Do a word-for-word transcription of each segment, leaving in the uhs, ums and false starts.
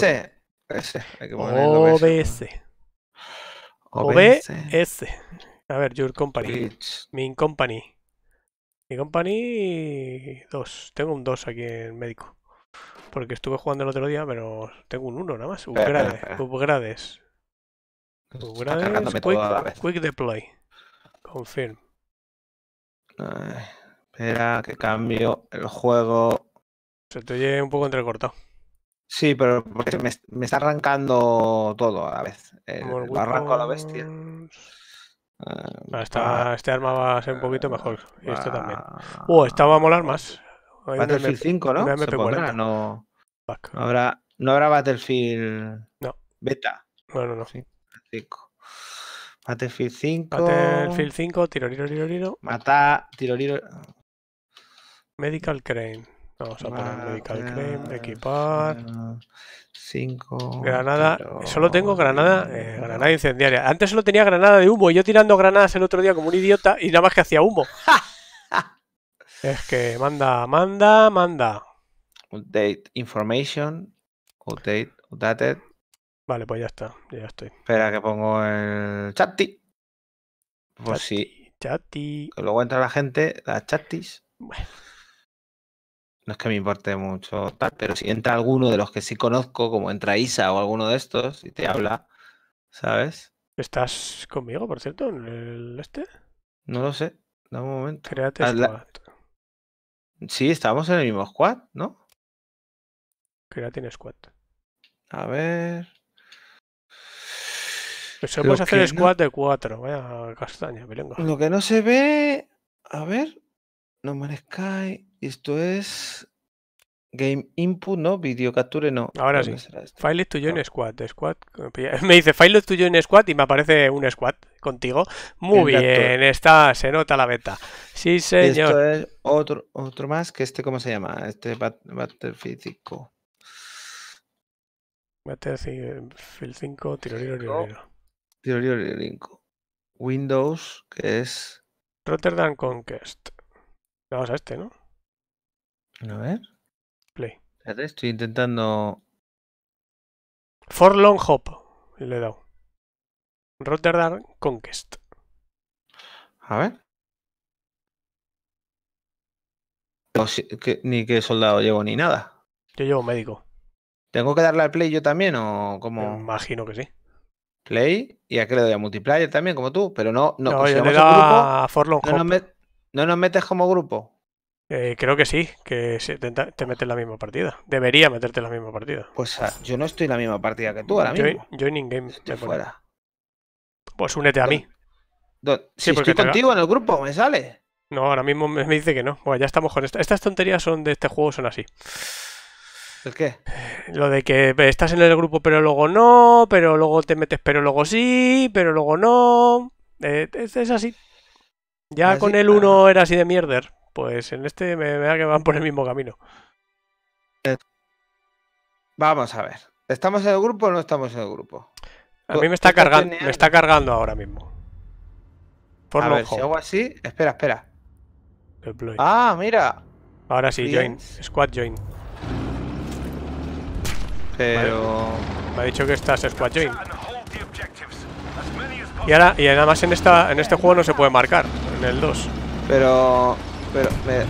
S. S. Hay que poner O B S. O B S. A ver, Your Company. Twitch. Mi Company. Mi Company dos. Tengo un dos aquí en médico. Porque estuve jugando el otro día, pero tengo un uno nada más. Upgrade, upgrades. Está cargándome todo a la vez. Quick Deploy. Confirm. Ay, espera, que cambio el juego. Se te oye un poco entrecortado. Sí, pero porque me, me está arrancando todo a la vez. El, lo arranco a la bestia. Ah, esta, este arma va a ser un poquito mejor. Y este también. Uh, esta va a molar más. Hay Battlefield cinco, ¿no? Se pondrá, no, no, habrá, no habrá Battlefield no. beta. No, no, no. Sí, cinco. Battlefield cinco. Battlefield cinco, tiroriro, tiroriro. Mata, tiroriro. Medical Crane. Vamos a poner Medical Crane, equipar. cinco. Granada. Solo tengo granada, eh, granada incendiaria. Antes solo tenía granada de humo. Y yo tirando granadas el otro día como un idiota y nada más que hacía humo. Es que manda, manda, manda. Update information. Update, updated. Vale, pues ya está, ya estoy. Espera que pongo el chati. Pues sí. Chati. Que luego entra la gente, las chatis. Bueno. No es que me importe mucho tal, pero si entra alguno de los que sí conozco, como entra Isa o alguno de estos, y te habla, ¿sabes? ¿Estás conmigo, por cierto, en el este? No lo sé, da un momento. Créate squad. Sí, estábamos en el mismo squad, ¿no? Créate en squad. A ver... Eso puedes hacer squad no... de cuatro, vaya castaña, milengo. Lo que no se ve... A ver... No Man's Sky... Esto es... Game Input, ¿no? Video Capture, no. Ahora sí. File to join no. squad. squad. Me dice File to join squad y me aparece un squad contigo. Muy bien, está, se nota la beta. Sí, señor. Esto es otro, otro más que este, ¿cómo se llama? Este Battlefield cinco. Battlefield cinco, tiroriro, tiroriro. Tiroriro, cinco. Windows, que es... Rotterdam Conquest. Vamos a este, ¿no? A ver. Play. Espérate, estoy intentando... For Long Hop. Y le he dado. Rotterdam Conquest. A ver. No, que, ni que soldado llevo ni nada. Yo llevo médico. ¿Tengo que darle al play yo también o cómo? Me imagino que sí. Play. ¿Y a qué le doy a multiplayer también como tú? Pero no, no, no pues yo si le doy a For Long no Hop. Nos met, ¿No nos metes como grupo? Eh, creo que sí, que se te, te metes en la misma partida. Debería meterte en la misma partida. Pues yo no estoy en la misma partida que tú ahora Join, mismo. Joining game. Estoy fuera. Pues únete a mí. ¿Dónde? Si sí, estoy contigo en el grupo, me sale. No, ahora mismo me dice que no. Bueno, ya estamos con esta. Estas tonterías son de este juego, son así. ¿El qué? Lo de que estás en el grupo pero luego no, pero luego te metes pero luego sí, pero luego no. Eh, es, es así. Ya ¿Así? Con el uno ah. era así de mierder. Pues en este me, me da que van por el mismo camino. Vamos a ver. ¿Estamos en el grupo o no estamos en el grupo? A mí me está cargando, me está cargando ahora mismo. Por a ver, si hago así, espera, espera. Deploy. Ah, mira. Ahora sí, Bien. join, squad join. Pero vale. Me ha dicho que estás squad join. Y ahora, y nada más en esta, en este juego no se puede marcar, en el dos. Pero, pero me.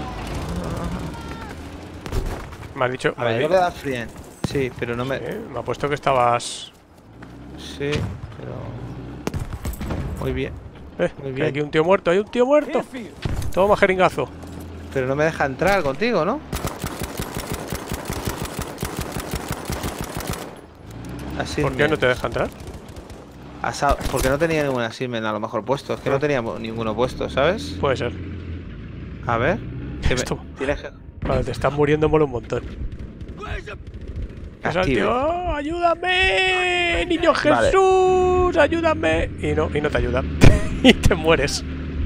Me has dicho. A ver, yo le da free. Sí, pero no me. Sí, me ha puesto que estabas. Sí, pero. Muy bien. Eh, Muy bien. Hay aquí un tío muerto, hay un tío muerto. Toma jeringazo. Pero no me deja entrar contigo, ¿no? Así ¿Por qué no te deja entrar? Asado, porque no tenía ningún assignment a lo mejor puesto. Es que no, no teníamos ninguno puesto, ¿sabes? Puede ser. A ver. Esto. Me... ¿Tienes... Vale, te están muriendo mola un montón. Tío, ¡oh, ayúdame! ¡Niño Jesús! Vale. ¡Ayúdame! Y no, y no te ayuda. Y te mueres.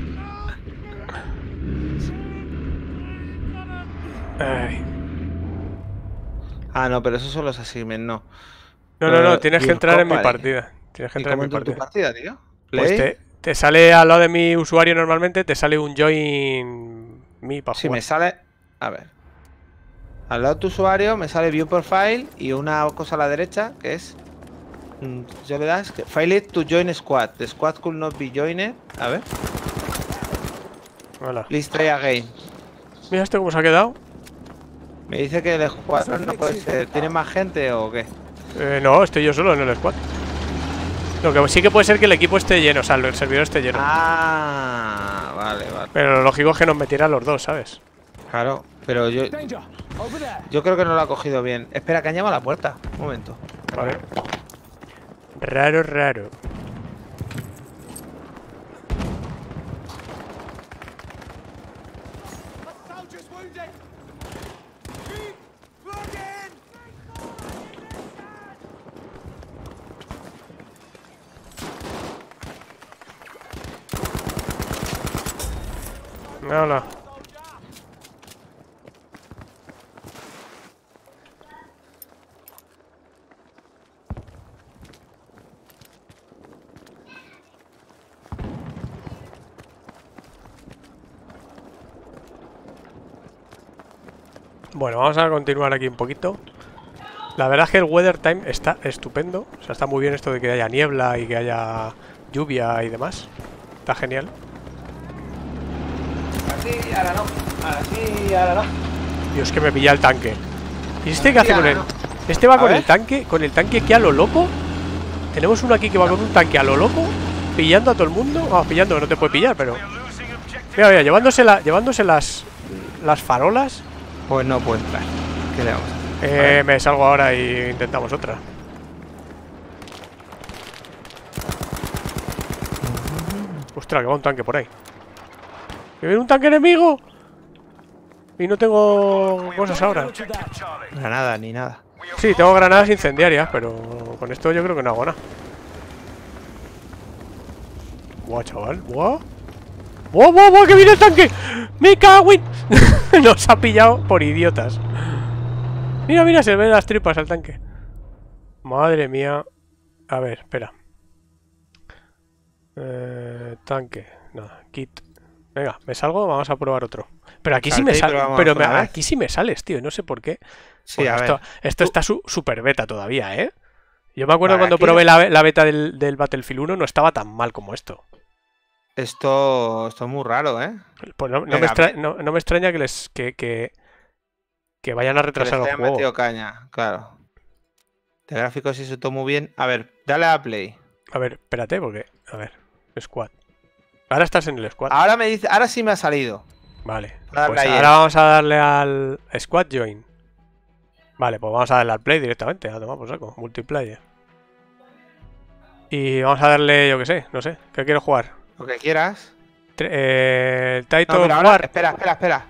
Ay. Ah, no, pero esos son los assignments, no. No, no, no, tienes uh, que entrar en mi partida. Tienes que entrar en mi partida. Tu partida, tío? Pues te, te sale al lado de mi usuario normalmente, te sale un join me para jugar. Sí, me sale. A ver. Al lado de tu usuario me sale View Profile y una cosa a la derecha que es... Yo le das... File it to join squad. The squad could not be joined. A ver. Hola. Please try again. Mira este cómo se ha quedado. Me dice que el escuadrón no puede ser. ¿Tiene más gente o qué? Eh, no, estoy yo solo en el squad. Lo que sí que puede ser que el equipo esté lleno, o sea, el servidor esté lleno. Ah, vale, vale. Pero lo lógico es que nos metieran los dos, ¿sabes? Claro, pero yo... Yo creo que no lo ha cogido bien. Espera, que han llamado a la puerta. Un momento. Vale. Raro, raro. Hola. Bueno, vamos a continuar aquí un poquito. La verdad es que el weather time está estupendo. O sea, está muy bien esto de que haya niebla y que haya lluvia y demás. Está genial. Así, ahora no. Ahora sí, ahora no. Dios, que me pilla el tanque. ¿Y este qué hace con él? Este va con el tanque, con el tanque aquí a lo loco. Tenemos uno aquí que va con un tanque a lo loco, pillando a todo el mundo. Vamos, pillando, no te puede pillar, pero... Mira, mira, llevándose, la, llevándose las, las farolas. Pues no puede entrar. ¿Qué le vamos a hacer? Eh, Vale. me salgo ahora y intentamos otra. Ostras, que va un tanque por ahí. ¡Que viene un tanque enemigo! Y no tengo cosas ahora. Granada, ni nada. Sí, tengo granadas incendiarias, pero con esto yo creo que no hago nada. Buah, chaval, buah. ¡Buah, buah, buah! ¡Que viene el tanque! ¡Me cago en! Nos ha pillado por idiotas. Mira, mira, se ven las tripas al tanque. Madre mía. A ver, espera. Eh, tanque. Nada, kit. Venga, me salgo, vamos a probar otro. Pero aquí sí me sale. Pero me, aquí sí me sales, tío. No sé por qué. Sí, Bueno, a esto, ver. esto está su, super beta todavía, ¿eh? Yo me acuerdo Vale, cuando aquí... probé la, la beta del, del Battlefield uno, no estaba tan mal como esto. Esto, esto es muy raro, ¿eh? Pues no, no, Venga, me, extra, no, no me extraña que les que, que, que vayan a retrasar que el les juego. metido caña, claro. De gráficos sí se todo muy bien. A ver, dale a play. A ver, espérate, porque... A ver, squad. Ahora estás en el squad. Ahora me dice, ahora sí me ha salido. Vale. Dale Pues ahí. ahora vamos a darle al squad join. Vale, pues vamos a darle al play directamente. A tomar por saco. Multiplayer. Y vamos a darle, yo que sé, no sé. ¿Qué quiero jugar? Lo que quieras. Tre- eh, el Title No, of pero ahora, War. espera, espera, espera.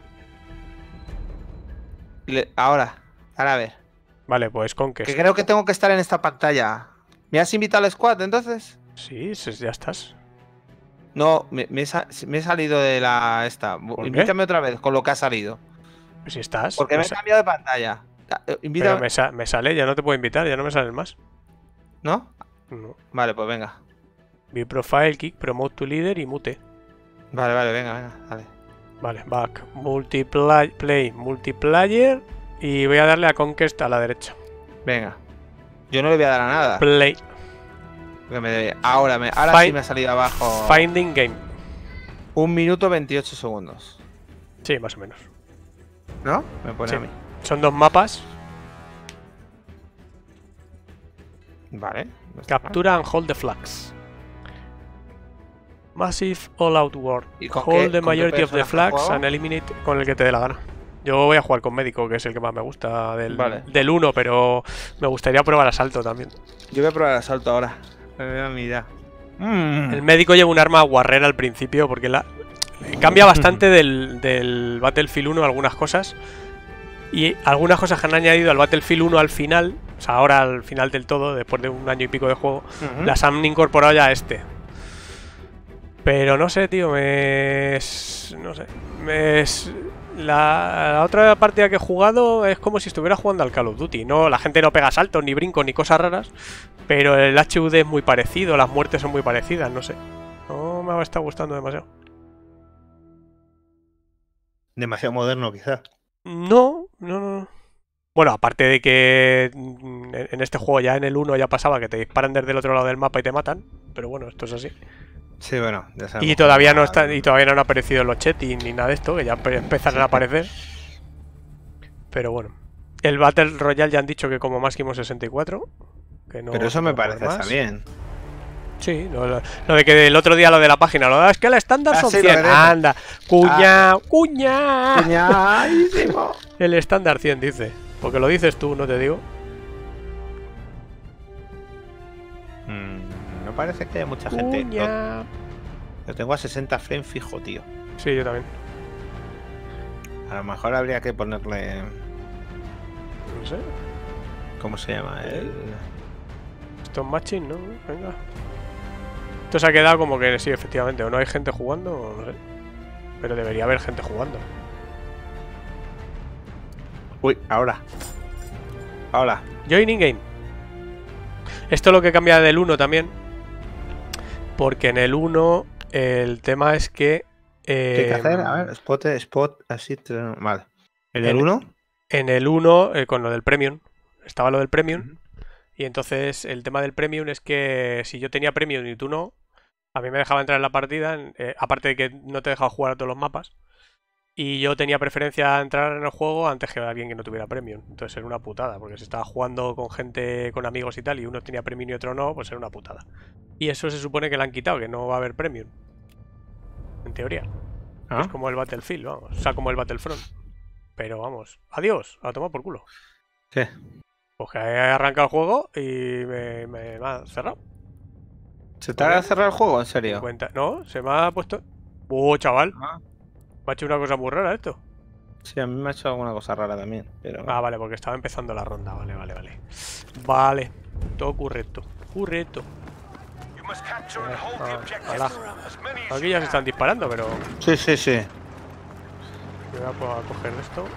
Le- ahora, ahora a ver. Vale, pues Conquest. Que creo que tengo que estar en esta pantalla. ¿Me has invitado al squad entonces? Sí, sí, ya estás. No, me, me he, sa- me he salido de la esta. ¿Por Invítame otra vez con lo que ha salido. Si estás. Porque me he sa- cambiado de pantalla. Ah, eh, Pero Invítame. me, sa me sale, ya no te puedo invitar, ya no me salen más. ¿No? No. Vale, pues venga. View profile, kick, promote to leader y mute. Vale, vale, venga, venga. Dale. Vale, back. Multiplay, play, multiplayer. Y voy a darle a Conquest a la derecha. Venga. Yo no le voy a dar a nada. Play. Porque me debe- Ahora, me, ahora Find- sí me ha salido abajo. Finding game. Un minuto veintiocho segundos. Sí, más o menos. ¿No? Me pone Sí. a mí. Son dos mapas. Vale. no está mal. Captura and hold the flags. Massive all out war. ¿Y con Hold qué- the con qué majority of the personaje flags juego? and eliminate con el que te dé la gana. Yo voy a jugar con médico, que es el que más me gusta del, Vale. del uno, pero me gustaría probar asalto también. Yo voy a probar asalto ahora. Me veo mi idea. Mm. El médico lleva un arma guarrera al principio porque la cambia bastante del, del Battlefield uno algunas cosas. Y algunas cosas que han añadido al Battlefield uno al final, o sea, ahora al final del todo, después de un año y pico de juego, Ujú. las han incorporado ya a este. Pero no sé, tío, me... es- no sé. Me... es- La, la otra partida que he jugado es como si estuviera jugando al Call of Duty. No, la gente no pega saltos, ni brincos, ni cosas raras. Pero el H U D es muy parecido, las muertes son muy parecidas, no sé. No me ha estado gustando demasiado. Demasiado moderno, quizás. No, no, no. Bueno, aparte de que en este juego ya en el uno ya pasaba que te disparan desde el otro lado del mapa y te matan, pero bueno, esto es así. Sí, bueno, ya sabemos. Y todavía no está, y todavía no han aparecido los chetis ni nada de esto, que ya empezarán a aparecer. Pero bueno. El Battle Royale ya han dicho que como máximo sesenta y cuatro. Que no, pero eso me no parece está bien. Sí, lo, lo, lo de que el otro día lo de la página, lo de es que el estándar ah, son sí, cien. Anda, cuña, ah. cuña. Cuñadísimo. El estándar cien dice. Porque lo dices tú, no te digo. Mm, no parece que haya mucha cuña. gente. Lo, lo tengo a sesenta frames fijo, tío. Sí, yo también. A lo mejor habría que ponerle... No sé. ¿Cómo se llama? El... Stone Matching, ¿no? Venga. Esto se ha quedado como que sí, efectivamente. O no hay gente jugando, o no sé. Pero debería haber gente jugando. Uy, ahora. Ahora. Joining Game. Esto es lo que cambia del uno también. Porque en el uno el tema es que... Eh, ¿Qué hay que hacer? A ver, spot, spot, así... Vale. ¿En el uno? En el uno, eh, con lo del Premium. Estaba lo del Premium. Uh-huh. Y entonces el tema del Premium es que si yo tenía Premium y tú no, a mí me dejaba entrar en la partida, eh, aparte de que no te dejaba jugar a todos los mapas. Y yo tenía preferencia a entrar en el juego antes que alguien que no tuviera Premium. Entonces era una putada, porque si estaba jugando con gente, con amigos y tal, y uno tenía Premium y otro no, pues era una putada. Y eso se supone que lo han quitado, que no va a haber Premium. En teoría. ¿Ah? Es como el Battlefield, vamos. O sea, como el Battlefront. Pero vamos, adiós, a tomar por culo. ¿Qué? Pues que he arrancado el juego y me, me, me ha cerrado. ¿Se te ha cerrado el juego? ¿En serio? Cuenta. No, se me ha puesto... ¡Uh, chaval! Ah. Me ha hecho una cosa muy rara esto. Sí, a mí me ha hecho alguna cosa rara también, pero... Ah, vale, porque estaba empezando la ronda. Vale, vale, vale. Vale, todo correcto. Correcto. Ah, aquí ya se están disparando, pero... Sí, sí, sí. Voy a coger esto.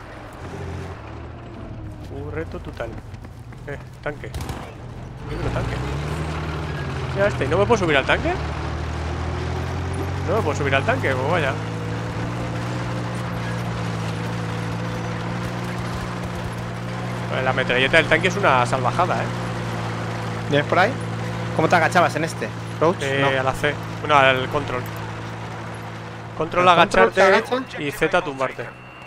Correcto total. Eh, tanque. Mira, tanque. Ya este, ¿no me puedo subir al tanque? No me puedo subir al tanque, pues vaya. La metralleta del tanque es una salvajada, ¿eh? ¿Vienes por ahí? ¿Cómo te agachabas en este? ¿Roach? Eh, no. A la C. Bueno, al control. Control agacharte y Z tumbarte.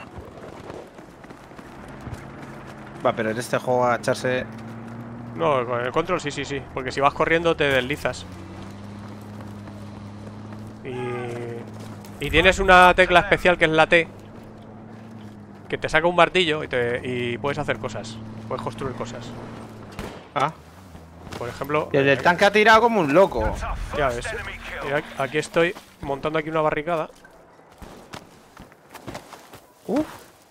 Va, pero en este juego agacharse... No, con el control sí, sí, sí. Porque si vas corriendo te deslizas. Y... Y tienes una tecla especial que es la T. Que te saca un martillo y, te... y puedes hacer cosas. Puedes construir cosas. Ah. Por ejemplo... Y el del tanque ha tirado como un loco. Ya ves. Mira, aquí estoy montando aquí una barricada. Uf.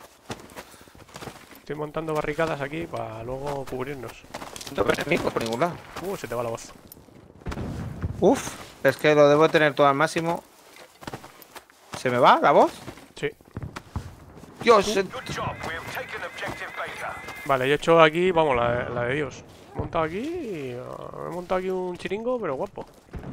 Estoy montando barricadas aquí para luego cubrirnos. No veo enemigos por ningún lado. Uh, se te va la voz. Uf, es que lo debo tener todo al máximo. ¿Se me va la voz? Sí. Dios. Uh. Vale, yo he hecho aquí, vamos, la, la de Dios. He montado aquí y... Uh, he montado aquí un chiringo, pero guapo.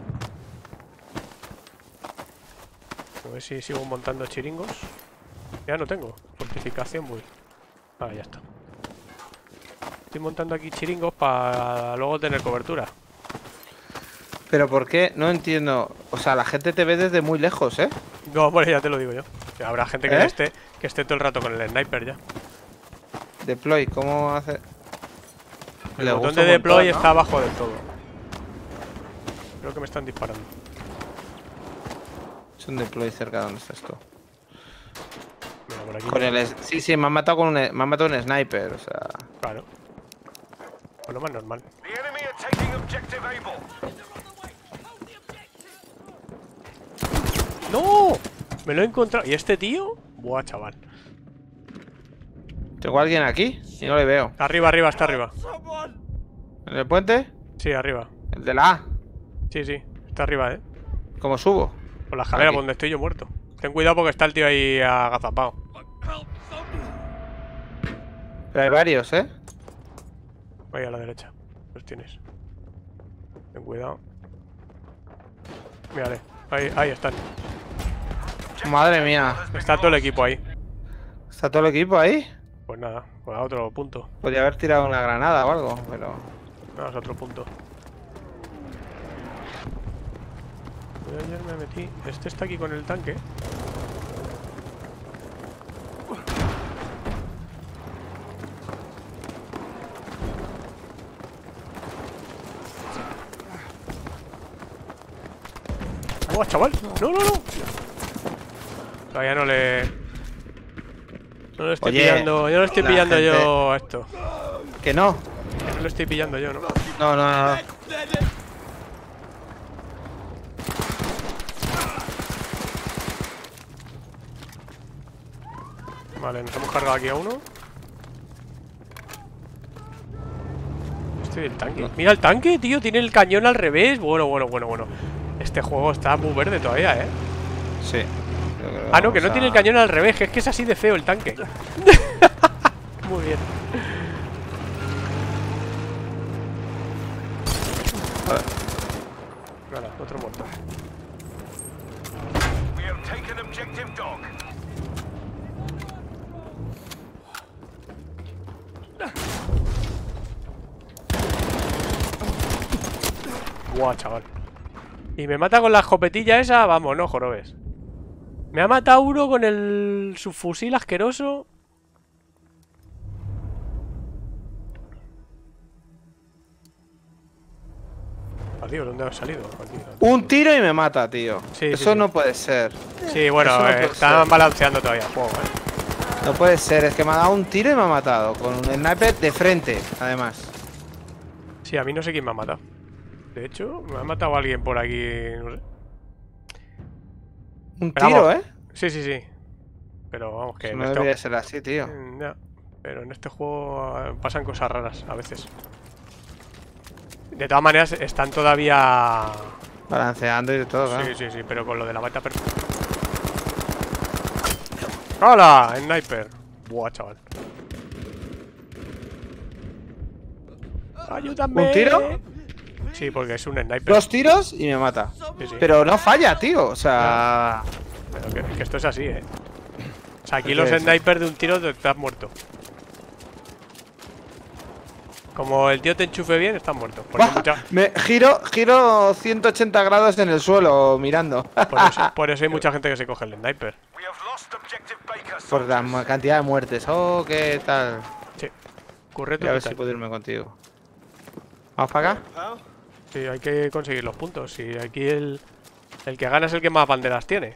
A ver si sigo montando chiringos. Ya no tengo. Fortificación voy. Ah, ya está. Estoy montando aquí chiringos para luego tener cobertura. Pero ¿por qué? No entiendo. O sea, la gente te ve desde muy lejos, ¿eh? No, bueno, ya te lo digo yo. Habrá gente que ¿Eh? esté que esté todo el rato con el sniper ya. Deploy, ¿cómo hace? El botón de deploy montón, ¿no? Está abajo del todo. Creo que me están disparando. Es un deploy cerca de donde estás tú. Mira, por aquí con el es... Sí, sí, me han matado con un, me han matado un sniper, o sea. Claro. Pues lo más normal. ¡No! Me lo he encontrado. ¿Y este tío? Buah, chaval. ¿Tengo a alguien aquí? Y no le veo. Arriba, arriba, está arriba. ¿En el puente? Sí, arriba. ¿El de la A? Sí, sí, está arriba, ¿eh? ¿Cómo subo? Por la escalera, por donde estoy yo muerto. Ten cuidado porque está el tío ahí agazapado. Pero hay varios, ¿eh? Ahí a la derecha. Los tienes. Ten cuidado. Mírale. Ahí, ahí están. Madre mía. Está todo el equipo ahí. ¿Está todo el equipo ahí? Pues nada, pues a otro punto. Podría haber tirado una granada o algo, pero... Vamos a otro punto. Yo ayer me metí... Este está aquí con el tanque. ¡Oh, chaval! ¡No, no, no! Todavía no le... No lo estoy Oye, pillando... Yo no estoy la pillando gente- yo a esto. Que no. Que no lo estoy pillando yo, ¿no? No, no, no. no. Vale, nos hemos cargado aquí a uno. Este del tanque. Mira el tanque, tío, tiene el cañón al revés. Bueno, bueno, bueno, bueno. Este juego está muy verde todavía, ¿eh? Sí. Yo creo Ah, no, que no vamos tiene a- el cañón al revés, que es que es así de feo el tanque. Muy bien. Nada, otro muerto. We have taken objective dog. Buah, chaval. Y me mata con la escopetilla esa, vamos, no jorobes. Me ha matado uno con el subfusil asqueroso. Adiós, ¿dónde has salido? Aquí, aquí. Un tiro y me mata, tío. Sí, Eso sí, sí. no puede ser. Sí, bueno, Eso no eh, puede están ser. balanceando todavía el juego, eh. No puede ser. Es que me ha dado un tiro y me ha matado. Con un sniper de frente, además. Sí, a mí no sé quién me ha matado. De hecho, me ha matado alguien por aquí, no sé. Un Pero tiro, vamos. ¿eh? Sí, sí, sí. Pero vamos, que Eso en no este... debería ser así, tío. Mm, ya. Pero en este juego eh, pasan cosas raras a veces. De todas maneras, están todavía... Balanceando y de todo, claro. Sí, sí, sí, pero con lo de la bata... per- ¡Hala! Sniper. Buah, chaval. ¡Ayúdame! ¿Un tiro? Sí, porque es un sniper. Dos tiros y me mata. Sí, sí. Pero no falla, tío. O sea... Pero que, que esto es así, ¿eh? O sea, aquí ¿Qué los es? snipers de un tiro te estás muerto. Como el tío te enchufe bien, estás muerto. Porque ¡Buah! mucha- Me giro, giro ciento ochenta grados en el suelo mirando. por, eso, por eso hay mucha gente que se coge el sniper. We have lost objective Baker. Por la ma- cantidad de muertes. Oh, qué tal. Sí. Curre Voy a ver si total. puedo irme contigo. ¿Vamos para acá? Sí, hay que conseguir los puntos. Y aquí el, el que gana es el que más banderas tiene.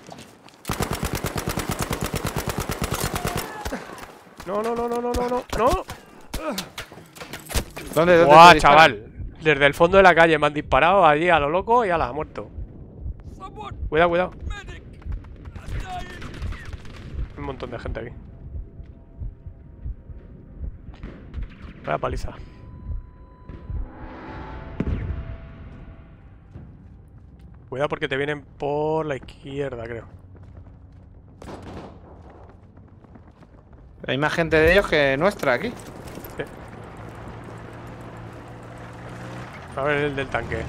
No, no, no, no, no, no, no. ¡No! ¿Dónde, dónde ¡Buah, te disparan? chaval! Desde el fondo de la calle me han disparado allí a lo loco y ala, ha muerto. Cuidado, cuidado. Un montón de gente aquí. Vaya paliza. Cuidado porque te vienen por la izquierda, creo. Hay más gente de ellos que nuestra aquí. A ver el del tanque.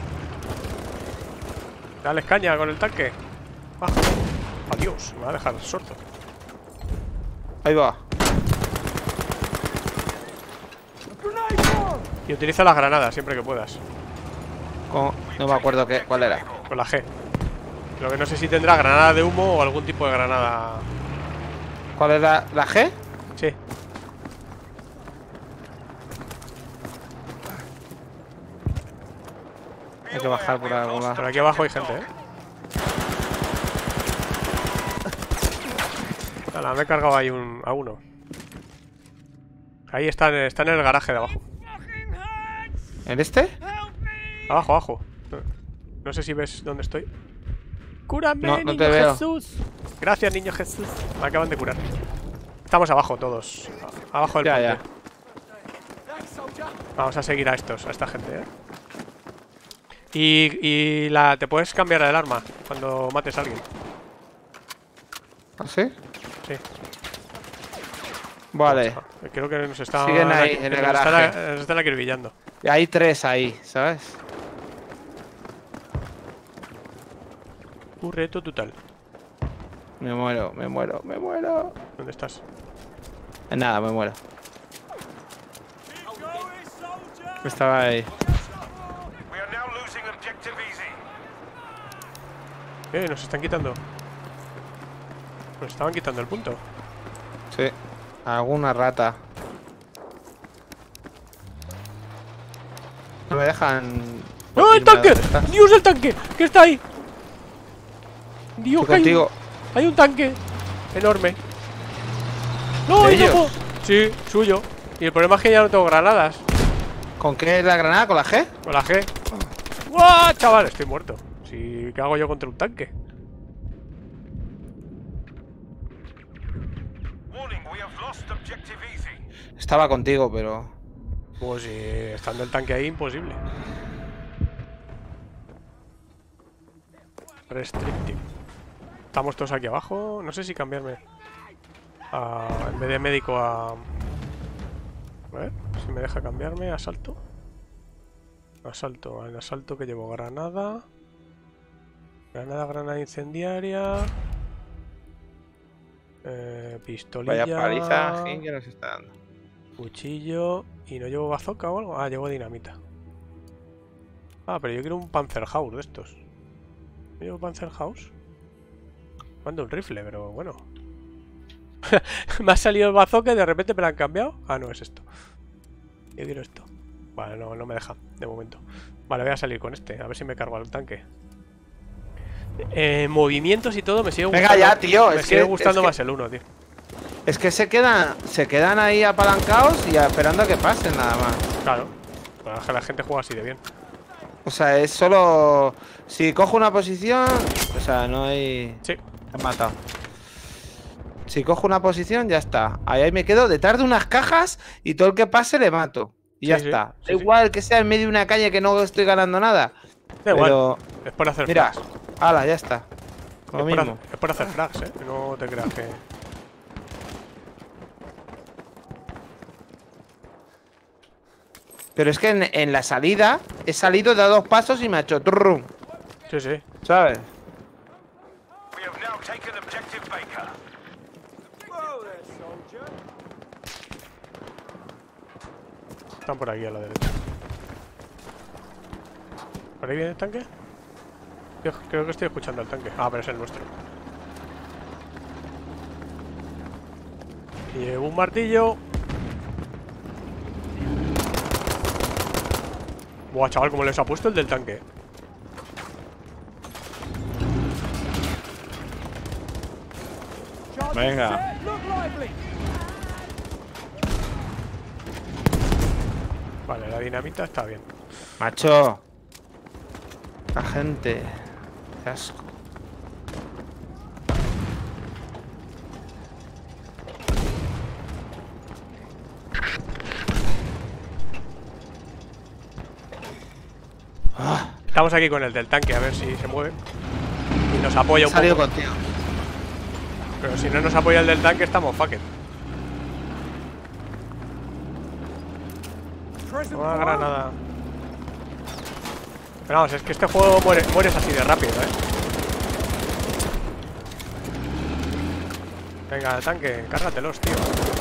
Dale caña con el tanque. Ah, adiós, me va a dejar sordo. Ahí va. Y utiliza las granadas siempre que puedas. Con- No me acuerdo qué, cuál era. Con la G. Lo que no sé si tendrá granada de humo o algún tipo de granada. ¿Cuál era? ¿La G? Sí. Hay que bajar por algún lado. Por aquí abajo hay gente, ¿eh? Nada, me he cargado ahí un, a uno. Ahí está, en- está en el garaje de abajo. ¿En este? Abajo, abajo. No, no sé si ves dónde estoy. ¡Cúrame, No, no niño te veo. Jesús! Gracias, niño Jesús. Me acaban de curar. Estamos abajo todos. A- Abajo del Ya, puente. ya. Vamos a seguir a estos, a esta gente, ¿eh? Y, y la, te puedes cambiar el arma cuando mates a alguien. ¿Ah, sí? Sí. Vale. Creo que nos están... Siguen ahí, en el nos garaje. Están, nos están acribillando. Y hay tres ahí, ¿sabes? Un reto total. Me muero, me muero, me muero. ¿Dónde estás? Nada, me muero. Estaba ahí. We are now losing objective easy. Eh, nos están quitando. Nos estaban quitando el punto. Sí. Alguna rata. No me dejan. ¡Oh, el irme a tanque! donde estás. ¡Dios, el tanque! ¿Qué está ahí? Dios, Estoy que hay un, contigo. hay un tanque enorme. ¡No, ¿De hay ellos? loco! Sí, suyo. Y el problema es que ya no tengo granadas. ¿Con qué es la granada? ¿Con la G? Con la G. ¡Guau, chaval! Estoy muerto. Si, ¿qué hago yo contra un tanque? Warning, we have lost objective easy. Estaba contigo, pero. Pues si estando el tanque ahí, imposible. Restrictive. Estamos todos aquí abajo. No sé si cambiarme a, en vez de médico a... A ver, si me deja cambiarme. Asalto. Asalto. En asalto que llevo granada. Granada, granada incendiaria. Eh, pistolilla. Vaya paliza, Jin, que nos está dando. Cuchillo. ¿Y no llevo bazooka o algo? Ah, llevo dinamita. Ah, pero yo quiero un Panzerhaus de estos. ¿No llevo Panzerhaus? Mando un rifle, pero bueno. Me ha salido el bazooka y de repente me lo han cambiado. Ah, no, es esto. Yo quiero esto. Vale, no, no me deja, de momento. Vale, voy a salir con este, a ver si me cargo al tanque. Eh, movimientos y todo me sigue Venga gustando. ya, tío, Me es sigue que- gustando es que- más el uno, tío. Es que se quedan, se quedan ahí apalancados y esperando a que pasen nada más. Claro. Bueno, es que la gente juega así de bien. O sea, es solo. Si cojo una posición. O sea, no hay. Sí. Me han matado. Si cojo una posición, ya está. Ahí, ahí me quedo detrás de unas cajas y todo el que pase le mato. Y ya Sí, sí, está. sí, Da sí. igual que sea en medio de una calle que no estoy ganando nada. Da igual. Pero. Es por hacer Mira, flags. ala, ya está. Es Lo por, mismo. hacer, es por hacer flags, eh. No te creas que. Pero es que en, en la salida he salido, he dado dos pasos y me ha hecho turrum. Sí, sí. ¿Sabes? We have now taken objective Baker. Están por aquí a la derecha. ¿Por ahí viene el tanque? Yo creo que estoy escuchando al tanque. Ah, pero es el nuestro. Y llevo un martillo. Buah, chaval, ¿cómo les ha puesto el del tanque? Venga. Vale, la dinamita está bien. Macho. La gente. Qué asco. Ah, Estamos aquí con el del tanque, a ver si se mueve. Y nos apoya he un salido poco. contigo. Pero si no nos apoya el del tanque, estamos fucked. Una granada. Pero vamos, es que este juego muere, mueres así de rápido, ¿eh? Venga, tanque, cárgatelos, tío.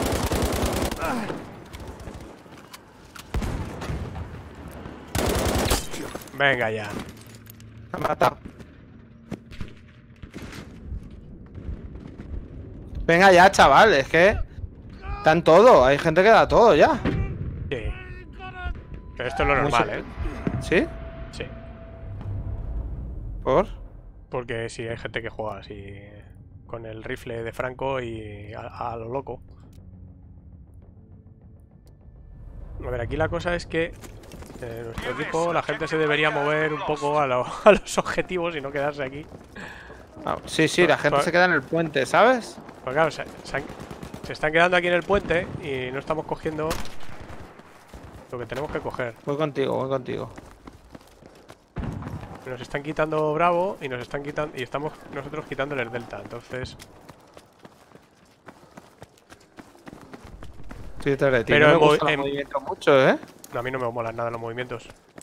Venga ya. Me ha matado. Venga ya, chaval, es que dan todo, hay gente que da todo ya. Sí. Pero esto es lo No normal, sé. ¿eh? ¿Sí? Sí. ¿Por? Porque sí, hay gente que juega así con el rifle de Franco y a, a lo loco. A ver, aquí la cosa es que eh, nuestro equipo, la gente se debería mover un poco a, lo- a los objetivos y no quedarse aquí. Ah, sí, sí, la gente Pues- se queda en el puente, ¿sabes? Porque claro, se, se han- se están quedando aquí en el puente y no estamos cogiendo lo que tenemos que coger. Voy contigo, voy contigo. Nos están quitando Bravo y nos están quitando y estamos nosotros quitándole el Delta, entonces. Sí, detrás de ti. Pero no me en movi- gusta el en- movimiento mucho, ¿eh? No, a mí no me molan nada los movimientos.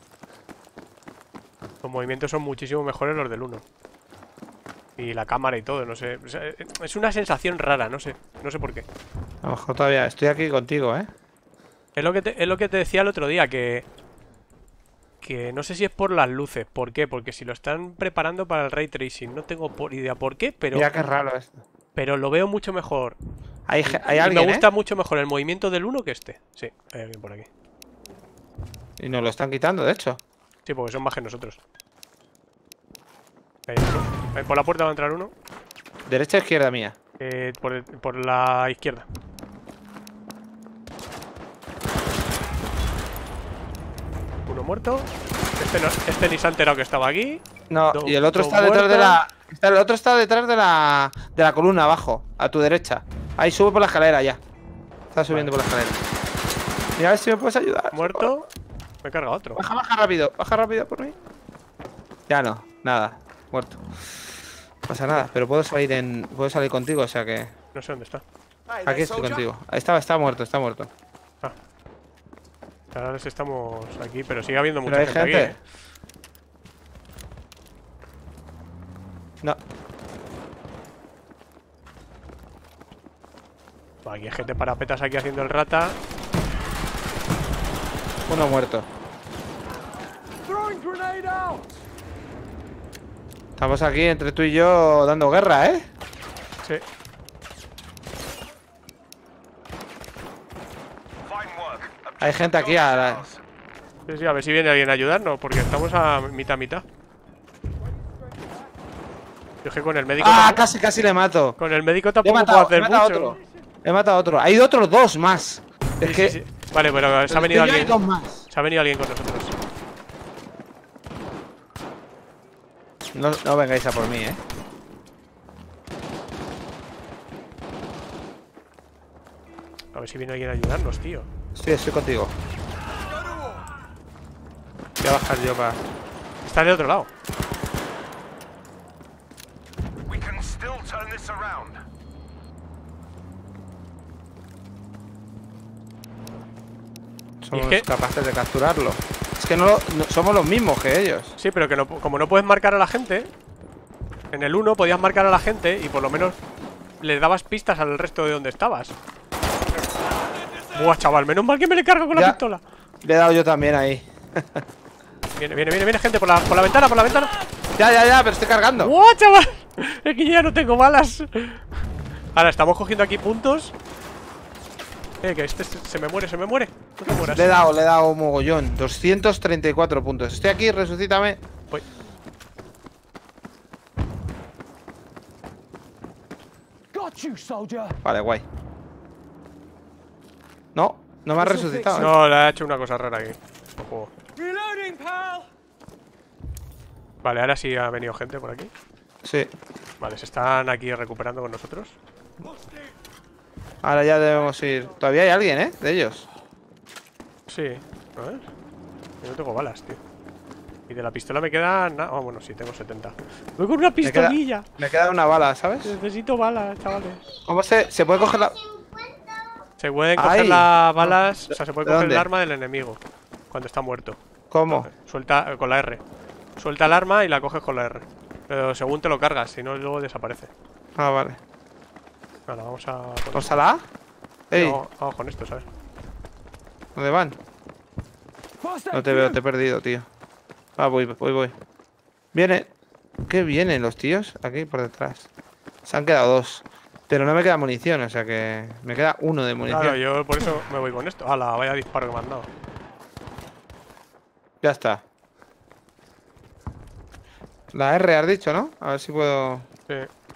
Los movimientos son muchísimo mejores los del uno. Y la cámara y todo, no sé. O sea, es una sensación rara, no sé. No sé por qué. A lo mejor todavía estoy aquí contigo, ¿eh? Es lo que te, es lo que te decía el otro día, que... Que no sé si es por las luces. ¿Por qué? Porque si lo están preparando para el Ray Tracing. No tengo por idea por qué, pero... Mira qué raro esto. Pero lo veo mucho mejor. Hay, hay Y alguien, me gusta ¿eh? mucho mejor el movimiento del uno que este. Sí, hay alguien por aquí. Y nos lo están quitando, de hecho. Sí, porque son más que nosotros. Ahí, ahí por la puerta va a entrar uno. Derecha o izquierda mía. Eh, por, el- por la izquierda. Uno muerto. Este, no, este ni se ha enterado que estaba aquí. No, Do- y el otro dos está detrás de muertos. la. Está, el otro está detrás de la. De la columna abajo, a tu derecha. Ahí sube por la escalera ya. Está subiendo Vale. por la escalera. Mira a ver si me puedes ayudar. Muerto. Me he cargado otro. Baja, baja rápido, baja rápido por mí. Ya no, nada, muerto. No pasa nada, pero puedo salir en. Puedo salir contigo, o sea que. No sé dónde está. Aquí estoy contigo. Ahí está, está muerto, está muerto. Ahora les estamos aquí, pero sigue habiendo Pero mucha hay gente, gente. aquí. ¿eh? No, Aquí hay gente parapetas aquí haciendo el rata. uno muerto. Throwing grenade out. Estamos aquí entre tú y yo dando guerra, ¿eh? Sí. Fine work. Hay gente aquí a la... Sí, sí, a ver si viene alguien a ayudarnos, porque estamos a mitad mitad. Yo es que con el médico ¡Ah! tampoco, Casi, casi le mato. con el médico Le he tampoco puedo matado, hacer he matado a mucho. otro. He matado a otro. Hay otros dos más. Es Sí, que... sí, sí. Vale, pero se ha pero venido es que ya hay alguien. dos más. Se ha venido alguien con nosotros. No, no vengáis a por mí, ¿eh? A ver si viene alguien a ayudarnos, tío. Estoy, estoy contigo. Voy a bajar yo para... Está del otro lado. We can still turn this around. Somos que- capaces de capturarlo. Es que no, lo- no- somos los mismos que ellos. Sí, pero que no, como no puedes marcar a la gente, en el uno podías marcar a la gente y por lo menos le dabas pistas al resto de donde estabas. Buah, chaval, menos mal que me le cargo con la Ya. pistola. Le he dado yo también ahí. Viene, viene, viene, viene gente por la, por la ventana, por la ventana. Ya, ya, ya, pero estoy cargando. ¡Buah, chaval! Es que yo ya no tengo balas. Ahora, estamos cogiendo aquí puntos. Eh, que este se, se me muere, se me muere. No te mueras. Le he dado, le he dado un mogollón. doscientos treinta y cuatro puntos. Estoy aquí, resucítame. Voy. Got you, soldier. Vale, guay. No, no me ha resucitado. ¿eh? No, le ha hecho una cosa rara aquí. No puedo. Reloading, pal. Vale, ahora sí ha venido gente por aquí. Sí. Vale, se están aquí recuperando con nosotros. Ahora ya debemos ir. Todavía hay alguien, ¿eh? De ellos. Sí, a ver. Yo no tengo balas, tío. Y de la pistola me quedan... Ah, bueno, sí, tengo setenta. Voy con una Me queda, pistolilla. me queda una bala, ¿sabes? Necesito balas, chavales. ¿Cómo se, se puede coger la...? Se pueden coger Ay. las balas... O sea, se puede ¿De coger el dónde? arma del enemigo cuando está muerto. ¿Cómo? Suelta eh, con la R. Suelta el arma y la coges con la R. Pero según te lo cargas, si no luego desaparece. Ah, vale. Vale, vamos a... ¿Vamos a la A? Ey, Vamos, vamos con esto, ¿sabes? ¿dónde van? Fast No te veo, te he perdido, tío. Ah, voy, voy, voy. Viene. ¿Qué vienen los tíos? Aquí por detrás. Se han quedado dos. Pero no me queda munición, o sea que me queda uno de munición. Claro, yo por eso me voy con esto. ¡Hala! Vaya disparo que me han dado. Ya está. La R has dicho, ¿no? A ver si puedo... Sí.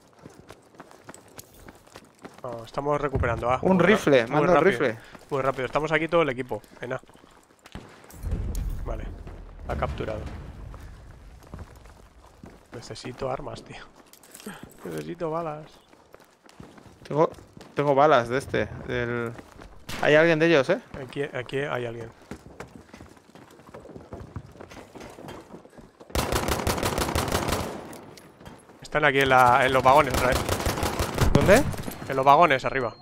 No, estamos recuperando. Ah, Un muy rifle, ra- muy manda un rápido, rifle. Muy rápido. Estamos aquí todo el equipo. Venga. Vale. Ha capturado. Necesito armas, tío. Necesito balas. Tengo, tengo balas de este. Del... Hay alguien de ellos, ¿eh? Aquí, aquí hay alguien. Están aquí en, la, en los vagones otra vez. ¿Dónde? En los vagones arriba.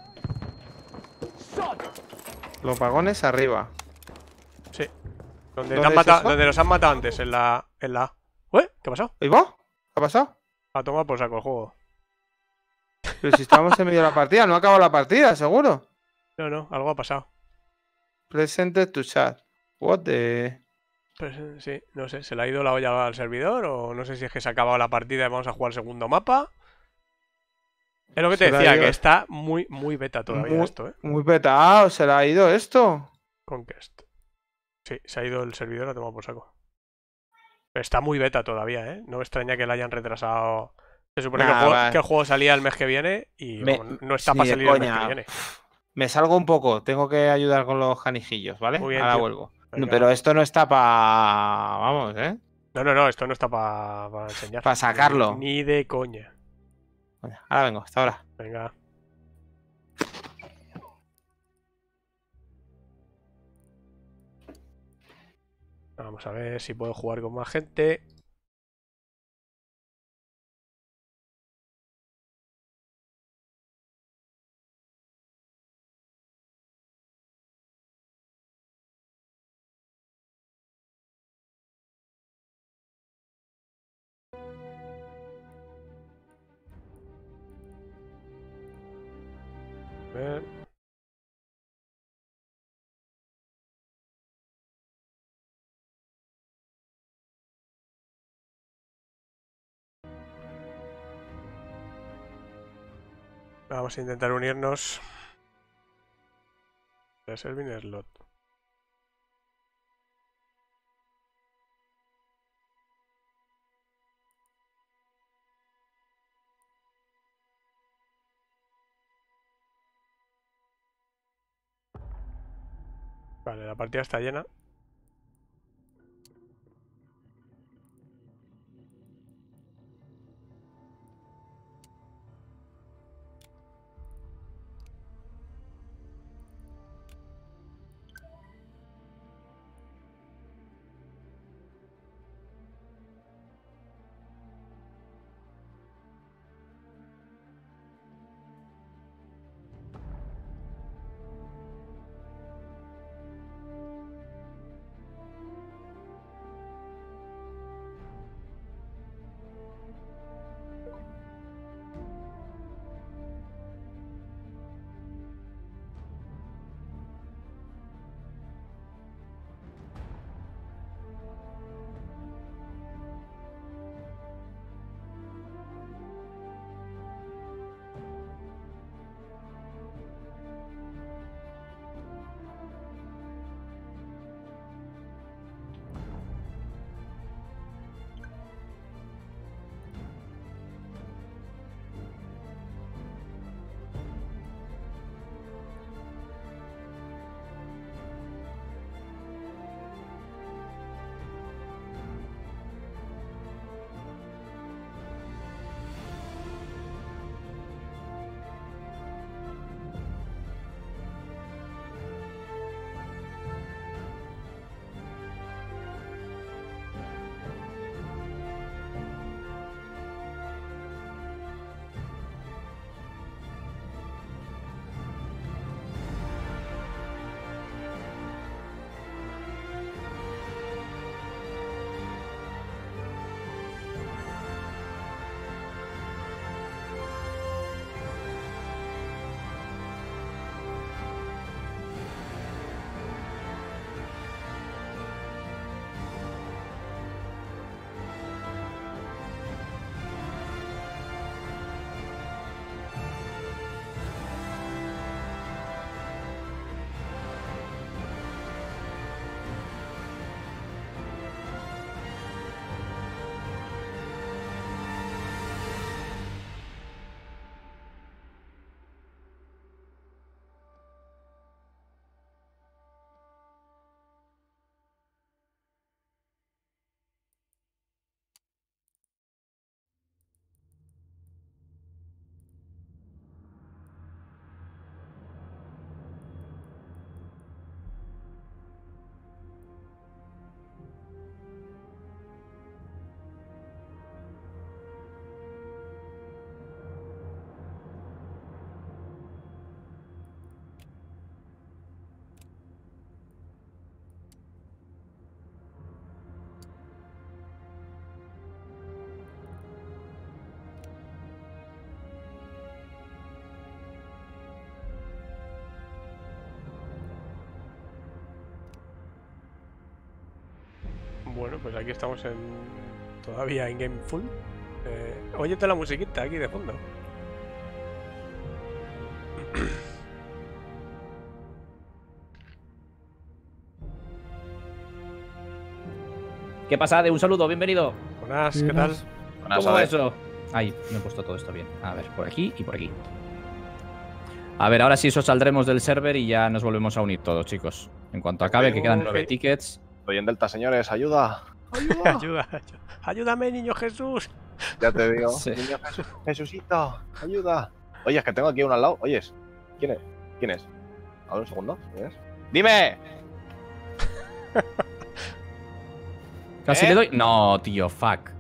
Los vagones arriba. Sí. Donde, te ¿Dónde han es matado, eso? donde nos han matado antes, en la, en la A. ¿Ué? ¿Qué ha pasado? ¿Y vos? ¿Qué ha pasado? A tomar por saco el juego. Pero si estamos en medio de la partida, no ha acabado la partida, seguro. No, no, algo ha pasado. Presented to chat. What the... Pues eh, sí, no sé, ¿se le ha ido la olla al servidor? O no sé si es que se ha acabado la partida y vamos a jugar el segundo mapa. Es lo que te Se le ha decía, ido... que está muy, muy beta todavía Muy, esto, ¿eh? muy petado, se le ha ido esto. Conquest. Sí, se ha ido el servidor a tomar por saco. Pero está muy beta todavía, ¿eh? No me extraña que la hayan retrasado. Se supone que el Nah, juego, va. que el juego salía el mes que viene y Me- vamos, no está Ni para de salir el mes que coña. viene. Me salgo un poco, tengo que ayudar con los canijillos, ¿vale? Muy bien, Ahora tío. vuelvo. No, Venga. pero esto no está para... Vamos, ¿eh? No, no, no, esto no está para enseñar. Para sacarlo. Ni, ni de coña. Bueno, ahora vengo, hasta ahora. Venga. Vamos a ver si puedo jugar con más gente. A ver. Vamos a intentar unirnos. Es el Vin Slot. Vale, la partida está llena. Bueno, pues aquí estamos en todavía en Game Full. Eh, óyete la musiquita aquí de fondo. ¿Qué pasa? De un saludo, bienvenido. Buenas, ¿qué tal? Buenas, ¿Cómo va Ade. eso? Ahí, me he puesto todo esto bien. A ver, por aquí y por aquí. A ver, ahora sí eso saldremos del server y ya nos volvemos a unir todos, chicos. En cuanto acabe, que quedan nueve Ok. tickets. Estoy en Delta, señores, ayuda. Ayuda, ayuda. Ayúdame, niño Jesús. Ya te digo. Sí. Niño Jesús, Jesucito, ayuda. Oye, es que tengo aquí uno al lado. Oyes, ¿quién es? ¿Quién es? A ver, un segundo. ¿Quién es? ¡Dime! ¿Casi ¿Eh? le doy? No, tío, fuck.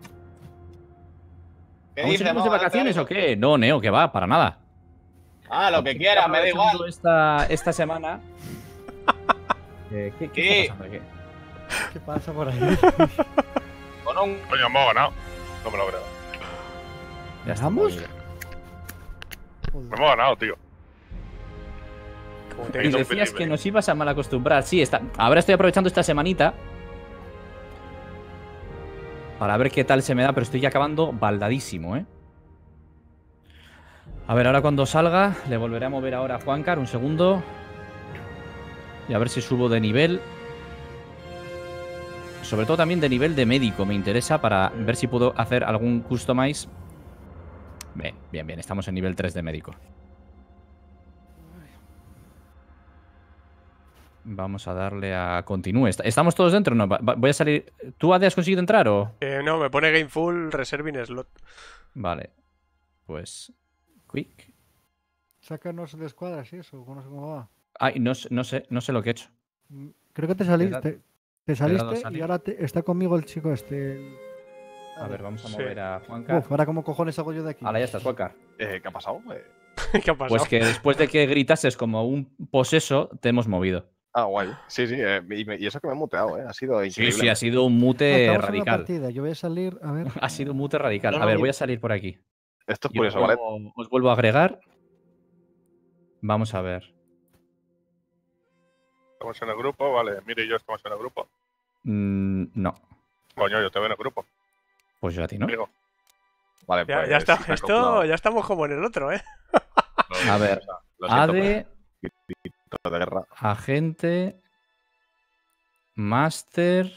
¿Qué ¿Vamos a dices, irnos de mamá? vacaciones o qué? No, Neo, que va, para nada. Ah, lo que quieras, me da Aprovechando igual. Esta, esta semana. Eh, ¿Qué, qué ¿Qué? está pasando aquí? ¿Qué pasa por ahí? Con un... Coño, hemos ganado. No me lo creo. Ya está. ¿Ganamos? movido. Hemos ganado, tío. Como Y te Hizo un decías feliz, que eh. nos ibas a mal acostumbrar. Sí, está. Ahora estoy aprovechando esta semanita para ver qué tal se me da, pero estoy ya acabando baldadísimo, ¿eh? A ver, ahora cuando salga, le volveré a mover ahora a Juancar, un segundo. Y a ver si subo de nivel. Sobre todo también de nivel de médico me interesa para ver si puedo hacer algún customize. Bien, bien, bien, estamos en nivel tres de médico. Vamos a darle a continúe. ¿Est- ¿Estamos todos dentro? No, va- va- voy a salir. ¿Tú, Ade, has conseguido entrar o...? Eh, no, me pone Game Full Reserving Slot. Vale. Pues... Quick. Sácanos de escuadras y eso, no sé cómo va. Ay, no, sé- no sé, no sé lo que he hecho. Mm, Creo que te Le da- saliste, te, te le he dado a saliste y salir. ahora te- está conmigo el chico este. el- A ver, vamos a Sí. mover a Juancar. Uf, ahora cómo cojones hago yo de aquí. Ahora ya estás, Juancar. Eh, ¿Qué ha pasado? Eh, ¿Qué ha pasado? Pues que después de que gritases como un poseso, te hemos movido. Ah, guay. Sí, sí. eh, y, me- y eso que me he muteado, ¿eh? Ha sido Sí, increíble. sí, ha sido un Ah, mute estamos en una radical. partida. Yo voy a salir, a ver. Ha sido un mute radical. No, A no, ver, yo- voy a salir por aquí. Esto es Y os curioso, ¿vale? vuelvo, os vuelvo a agregar. Vamos a ver. Estamos en el grupo, vale. Mire y yo estamos en el grupo. Mm, no. Coño, yo te veo en el grupo. Pues yo a ti, ¿no? Amigo. Vale, Ya, pues, ya está. sí me he Esto, acoplado. ya estamos como en el otro, ¿eh? A ver. Lo siento, Ade, pero de guerra. agente, master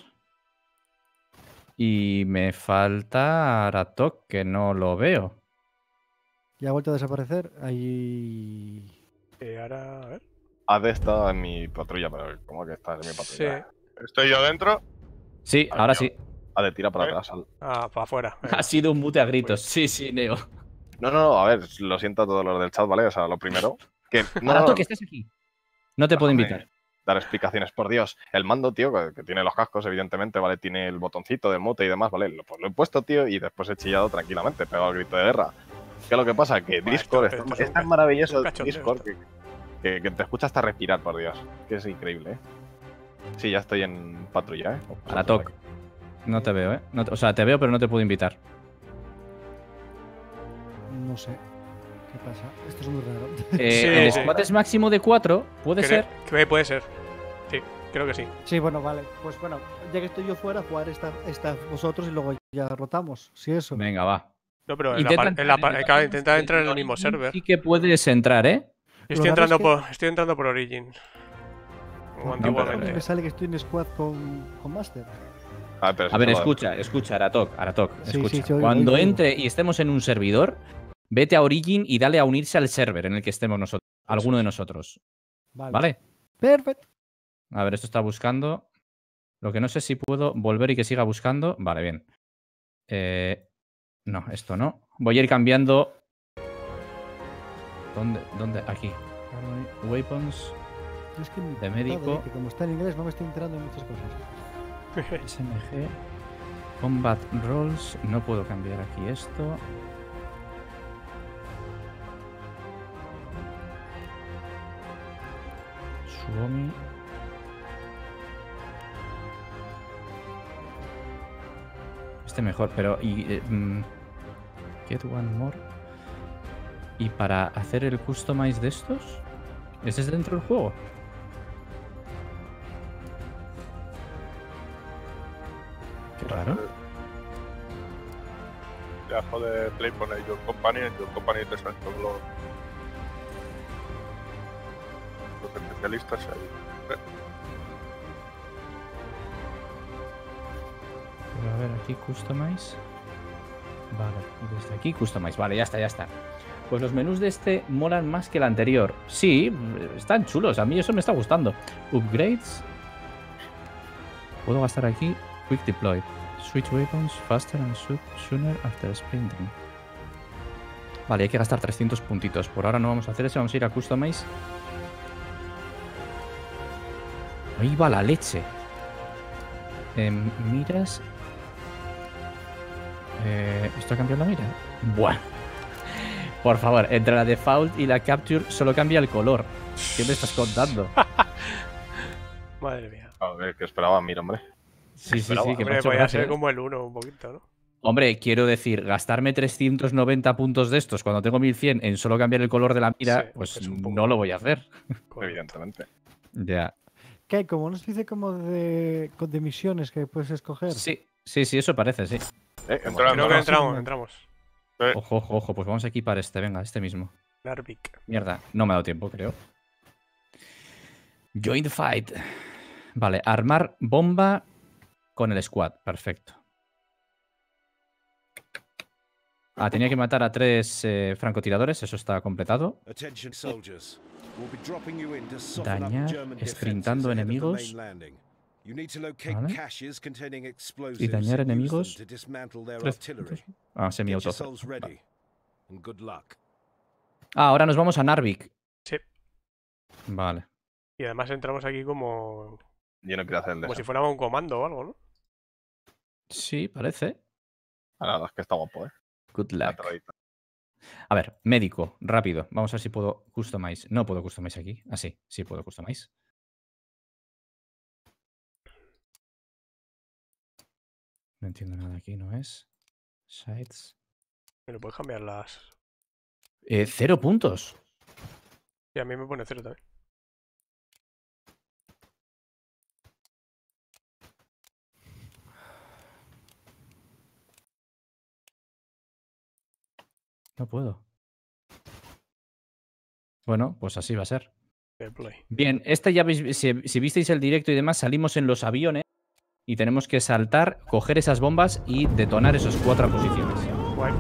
y me falta Aratok, que no lo veo. Ya ha vuelto a desaparecer. Ahí. Eh, ahora, a ver. Ade está en mi patrulla, pero ¿cómo que estás en mi Sí. patrulla? Estoy yo dentro. Sí, Ay, ahora Dios. sí. Ade, tira para Eh. atrás. al- Ah, para afuera. Ha sido un mute a gritos. Sí, sí, Neo. No, no, no, a ver, lo siento a todos los del chat, ¿vale? O sea, lo primero. Que no, Aratok, no, que estás aquí. No te puedo déjame invitar. Dar explicaciones, por Dios. El mando, tío, que, que tiene los cascos, evidentemente, ¿vale? Tiene el botoncito de mute y demás, ¿vale? Lo, pues lo he puesto, tío, y después he chillado tranquilamente, he pegado el grito de guerra. ¿Qué es lo que pasa? Que Buah, Discord esto- es, esto es es un tan ca- maravilloso, un cachondeo Discord, esto. que, que, que te escucha hasta respirar, por Dios. Que es increíble, ¿eh? Sí, ya estoy en patrulla, ¿eh? Aratok. No te veo, ¿eh? No te- o sea, te veo, pero no te puedo invitar. No sé. ¿Qué pasa? Esto es muy raro. Eh, Sí, el sí. squad es máximo de cuatro, puede Cre- ser. que puede ser. Sí, creo que sí. Sí, bueno, vale. Pues bueno, ya que estoy yo fuera, jugar esta, esta vosotros y luego ya rotamos. Sí, eso. Venga, va. No, pero en la, Intenta par- en la entrar par- en el- claro, intenta entrar en el Origin mismo server. Sí que puedes entrar, ¿eh? Yo Lo estoy raro es entrando, que- por, estoy entrando por Origin. Como No, pero antiguamente. me sale que estoy en squad con, con Master. Ah, pero A ver, eso lo- escucha, escucha, Aratok, Aratok, Sí, escucha. sí, sí, oigo, Cuando oigo. entre y estemos en un servidor, vete a Origin y dale a unirse al server en el que estemos nosotros, alguno de nosotros. Vale. ¿Vale? Perfecto. A ver, esto está buscando. Lo que no sé si puedo volver y que siga buscando. Vale, bien. Eh, no, esto no. Voy a ir cambiando. ¿Dónde? ¿Dónde? Aquí. Weapons, Es que mi De putada, médico. eh, que como está en inglés no me estoy enterando de muchas cosas. S M G, Combat Roles. No puedo cambiar aquí esto. Suomi. Este mejor, pero y eh, mm, get one more. Y para hacer el customize de estos, ¿ese es dentro del juego? Qué raro. Debajo de Play pone Your Company, en Your Company te salen todos los, los especialistas ahí. Pero a ver, aquí Customize. Vale, desde aquí Customize. Vale, ya está, ya está. Pues los menús de este molan más que el anterior. Sí, están chulos. A mí eso me está gustando. Upgrades. Puedo gastar aquí Quick Deploy. Switch weapons faster and shoot sooner after sprinting. Vale, hay que gastar trescientos puntitos. Por ahora no vamos a hacer eso. Vamos a ir a Customize. Ahí va la leche. Eh, miras. Eh, ¿Esto ha cambiado la mira? Buah. Por favor, entre la default y la capture solo cambia el color. ¿Qué me estás contando? Madre mía. A ver, que esperaba, mira, hombre. Sí, sí, sí, que Hombre, me ha hecho podría gracia, ser ¿eh? como el uno un poquito, ¿no? Hombre, quiero decir, gastarme trescientos noventa puntos de estos cuando tengo mil cien en solo cambiar el color de la mira, Sí, pues es un poco- no lo voy a hacer. Evidentemente. Ya. ¿Qué hay? Como una especie como de, de misiones que puedes escoger. Sí, sí, sí, eso parece, sí. Eh, Entra- hemos- Creo que no, entramos, sí, entramos. Ojo, ojo, ojo, pues vamos a equipar este, venga, este mismo. Narvik. Mierda, no me ha dado tiempo, creo. Join the fight. Vale, armar bomba con el squad, perfecto. Ah, tenía que matar a tres eh, francotiradores, eso está completado. Dañar, sprintando enemigos. Vale. Y dañar enemigos. trescientos. Ah, semi-auto. Vale. Ah, ahora nos vamos a Narvik. Sí. Vale. Y además entramos aquí como, Yo no quiero hacer el de como eso. si fuéramos un comando o algo, ¿no? Sí, parece. Ah, nada, es que está guapo, eh. Good La luck. entradita. A ver, médico, rápido. Vamos a ver si puedo customize. No puedo customize aquí. Ah, sí, sí puedo customize. No entiendo nada aquí, ¿no es? Sites. Me lo puedes cambiar las. Eh, cero puntos. Sí, a mí me pone cero también. No puedo. Bueno, pues así va a ser. Fair play. Bien, este ya veis, si, si visteis el directo y demás, salimos en los aviones y tenemos que saltar, coger esas bombas y detonar esos cuatro posiciones. Guay.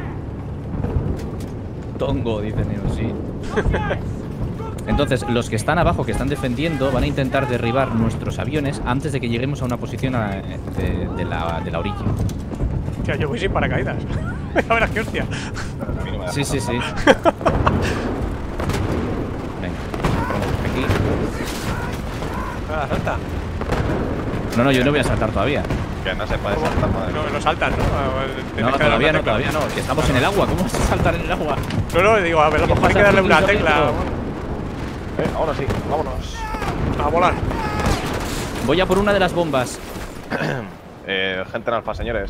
Tongo, dice Neo, sí. Entonces, los que están abajo, que están defendiendo, van a intentar derribar nuestros aviones antes de que lleguemos a una posición a- de, de la, de la orilla. Hostia, yo voy sin paracaídas. A ver, qué hostia. A mí no me da Sí, sí, sí. Venga, aquí. Ah, salta. No, no, yo no voy a saltar todavía. Que no se puede saltar, madre No, mía. no saltan, ¿no? Ah, tienes No, que darle todavía una no, tecla. todavía no. Que estamos en el agua. ¿Cómo vas a saltar en el agua? No, no, digo, a ver, a lo ¿Qué mejor hay que pasa, darle una Luis tecla. Alberto? Eh, ahora sí, vámonos. A volar. Voy a por una de las bombas. Eh, gente en alfa, señores.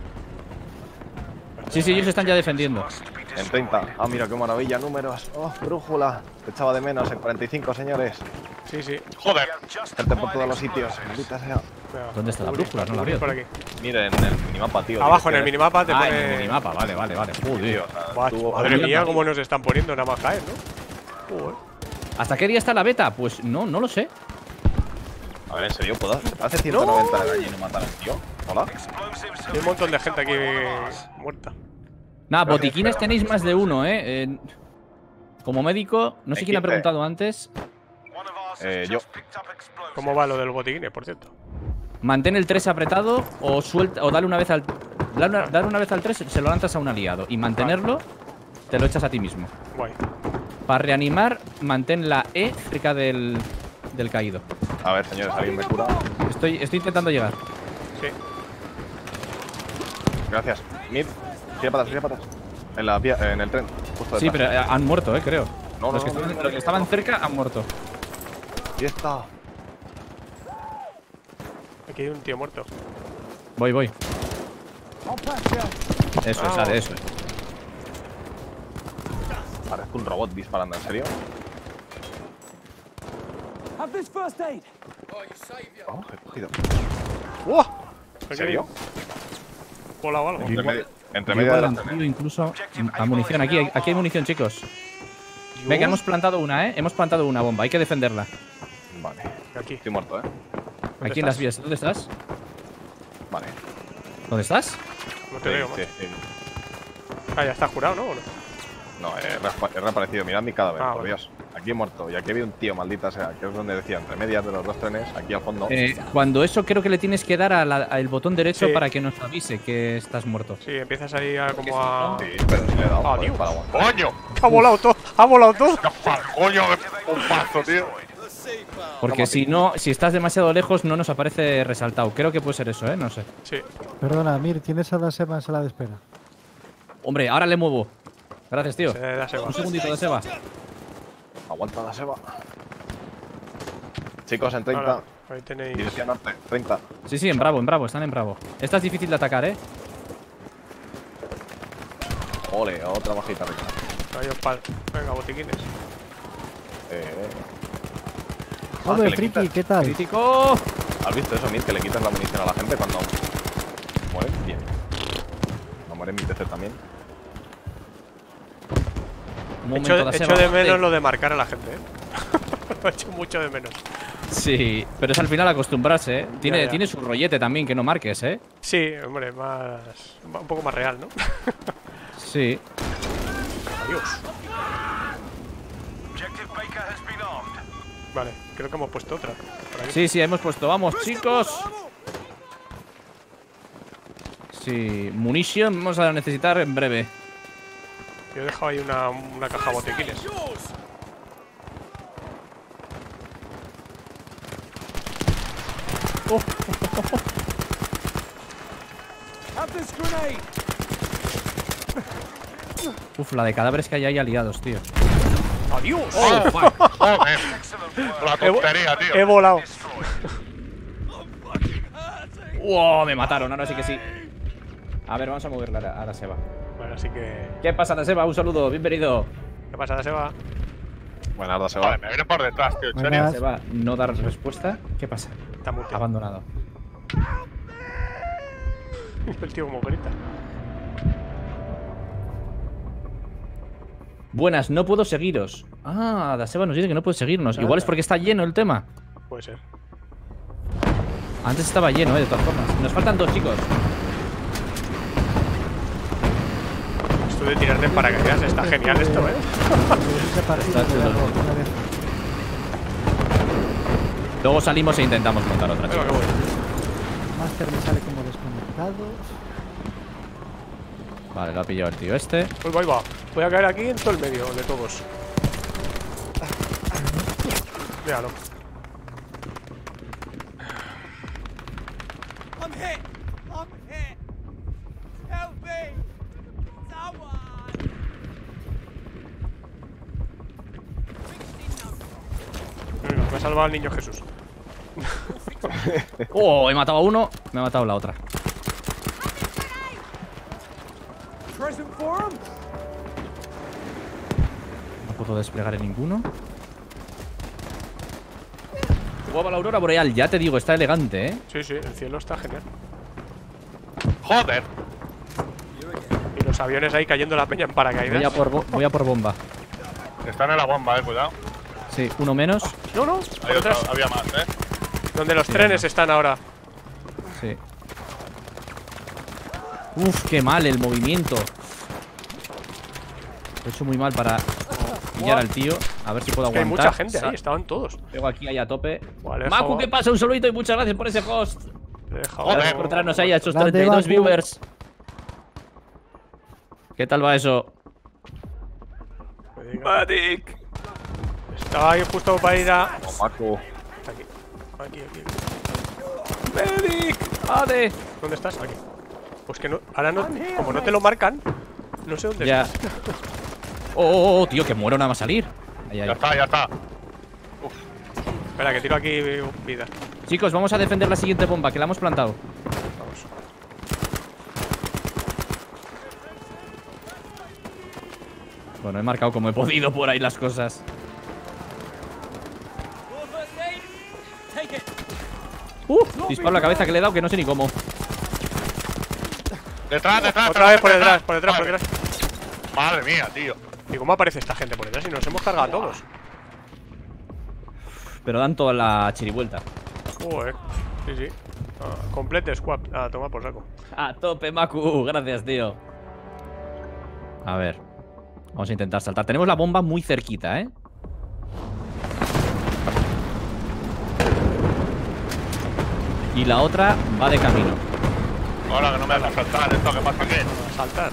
Sí, sí, ellos están ya defendiendo. En treinta. Ah, mira qué maravilla, números. Oh, brújula. Te echaba de menos en cuarenta y cinco, señores. Sí, sí. Joder. Gente por todos los sitios. Maldita sea. Venga, ¿Dónde está la cubrir, brújula? No la cubrir veo, por tío. aquí. Miren en el minimapa, tío. Abajo en el direcciones. minimapa te Ah, pone. en el minimapa. Vale, vale, vale. Tío, Joder. o sea, Buah, tú- madre Había mía, una- cómo nos están poniendo nada más caer, ¿no? Joder. ¿Hasta qué día está la beta? Pues no, no lo sé. A ver, en serio, ¿puedo? Hace ciento noventa de daño y no matar al tío. Hola. Hay un montón de gente aquí muerta. Nada, Gracias, botiquines pero- tenéis más de uno, ¿eh? Eh, Como médico, no sé Hay quién ha quince. preguntado antes. Eh, yo. ¿Cómo va lo de los botiquines, por cierto? Mantén el tres apretado o suelta o dale una vez al dale una, dale una vez al tres, se lo lanzas a un aliado y mantenerlo te lo echas a ti mismo. Guay. Para reanimar, mantén la E cerca del, del caído. A ver, señores, ¿alguien me cura? Estoy, estoy intentando llegar. Sí. Gracias. Mid. Gira patas, gira patas. En la vía, en el tren. Justo Sí, detrás. pero eh, han muerto, eh, creo. No, no, los, que no, estaban, no, los que no. estaban cerca han muerto. Ahí está. Aquí hay un tío muerto. Voy, voy. Eso es, sale, eso es. Parezco un robot disparando, ¿en serio? Oh, he cogido. ¡Wow! ¿En serio? ¿Volado algo? Entre medio, entre Yo medio de igual las han trenes. metido incluso a munición. Aquí hay, aquí hay munición, chicos. Venga, hemos plantado una, ¿eh? Hemos plantado una bomba. Hay que defenderla. Vale. Aquí. Estoy muerto, ¿eh? Aquí en las vías. ¿Dónde estás? Vale. ¿Dónde estás? No te Sí, veo, sí, macho. sí. Ah, ya está jurado, ¿no? ¿O no? No, he, reapa- he reaparecido. Mirad mi cadáver, Ah, por vale. Dios. Aquí he muerto. Y aquí había un tío, maldita sea, que es donde decía, entre medias de los dos trenes, aquí al fondo. Eh, cuando eso creo que le tienes que dar a la- al botón derecho Sí. para que nos avise que estás muerto. Sí, empiezas ahí a, como a... Sí, pero ni le he dado. Ah, joder, Dios. para aguantar. ¡Coño! Ha volado todo, ha volado todo. ¡Coño! ¡Un paso, tío! Porque si no, si estás demasiado lejos no nos aparece resaltado. Creo que puede ser eso, ¿eh? No sé. Sí. Perdona, Mir, tienes a Daseba en sala de espera. Hombre, ahora le muevo. Gracias, tío. Se da se va. Un segundito de Seba. Aguanta la seba. Chicos, en treinta. Ahora, ahí tenéis... Dirección norte, treinta. Sí, sí, en Bravo, en Bravo, están en Bravo. Esta es difícil de atacar, ¿eh? Ole, otra bajita rica. Ahí os pal. Venga, botiquines. Eh, Hombre, que le Friki, quitas. ¿qué tal? ¡Crítico! ¿Has visto eso, Mir? Que le quitas la munición a la gente cuando muere. Bien. No muere mi T C también. Un momento, Echo, Daseba. echo de menos Sí. lo de marcar a la gente, ¿eh? Lo echo mucho de menos. Sí, pero es al final acostumbrarse, ¿eh? Tiene, Ya, ya. tiene su rollete también, que no marques, ¿eh? Sí, hombre, más... un poco más real, ¿no? Sí. Adiós. Objective Baker has been armed. Vale, creo que hemos puesto otra. Por aquí. Sí, sí, hemos puesto. ¡Vamos, chicos! Sí, munición vamos a necesitar en breve. Yo he dejado ahí una, una caja de botiquines. Uf, la de cadáveres que hay ahí aliados, tío. ¡Adiós! ¡Oh, fuck! ¡Joder! La He vo- tontería, tío. He volado. ¡Wow! Me mataron, ahora sí que sí. A ver, vamos a moverla a la- a la Seba. Bueno, así que... ¿Qué pasa, la Seba? Un saludo, bienvenido. ¿Qué pasa, Seba? Bueno, ahora se va. Vale, me viene por detrás, tío. ¿En serio? Buenas. Seba, no dar respuesta. ¿Qué pasa? Está muteado. Abandonado. El tío como grita. Buenas, no puedo seguiros. Ah, Daseba nos dice que no puede seguirnos. Igual es porque está lleno el tema. Puede ser. Antes estaba lleno, eh, de todas formas. Nos faltan dos, chicos. Esto de tirar de paracaídas está genial esto, ¿eh? Ese partido Está te chulo. hago una vez. Luego salimos e intentamos montar otra, Venga, chicos. que voy. Master me sale como desconectado. Vale, lo ha pillado el tío este. Uy, va, ahí va. Voy a caer aquí en todo el medio de todos. Míralo. Venga, me ha salvado el niño Jesús. Oh, he matado a uno. Me ha matado la otra. No puedo desplegar en ninguno. Guapa la aurora boreal, ya te digo, está elegante, ¿eh? Sí, sí, el cielo está genial. ¡Joder! Y los aviones ahí cayendo la peña en paracaídas. Voy a por, bo- voy a por bomba. Están en la bomba, eh, cuidado. Sí, uno menos. No, no, Hay por otro, detrás. había más, eh. Donde los Sí, trenes no. están ahora. Sí. Uf, qué mal el movimiento. Lo he hecho muy mal para pillar al tío. A ver si puedo Que hay aguantar. mucha gente Sa- ahí, estaban todos. Pego aquí ahí a tope. Vale, Maku, Java. ¿qué pasa? Un saludito y muchas gracias por ese host. He dejado- Gracias por traernos ahí a esos Grande, treinta y dos Maku. viewers. ¿Qué tal va eso? Matic. Estaba ahí justo para ir a. Como Paco. Aquí, aquí, aquí. Medic. ¡Ade! ¿Dónde estás? Aquí. Pues que no. Ahora no. Como no te lo marcan, no sé dónde Ya. estás. Oh, oh, oh, tío, que muero nada más salir. Ahí, ahí. Ya está, ya está. Espera, que tiro aquí vida. Chicos, vamos a defender la siguiente bomba, que la hemos plantado. Vamos. Bueno, he marcado como he podido por ahí las cosas. Uh, disparo a la cabeza que le he dado que no sé ni cómo. Detrás, detrás. Otra vez por detrás, por detrás, por Madre- detrás. Madre mía, tío. ¿Y cómo aparece esta gente por detrás? Si nos hemos cargado a todos. Pero dan toda la chirivuelta. Joder. Sí, sí. Ah, complete squad. Ah, toma por saco. A tope, Maku. Gracias, tío. A ver. Vamos a intentar saltar. Tenemos la bomba muy cerquita, ¿eh? Y la otra va de camino. Ahora que no me hagas saltar, ¿esto qué pasa qué? Saltar.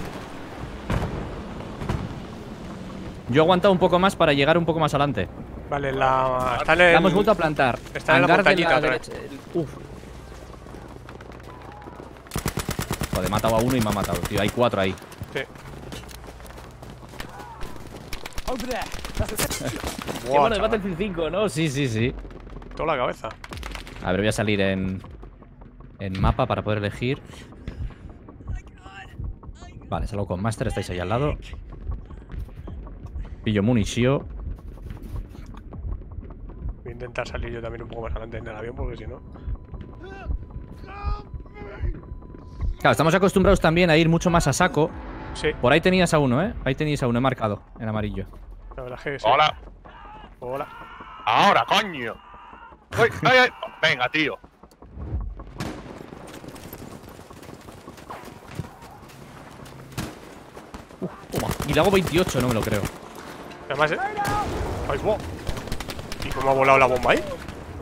Yo he aguantado un poco más para llegar un poco más adelante. Vale, la. Está en el. La hemos vuelto a plantar. Está en la Hangar de montañita otra vez. derecha. Uf. Joder, he matado a uno y me ha matado, tío. Hay cuatro ahí. Sí. Qué Buah, bueno, de chaval. Battlefield cinco, ¿no? Sí, sí, sí. Toda la cabeza. A ver, voy a salir en, en mapa para poder elegir. Vale, salgo con Master, estáis ahí al lado. Pillo munición. Voy a intentar salir yo también un poco más adelante en el avión porque si no. Claro, estamos acostumbrados también a ir mucho más a saco. Sí, Por ahí tenías a uno, ¿eh? Ahí teníais a uno, he marcado, en amarillo. la verdad es que sí. Hola. Hola. Ahora, coño. Uy, ay, ay. Venga, tío. Toma. Y le hago veintiocho, no me lo creo. Además, eh. Ay, wow. ¿Y cómo ha volado la bomba ahí?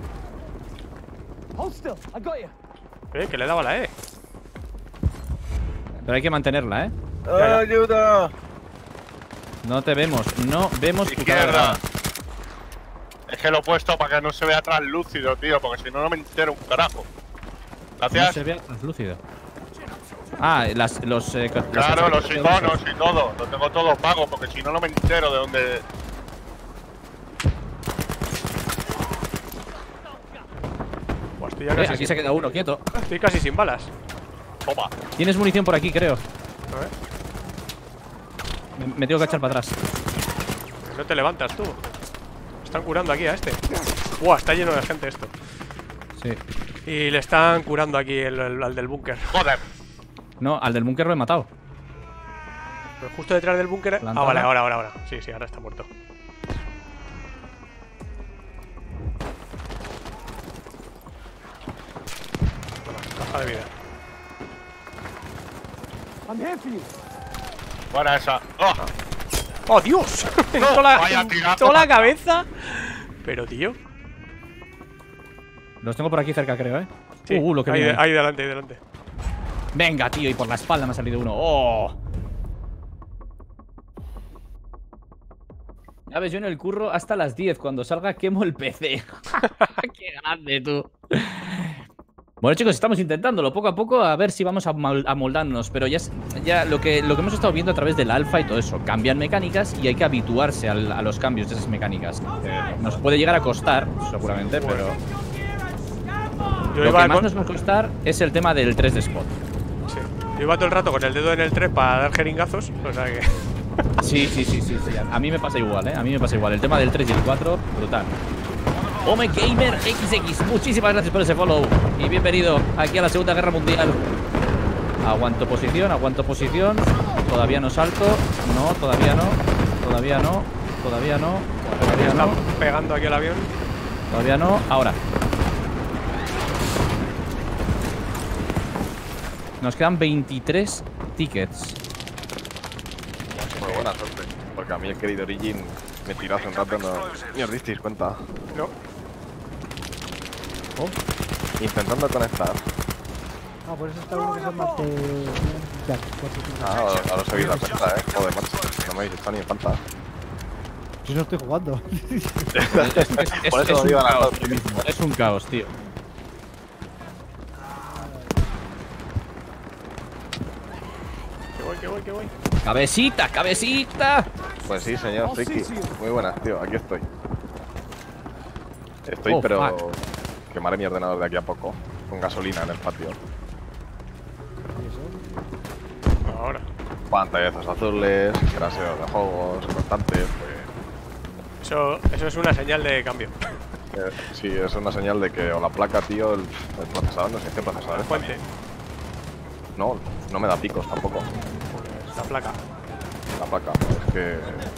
Eh, que le daba la E. Pero hay que mantenerla, ¿eh? Ya, ya. ¡Ayuda! No te vemos, no vemos tu Izquierda. cara. Es que lo he puesto para que no se vea translúcido, tío, porque si no, no me entero un carajo. No Gracias. se ve translúcido. Ah, las, los... eh, las Claro, los categorías de iconos y todo. Lo tengo todo pago, porque si no, no me entero de dónde. Buah, estoy ya Eh, casi, aquí sin, se queda uno, quieto. estoy casi sin balas. Toma. Tienes munición por aquí, creo. A ver. Me, me tengo que echar para atrás. No te levantas tú. Están curando aquí a este. Buah, está lleno de gente esto. Sí. Y le están curando aquí el, el- al del búnker. Joder. No, al del búnker lo he matado. Pero justo detrás del búnker. Ah, Plantada. vale, ahora, ahora, ahora. Sí, sí, ahora está muerto. Bueno, baja de vida. Buena esa. ¡Oh! ¡Oh, Dios! En No, toda la, vaya en tirazo, toda la macho. cabeza. Pero, tío. Los tengo por aquí cerca, creo, ¿eh? Sí, Uh, lo que ahí, viene de- ahí. ahí delante, ahí delante. Venga, tío, y por la espalda me ha salido uno. ¡Oh! Ya ves, yo en el curro hasta las diez. Cuando salga quemo el P C. ¡Qué grande, tú! Bueno, chicos, estamos intentándolo poco a poco a ver si vamos a mol- amoldándonos. Pero ya, es- ya lo, que, lo que hemos estado viendo a través del alfa y todo eso. Cambian mecánicas y hay que habituarse al- a los cambios de esas mecánicas. Eh, nos puede llegar a costar, seguramente, pero... Yo Lo iba, que más con- nos va a costar es el tema del tres de spot. sí. Yo iba todo el rato con el dedo en el tres para dar jeringazos. O sea que. Sí, sí, sí, sí, sí. A mí me pasa igual, ¿eh? A mí me pasa igual. El tema del tres y el cuatro, brutal. Ome Gamer equis equis, muchísimas gracias por ese follow. Y bienvenido aquí a la Segunda Guerra Mundial. Aguanto posición, aguanto posición. Todavía no salto. No, todavía no. Todavía no. Todavía no. Todavía Está no. pegando aquí al avión. Todavía no. Ahora. Nos quedan veintitrés tickets. Muy buena suerte. Porque a mí el querido Origin me tiró hace un rato, no ni os disteis cuenta. No. Oh. Intentando conectar. Ah, por eso está uno que se llama eh, Jack. cuatro, cinco. Ah, ahora, ahora os habéis dado cuenta, eh. Joder, macho. No me habéis echado ni en falta. Yo no estoy jugando. Es, Por eso es lo un digo a la caos, noche. mismo, es un caos, tío. Que voy, que voy, que voy. Cabecita, cabecita. Pues sí, señor Friki. Muy buenas, tío. Aquí estoy. Estoy, Oh, pero fuck. quemaré mi ordenador de aquí a poco. Con gasolina en el patio. Ahora. Pantallazos azules, craseos de juegos, constantes. Pues, Eso, eso es una señal de cambio. eh, sí, es una señal de que o la placa, tío, el, el procesador, no sé qué procesador es. Fuente. No, no me da picos tampoco. Pues la placa. La placa, es que...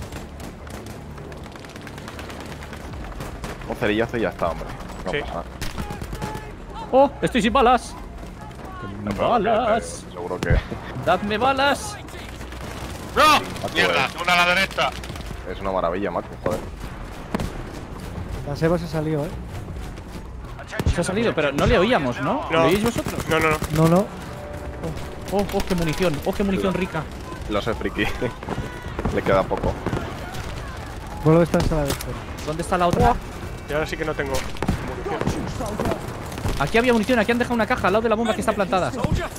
Un cerillazo y ya está, hombre. No Sí. pasa nada. ¡Oh! ¡Estoy sin balas! No, pero, ¡Balas! eh, seguro que ¡Dadme balas! ¡No! ¡Mierda! Una a la derecha. es una maravilla, Macu, joder. La Seba se salió, ¿eh? Se ha salido, pero no le oíamos, ¿no? No. ¿Lo oís vosotros? No, no, no. No, no. ¡Oh, oh, qué munición! ¡Oh, qué munición rica! Lo sé, friki. Le queda poco. Vuelve a estar en sala de espera. ¿Dónde está la otra? Y ahora sí que no tengo munición. Aquí había munición, aquí han dejado una caja al lado de la bomba que está plantada.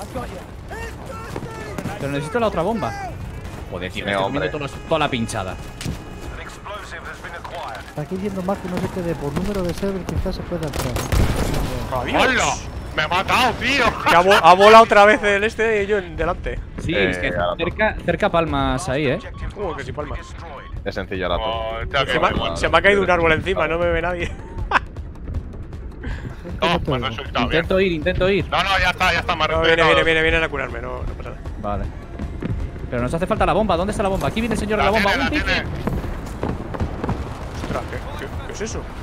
Pero necesito la otra bomba. Joder, tío, me Eh, estoy hombre. comiendo toda la pinchada. An explosive has been acquired. Aquí viendo Macu, no sé qué de por número de server quizás se pueda entrar. ¡Adiós! ¡Hola! ¡Me he matado, tío! Que ha, vo- ha volado otra vez el este y yo en delante. Sí, Eh, es que ahora no. cerca, cerca palmas ahí, ¿eh? ¿Cómo que si palmas? Es sencillo ahora todo. Oh, tío, que Se me, me- ha, se me ha caído un árbol encima, no me ve nadie. No, te me has oigo. resultado bien. Intento ir, intento ir. No, no, ya está, ya está. Me ha No, viene, resultado. viene, viene, vienen a curarme, no, no pasa nada. Vale. Pero nos hace falta la bomba. ¿Dónde está la bomba? Aquí viene el señor de la La bomba. tiene, ¡Un la pique! tiene. Ostras, ¿qué, qué, qué es eso?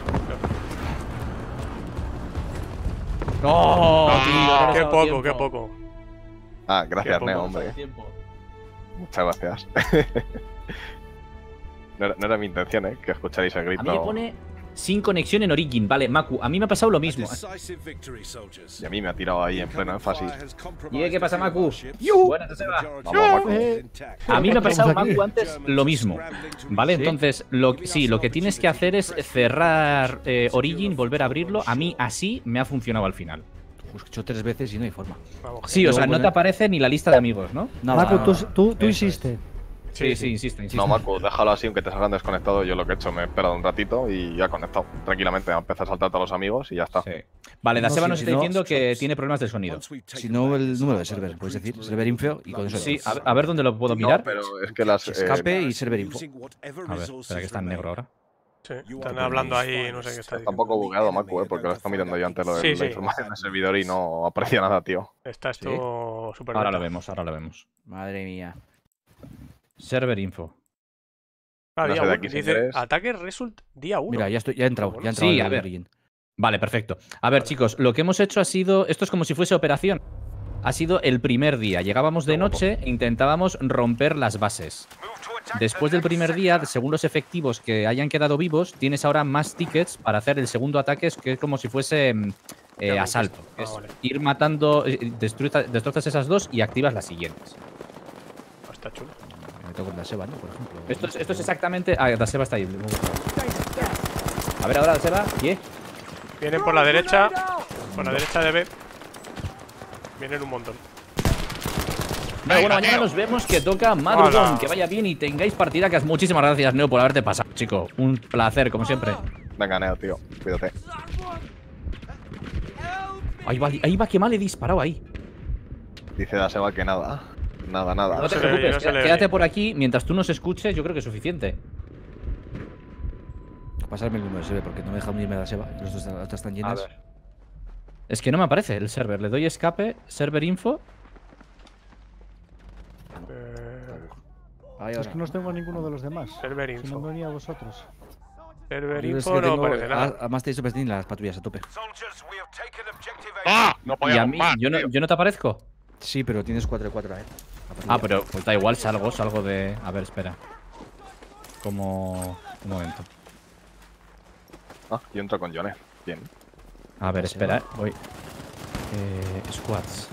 ¡No, Ah, tío! no nos Qué ha dado poco, tiempo. qué poco. Ah, gracias, Qué Neo, poco. hombre. Tiempo. Muchas gracias. no, era, no era mi intención, ¿eh? Que escucharais el A grito. mí me pone sin conexión en Origin. Vale, Maku, a mí me ha pasado lo mismo. Y a mí me ha tirado ahí en pleno énfasis. ¿Y qué pasa, Maku? Buenas, Seba. Vamos, Macu. Eh, A mí me ha pasado, Estamos aquí. Maku, antes lo mismo. ¿Vale? Entonces, lo, sí, lo que tienes que hacer es cerrar eh, Origin, volver a abrirlo. A mí así me ha funcionado al final. Pues he hecho tres veces y no hay forma. Vamos, Sí, o sea, Luego no pone- te aparece ni la lista de amigos, ¿no? Nada, Macu, tú, nada. tú, tú Eso hiciste. Sí, sí, insiste, insiste. No, Macu, déjalo así, aunque te salgan desconectado. Yo lo que he hecho, me he esperado un ratito y ya he conectado. Tranquilamente, empezar a saltar a los amigos y ya está. Sí. Vale, No, Daseba sí, nos si está no- diciendo que tiene problemas de sonido. Si no, el número de server, puedes decir, server info y con eso. Sí, a, a ver dónde lo puedo No, mirar. pero es que las. eh, Escape y server info. A ver, espera que está en negro ahora. Sí, están hablando ahí, no sé qué está Está un diciendo. poco bugueado, Macu, ¿eh? Porque lo está mirando yo antes lo de Sí, la sí. información del servidor y no aprecia nada, tío. Está esto súper Ahora meta. lo vemos, ahora lo vemos. Madre mía. Server info. Ah, No día sé de uno, aquí si dice quieres. ataque result día uno. Mira, ya estoy, ya he entrado, ya he entrado. Sí, al a ver. Origin. Vale, perfecto. A ver, chicos, lo que hemos hecho ha sido. Esto es como si fuese operación. Ha sido el primer día. Llegábamos de noche e intentábamos romper las bases. Después del primer día, según los efectivos que hayan quedado vivos, tienes ahora más tickets para hacer el segundo ataque, que es como si fuese mm, eh, Ya, asalto. ah, Es vale. ir matando, eh, destruza- destrozas esas dos y activas las siguientes. Ah, está chulo. Me meto con la Seba, ¿no? Por ejemplo. Esto es, esto es exactamente. Ah, Daseba está ahí. Me gusta. A ver ahora, Daseba. ¿Qué? Vienen por la derecha. Por la derecha de B. Vienen un montón. Bueno, bueno, Venga, mañana tío. nos vemos que toca madrugón. Hola. Que vaya bien y tengáis partidacas. Muchísimas gracias, Neo, por haberte pasado, chico. Un placer, como siempre. Venga, Neo, tío, cuídate. Ahí va, ahí va, que mal he disparado ahí. Dice Daseba que nada. Nada, nada. No te se le preocupes, ve, no se queda- le ve. quédate por aquí mientras tú nos escuches. Yo creo que es suficiente. Pasarme el número de server porque no me deja unirme a la Seba. Los dos las otras están llenas. Es que no me aparece el server. Le doy escape, server info. Eh, Ahí Es ahora. que no os tengo a ninguno de los demás. server Si no info. venía a vosotros. Server Yo es info que no tengo- aparece nada. a- Además tenéis Super Steam las patrullas a tope. Soldiers, we have taken objective ¡Ah! No Y podía a mí, más, yo no, tío. yo no te aparezco. Sí, pero tienes cuatro de cuatro, ¿eh? La patrulla. Ah, pero pues da igual, salgo, salgo de. A ver, espera. Como. Un momento. Ah, yo entro con Jones. Bien. A ver, Se espera, va. eh, voy. Eh, squads.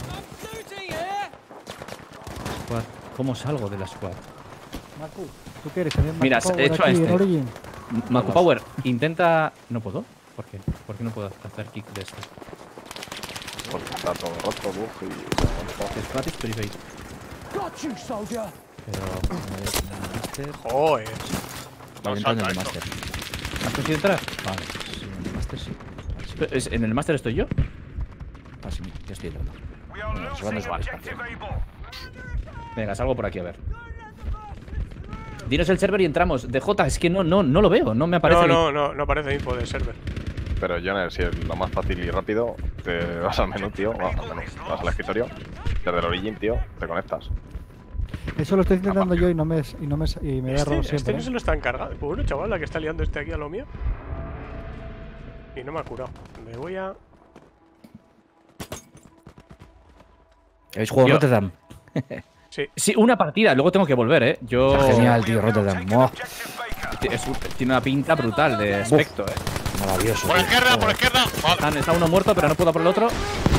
Squad. ¿Cómo salgo de la squad? Macu, ¿tú quieres? ¿También Mira, Macu he Power hecho a aquí en este. Origin? Macu Power, intenta. ¿No puedo? ¿Por qué? ¿Por qué no puedo hacer kick de este? Porque está todo roto, bug y. Squad is private. Pero. A ver, en el Master. Joder. Vale, entrando en el Master. ¿Has conseguido entrar? Vale, sí, en el Master sí. Espera, ¿es- ¿En el máster estoy yo? Ah, sí, ya estoy entrando. We are Bueno, se van losing a objective Able. Venga, salgo por aquí a ver. Dinos el server y entramos. D J, es que no, no, no lo veo, no me aparece. No, ni- no, no, no aparece info de server. Pero Jones, si es lo más fácil y rápido, te vas al menú, tío. Vas al menú, vas al escritorio. Desde el origin, tío, te conectas. Eso lo estoy intentando yo y no me, y no me, y me da error Este, este siempre. no ¿eh? se lo está encargando. Bueno, chaval, la que está liando este aquí a lo mío. Y no me ha curado. Me voy a. ¿Habéis jugado Yo- Rotterdam? Sí. Sí, una partida, luego tengo que volver, ¿eh? Yo... Genial, tío, Rotterdam. Taken Buah, objective Baker. T- es un- Tiene una pinta brutal de aspecto, ¿eh? maravilloso. Por la tío. izquierda, por la izquierda. Vale. Están- Está uno muerto, pero no puedo por el otro.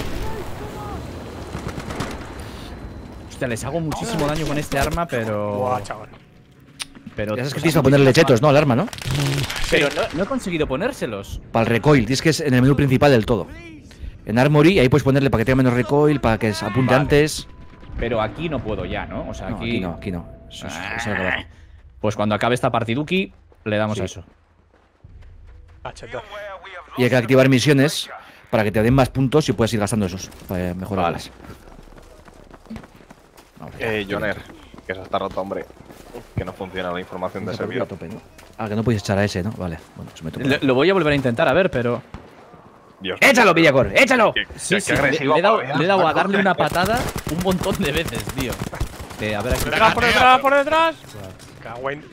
Hostia, les hago muchísimo daño con este arma, pero... Buah, chaval. pero Ya sabes que tienes para ponerle chetos, ¿no? Al arma, ¿no? Pero no, no he conseguido ponérselos. Para el recoil, tienes que es en el menú principal del todo. En Armory, ahí puedes ponerle para que tenga menos recoil, para que se apunte Vale. antes. Pero aquí no puedo ya, ¿no? O sea, No, aquí... aquí no, aquí no. Eso es- eso es acabar. Pues cuando acabe esta partiduki, le damos Sí. a eso. Ah, cheta. Y hay que activar misiones para que te den más puntos y puedas ir gastando esos para mejorarlas. Eh, Joner, que se está roto, hombre. Que no funciona la información de Vale. A servidor. tope, ¿no? Ah, que no puedes echar a ese, ¿no? Vale, bueno, se me toca. Lo, lo voy a volver a intentar, a ver, pero... Dios. ¡Échalo, Villacor! ¡Échalo! Qué- Sí, qué sí, le, agresivo, le he dado, joder, le he dado a Marco. darle una patada un montón de veces, tío. Eh, a ver, aquí... Por detrás, por detrás, por detrás. Cago en-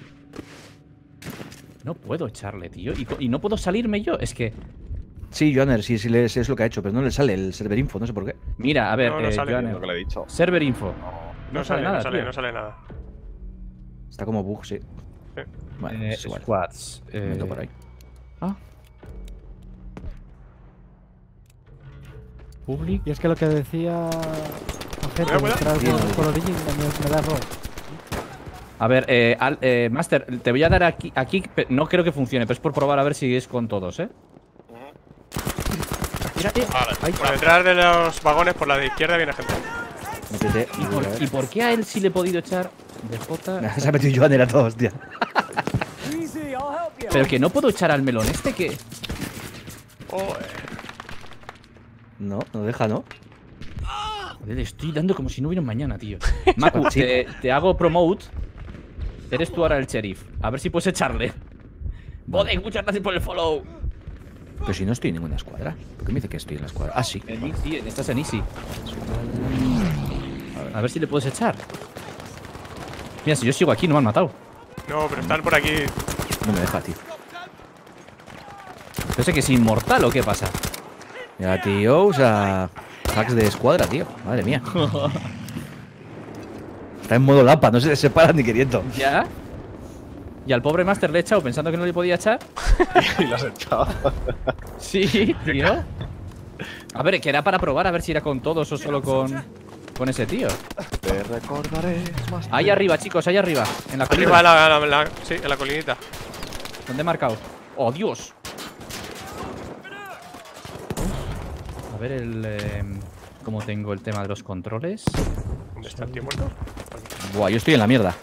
No puedo echarle, tío. Y, co- y no puedo salirme yo. Es que... Sí, Johanner, sí, sí, le- sí es lo que ha hecho, pero no le sale el server info, no sé por qué. Mira, a ver, No, no eh, sale. Johanner, Lo que le he dicho. server info. No, sale, nada, no sale, tío. no sale nada. Está como bug, sí. Bueno, Eh, es igual. squads. Me meto eh, por ahí. Ah. Public. Y es que lo que decía la gente Cuidado, cuidado. detrás del Call Origin me, me da error. A ver, eh, al- eh, Master, te voy a dar aquí, aquí. pe- No creo que funcione, pero es por probar a ver si es con todos, ¿eh? Mira, eh. Vale. Por detrás de los vagones, por la de izquierda, viene gente. Métete. ¿Y por, ¿Y por qué a él sí le he podido echar de J? Se ha metido Johanner a todos, tío. Pero que no puedo echar al melón este que. Oh, No, no deja, ¿no? Joder, le estoy dando como si no hubiera un mañana, tío. Maku, te, te hago promote. Eres tú ahora el sheriff. A ver si puedes echarle. Bodek, muchas gracias por el follow. Pero si no estoy en ninguna escuadra. ¿Por qué me dice que estoy en la escuadra? Ah, sí. En Easy, estás en Easy. A ver si le puedes echar. Mira, si yo sigo aquí, no me han matado. no, pero están por aquí. No me deja, tío. ¿Pero sé que es inmortal o qué pasa? Ya, tío, o sea. Hacks de escuadra, tío. Madre mía. Está en modo lapa, no se separa ni queriendo. ¿Ya? Y al pobre Master le he echado pensando que no le podía echar. Y lo has echado. Sí, tío. A ver, que era para probar a ver si era con todos o solo con. Con ese tío. Te recordaré más. Ahí arriba, chicos, ahí arriba. En la Arriba, colina. en la, la- la- sí, en la colinita. ¿Dónde he marcado? ¡Oh, Dios! A ver el... eh, cómo tengo el tema de los controles. ¿Dónde está el tío muerto? Buah, yo estoy en la mierda.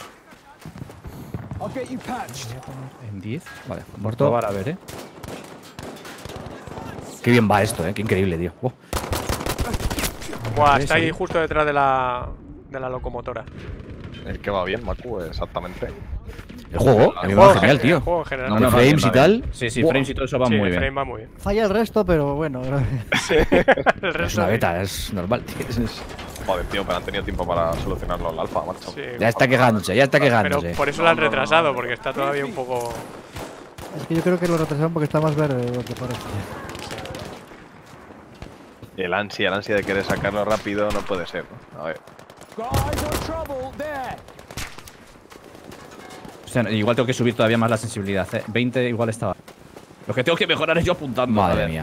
En diez. Vale, Por muerto. probar a ver, ¿eh? Qué bien va esto, eh. Qué increíble, tío. Buah. Buah, ¿Ves está ahí ahí? justo detrás de la, de la locomotora. El que va bien, Macu, exactamente. El juego, a mí me Juego va en genial, general, tío. juego en general. No, no, de va bien, frames va y tal. Sí, sí, Buah, frames y todo eso va Sí, muy el bien. frame va muy bien. Falla el resto, pero bueno. El Es resto una de- beta, es normal, tío. Es- es- Joder, tío, pero han tenido tiempo para solucionarlo en el alfa, macho. Sí, Ya está quejándose, ya está pero quejándose. por eso lo han retrasado, porque está todavía un poco. Es que yo creo que lo retrasaron porque está más verde de lo que parece. El ansia, el ansia de querer sacarlo rápido no puede ser, ¿no? A ver. O sea, igual tengo que subir todavía más la sensibilidad, ¿eh? veinte igual estaba. Lo que tengo que mejorar es yo apuntando. a Madre ver. mía.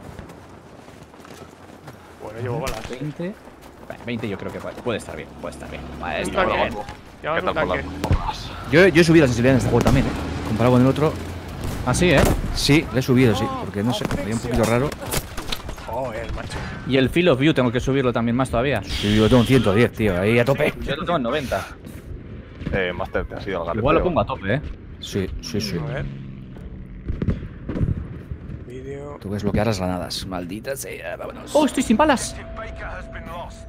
Bueno, llevo balas. veinte. Vale, veinte yo creo que puede, puede estar bien, puede estar bien. Vale, Está está bien. bien. ¿Qué Llevamos un tal por tanque. las bombas? Yo, yo he subido la sensibilidad en este juego también, eh. Comparado con el otro, Así, ¿eh? sí, le he subido, sí. Porque no sé, me veía un poquito raro. Joder, macho. Y el Field of View tengo que subirlo también más todavía. Sí, yo tengo un ciento diez, tío. Ahí a tope. Yo lo tengo en noventa. Eh, Master, te has ido al galeteo. Igual lo pongo a tope, ¿eh? Sí, sí, sí. A ver. Vídeo. Tú ves bloquear las granadas. Maldita sea, vámonos. ¡Oh, estoy sin balas! Baker has been lost.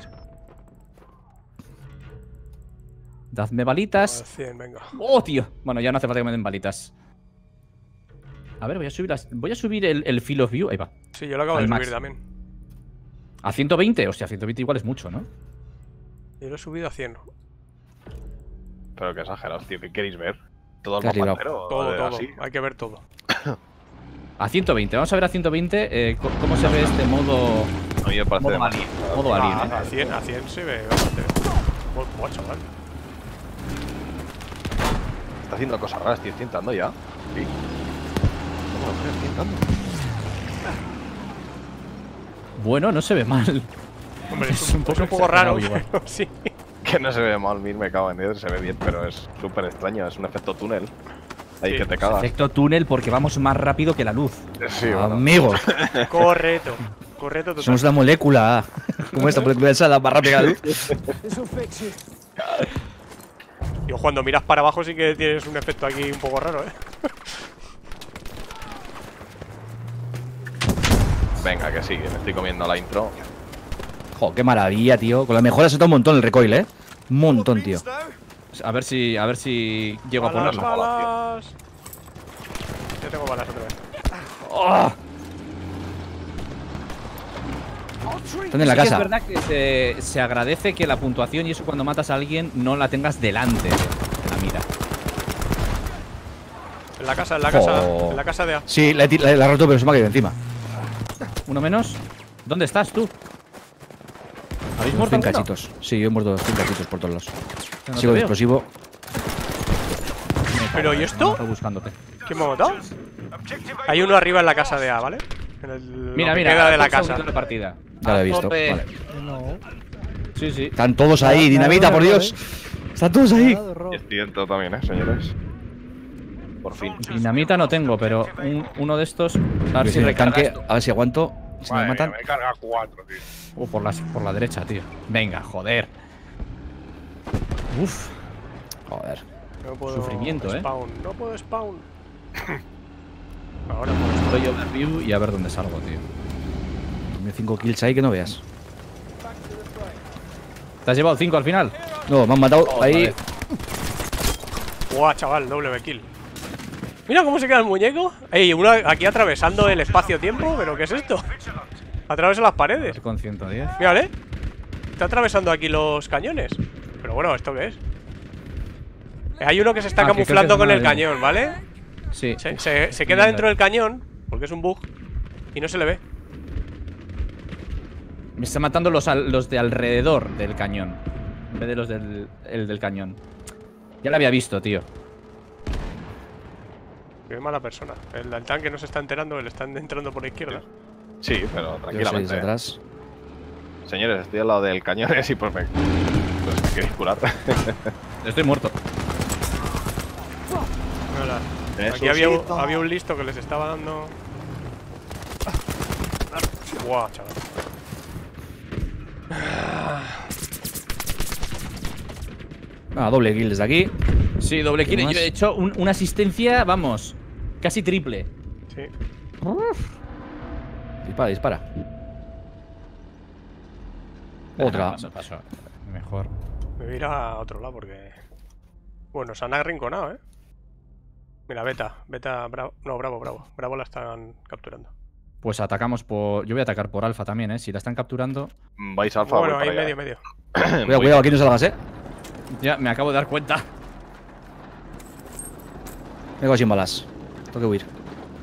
Dadme Al balitas. cien, venga. ¡Oh, tío! Bueno, ya no hace falta que me den balitas. A ver, voy a subir las... Voy a subir el, el Field of View. Ahí va. Sí, yo lo acabo Al de max. subir también. A ciento veinte. Hostia, ciento veinte igual es mucho, ¿no? Yo lo he subido a cien. Pero qué exagerados, tío. ¿Qué queréis ver? ¿Todo el Te has mapa librado. entero? Todo, ¿O todo. así? Hay que ver todo. A ciento veinte, vamos a ver a ciento veinte eh, co- cómo se ve este modo. A mí me parece Modo demasiado. alien. Modo alien, Ah, a eh. cien, a cien se ve bastante. Buah, buah, chaval. Está haciendo cosas raras, tío. Estoy entrando ya. Sí. ¿Cómo lo crees? Estoy entrando. Bueno, no se ve mal. Hombre, Es es un, un poco es un poco raro, exagerado igual. pero sí. Que no se ve mal, Mir, me cago en Dios. Se ve bien, pero es súper extraño. Es un efecto túnel. Ahí Sí. que te cagas. Efecto túnel porque vamos más rápido que la luz. Sí, bueno. Amigos, Correcto. Correcto, total. somos una molécula. Como esta molécula esa, la más rápida que la luz. Yo cuando miras para abajo sí que tienes un efecto aquí un poco raro, ¿eh? Venga, que sí, que me estoy comiendo la intro. Jo, qué maravilla, tío. Con la mejora se está un montón el recoil, eh. Un montón, tío. A ver si, a ver si llego a Balas, ponerlo. balas. Ya tengo balas otra vez. Están en la Sí que casa. es verdad que se, se agradece que la puntuación y eso cuando matas a alguien no la tengas delante de la mira. En la casa, en la casa, Jo. en la casa de A. Sí, la he, ti- la- la he roto, pero se me ha caído encima. Uno menos. ¿Dónde estás tú? ¿Habéis Unos muerto cien alguno? cachitos. Sí, yo he muerto cien cachitos por todos lados. No te Sigo de veo. explosivo. Me Pero, cago, ¿y eh, esto? estoy buscándote. ¿Quién me ha matado? Hay uno arriba en la casa de A, ¿vale? En el, Mira, lo que mira, queda de la acaba casa. la partida. Ya lo he A visto. tope. Vale. No. Sí, sí. Están todos ahí, Nada, dinamita, nada por de error, Dios. Están todos ahí. Nada de error. Y estoy dentro también, eh, señores. Por fin. Dinamita no tengo, pero un- uno de estos. A ver Yo si estoy en el tanque, recargas. a ver si aguanto. Si me Madre matan. mía, me carga cuatro, tío. Uh, por, las, por la derecha, tío. Venga, joder. Uf. Joder. No puedo Sufrimiento, ¿eh? spawn. No puedo spawn. Ahora puedo. Doy overview y a ver dónde salgo, tío. Tiene cinco kills ahí que no veas. ¿Te has llevado cinco al final? No, me han matado Otra ahí. vez. Buah, chaval, doble kill. Mira cómo se queda el muñeco. Ey, uno aquí atravesando el espacio-tiempo. ¿Pero qué es esto? Atraviesa las paredes. Con ciento diez. Mírale. Está atravesando aquí los cañones. Pero bueno, ¿esto qué es? Hay uno que se está Ah, que creo camuflando que es con una el de- cañón, ¿vale? Sí. Se, se- se queda dentro del cañón, porque es un bug, y no se le ve. Me está matando los, al- los de alrededor del cañón. En vez de los del, el del cañón. Ya lo había visto, tío. Qué mala persona. El del tanque no se está enterando, le están entrando por la izquierda. Sí, pero Yo soy tranquilamente. desde atrás. Señores, estoy al lado del cañón y pues me, pues me queréis curar. Estoy muerto. Mira, Eso aquí había, un- sí. había un listo que les estaba dando. Guau, chaval. Ah, doble kill desde aquí. Sí, doble kill. ¿Qué Yo más? he hecho un- una asistencia, vamos, casi triple. Sí. Dispara, dispara. Otra. Paso, paso. Mejor. Me voy a ir a otro lado porque. Bueno, se han arrinconado, ¿eh? Mira, Beta, Beta, Bravo. No, Bravo, Bravo. Bravo la están capturando. Pues atacamos por. Yo voy a atacar por alfa también, ¿eh? Si la están capturando. Vais alfa, Bueno, voy ahí para medio, allá. medio. Cuidado, cuidado, aquí no salgas, eh. Ya, me acabo de dar cuenta. Me quedo sin balas. Tengo que huir.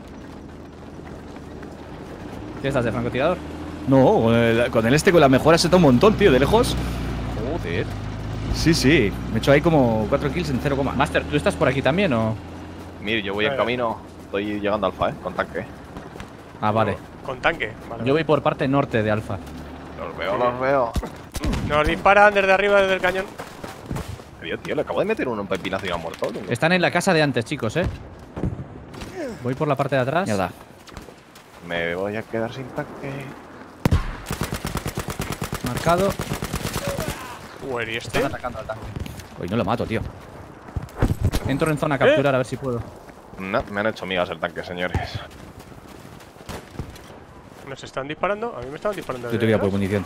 ¿Qué estás de francotirador? No, con el, con el este, con la mejora se toma un montón, tío, de lejos. Joder. Sí, sí. Me he hecho ahí como cuatro kills en cero coma. Master, ¿tú estás por aquí también o...? Mir, yo voy en Eh. camino. Estoy llegando a alfa, eh, con tanque. Ah, vale. Con tanque. Vale, Yo voy por parte norte de alfa. Los veo, los veo. Nos disparan desde arriba, desde el cañón. Tío, tío, le acabo de meter uno en pepinazo y ha muerto. Están en la casa de antes, chicos, ¿eh? Voy por la parte de atrás. Mierda. Me voy a quedar sin tanque. Marcado. Uy, ¿y este? Están atacando al tanque. Uy, no lo mato, tío. Entro en zona a capturar a ver si puedo. No, me han hecho migas el tanque, señores. ¿Nos están disparando? A mí me estaban disparando. Yo desde te voy a por detrás. munición.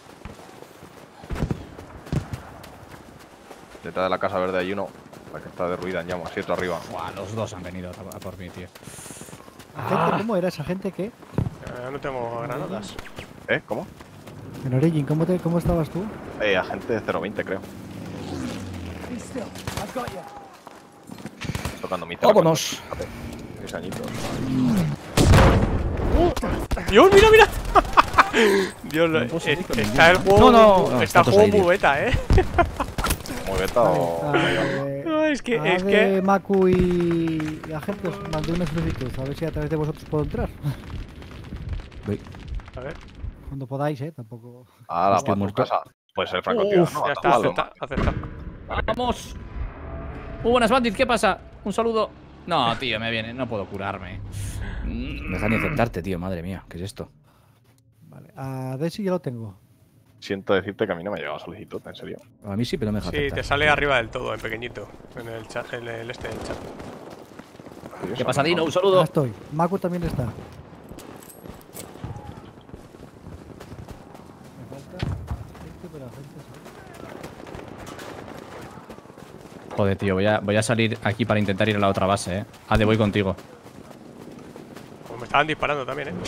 Detrás de la casa verde hay uno. La que está derruida en llamas. Y otro arriba. Buah, los dos han venido a a por mí, tío. Gente, ¿cómo era esa gente que? Eh, no tengo granadas. ¿Eh? ¿Cómo? En Origin, ¿cómo, te, ¿cómo estabas tú? Eh, agente cero veinte, creo. Tocando mi cero. Vámonos. Seis añitos. Dios, mira, mira. Dios, lo- No puedo seguir es- con está el ninguno. juego. No, no, no, está el todos juego ahí, muy tío. beta, eh. Muy beta o. Eh, No, es que, a es ver, que. Maku y y agentes, mandé una solicitud. A ver si a través de vosotros puedo entrar. A ver. Cuando podáis, eh. Tampoco. Ah, Estoy la tu muerto. casa. Puede ser francotirador, Uf, ¿no? Ya está, Atacarlo, acepta, acepta. ¡Vamos! Muy buenas, Bandit, ¿qué pasa? Un saludo. No, tío, me viene, no puedo curarme. No deja ni aceptarte, tío. Madre mía, ¿qué es esto? Vale. A Desi ya lo tengo. Siento decirte que a mí no me ha llegado solicitud, en serio. A mí sí, pero no me deja Sí, aceptar. te sale arriba del todo, en pequeñito. En el chat, en el este del chat. ¿Qué pasa, Dino? Un Ya saludo. estoy. Maku también está. Me falta gente, pero agentes, ¿eh? Joder, tío, voy a, voy a salir aquí para intentar ir a la otra base, eh. Ade, voy contigo. Pues me estaban disparando también, eh.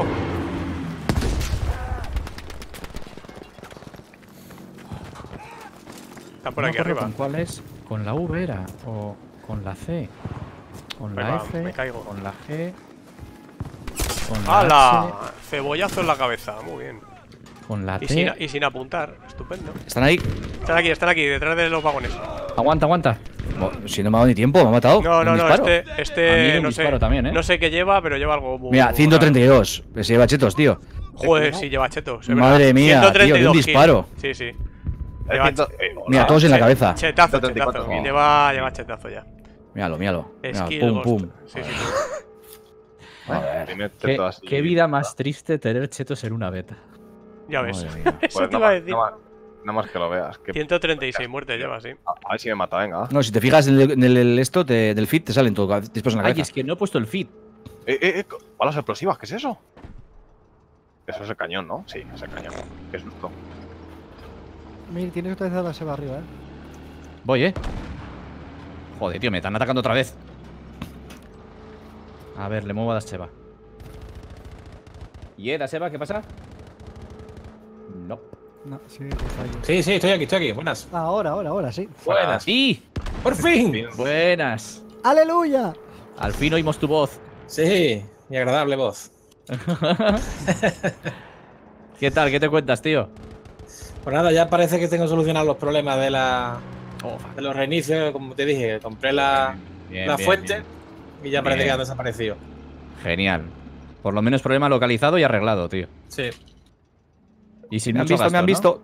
Están por No aquí me acuerdo arriba. ¿Con cuál es? ¿Con la V era? ¿O con la C? ¿Con la Ahí va, F? me caigo. ¿Con la G? ¿Con la ¡Hala! Cebollazo en la cabeza, muy bien. H? ¿Con la Y sin, T? y sin apuntar, estupendo. ¿Están ahí? Están aquí, están aquí, detrás de los vagones. Aguanta, aguanta. Bueno, si no me ha dado ni tiempo, me ha matado. No, ¿Un no, no, disparo? este, A mí este un no disparo sé, también, ¿eh? no sé qué lleva, pero lleva algo muy. Mira, ciento treinta y dos. Que se lleva chetos, tío. Joder, sí, lleva chetos. es Madre verdad. mía, ciento treinta y tío, de un dos disparo. kills. Sí, sí. Eh, Lleva ciento- che- eh, hola. Mira, todos en la Che- cabeza. Chetazo, ciento treinta y chetazo. cuatro. Lleva, lleva chetazo ya. Míralo, míralo. Míralo, Skill pum, Ghost. pum. Sí, sí, sí. Joder. Tiene ¿Qué, teto así. qué vida más triste tener chetos en una beta. Ya ves. Madre mía. Eso Pues te nada iba a más, decir. nada más- nada más que lo veas. Que- ciento treinta y seis muertes lleva, sí. A a ver si me mata, venga. No, si te fijas en el, en el- el esto te- del feed, te salen todo disparos en la Ay, cabeza. es que no he puesto el feed. Eh, eh, eh, balas explosivas, ¿qué es eso? Eso es el cañón, ¿no? Sí, es el cañón. Qué susto. Mira, tienes otra vez a la Seba arriba, eh. Voy, eh. Joder, tío, me están atacando otra vez. A ver, le muevo a Daseba. ¿Y eh, Daseba, qué pasa? No. No, sí, está ahí. Sí, sí, estoy aquí, estoy aquí. Buenas. Ah, ahora, ahora, ahora, sí. Buenas. ¡Sí! ¡Por fin! Buenas. ¡Aleluya! Al fin oímos tu voz. Sí, mi agradable voz. ¿Qué tal? ¿Qué te cuentas, tío? Pues nada, ya parece que tengo solucionados los problemas de la Oh, de los reinicios. Como te dije, compré la, bien, la bien, fuente bien. y ya parece Bien. que han desaparecido. Genial. Por lo menos problema localizado y arreglado, tío. Sí. Y sin Me han mucho visto, gasto, me han ¿no? visto.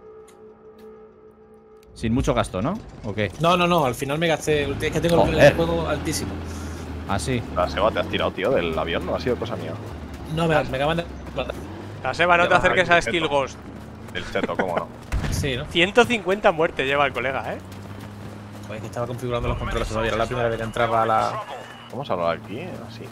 Sin mucho gasto, ¿no? ¿O qué? No, no, no, al final me gasté. Es que tengo el Joder. juego altísimo. Ah, sí. La Seba te has tirado, tío, del avión, no ha sido cosa mía. No, me, me acaban de. La Seba, no te Lleva acerques ahí a el Skill cheto. Ghost. El cheto, cómo no. Sí, ¿no? ciento cincuenta muertes lleva el colega, eh. Joder, que estaba configurando los controles todavía. Era la primera vez que entraba a la. Vamos a hablar aquí, así.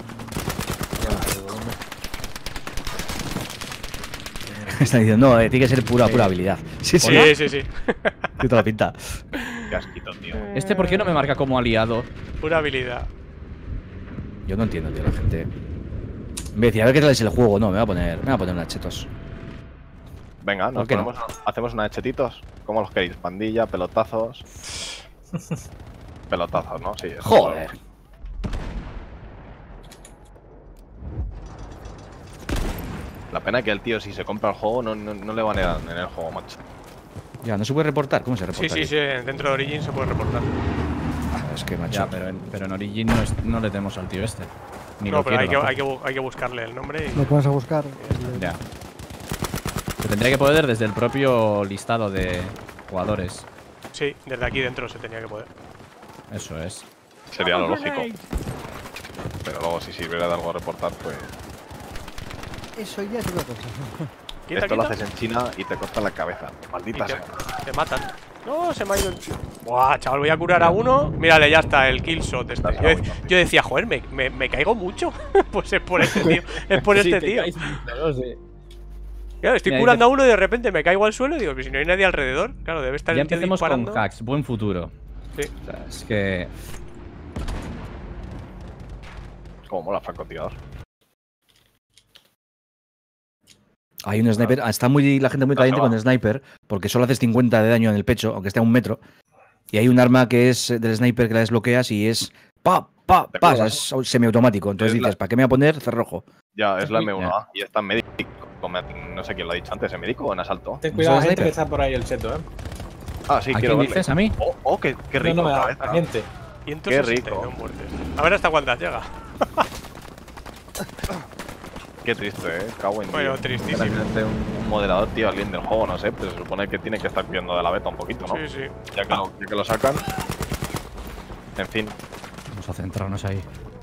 Están diciendo, no, eh, tiene que ser pura, pura habilidad. Sí, sí. Sí, sí, sí. Tiene toda la pinta. Qué asquito, tío. ¿Este por qué no me marca como aliado? Pura habilidad. Yo no entiendo, tío, la gente. Me decía, a ver qué tal es el juego. No, me voy a poner, me voy a poner unas chetos. Venga, nos ¿Por qué no? ponemos, hacemos una de chetitos. ¿Cómo los queréis? Pandilla, pelotazos. Pelotazos, ¿no? Sí. eso Joder. La pena es que el tío, si se compra el juego, no, no, no le van a dar en el juego, macho. Ya, no se puede reportar. ¿Cómo se reporta? Sí, sí, aquí? sí. Dentro de Origin se puede reportar. Es que, macho. Ya, pero en, pero en Origin no, es- no le tenemos al tío este. Ni No, lo pero hay que, quiero, hay, que, bu- hay que buscarle el nombre y. Lo pones a buscar. tampoco. Ya. Se tendría que poder desde el propio listado de jugadores. Sí, desde aquí dentro se tenía que poder. Eso es. Sería lo lógico. Pero luego, si sirviera de algo a reportar, pues. Eso ya es otra cosa. Quita, Esto lo quita. haces en China y te cortan la cabeza. Y Maldita te, sea. te matan. No, se me ha ido el tío. Buah, chaval, voy a curar a uno. Mírale, ya está, el kill shot este. Yo, de- yo decía, joder, me, me, me caigo mucho. Pues es por este tío. Es por este tío. Claro, estoy Mira, curando dice- a uno y de repente me caigo al suelo y digo, pues si no hay nadie alrededor. Claro, debe estar Ya el tío empecemos disparando. con hacks. Buen futuro. Sí. O sea, es que. Como mola francotirador. Hay un sniper. Está muy la gente muy No, caliente se va. con sniper, porque solo haces cincuenta de daño en el pecho, aunque esté a un metro. Y hay un arma que es del sniper que la desbloqueas y es pa, pa, De pa, acuerdo. es semiautomático. Entonces Es la- dices, ¿para qué me voy a poner cerrojo? Ya, es la Uy, M uno A y está en médico. No sé quién lo ha dicho antes, ¿en médico o en asalto? Ten cuidado, ¿Sabes gente, sniper? que está por ahí el cheto, ¿eh? Ah, sí, ¿A quiero quién verle. dices? ¿A mí? Oh, oh, qué, qué rico. No, no me da, cabeza. a gente. ciento Qué sesenta y dos rico. muertes. A ver hasta cuántas llega. Qué triste, eh. Cago en Bueno, Dios. tristísimo. Realmente un moderador, tío, alguien del juego, no sé, pero se supone que tiene que estar viendo de la beta un poquito, ¿no? Sí, sí. Ya, que lo, ya que lo sacan. En fin. Vamos a centrarnos ahí.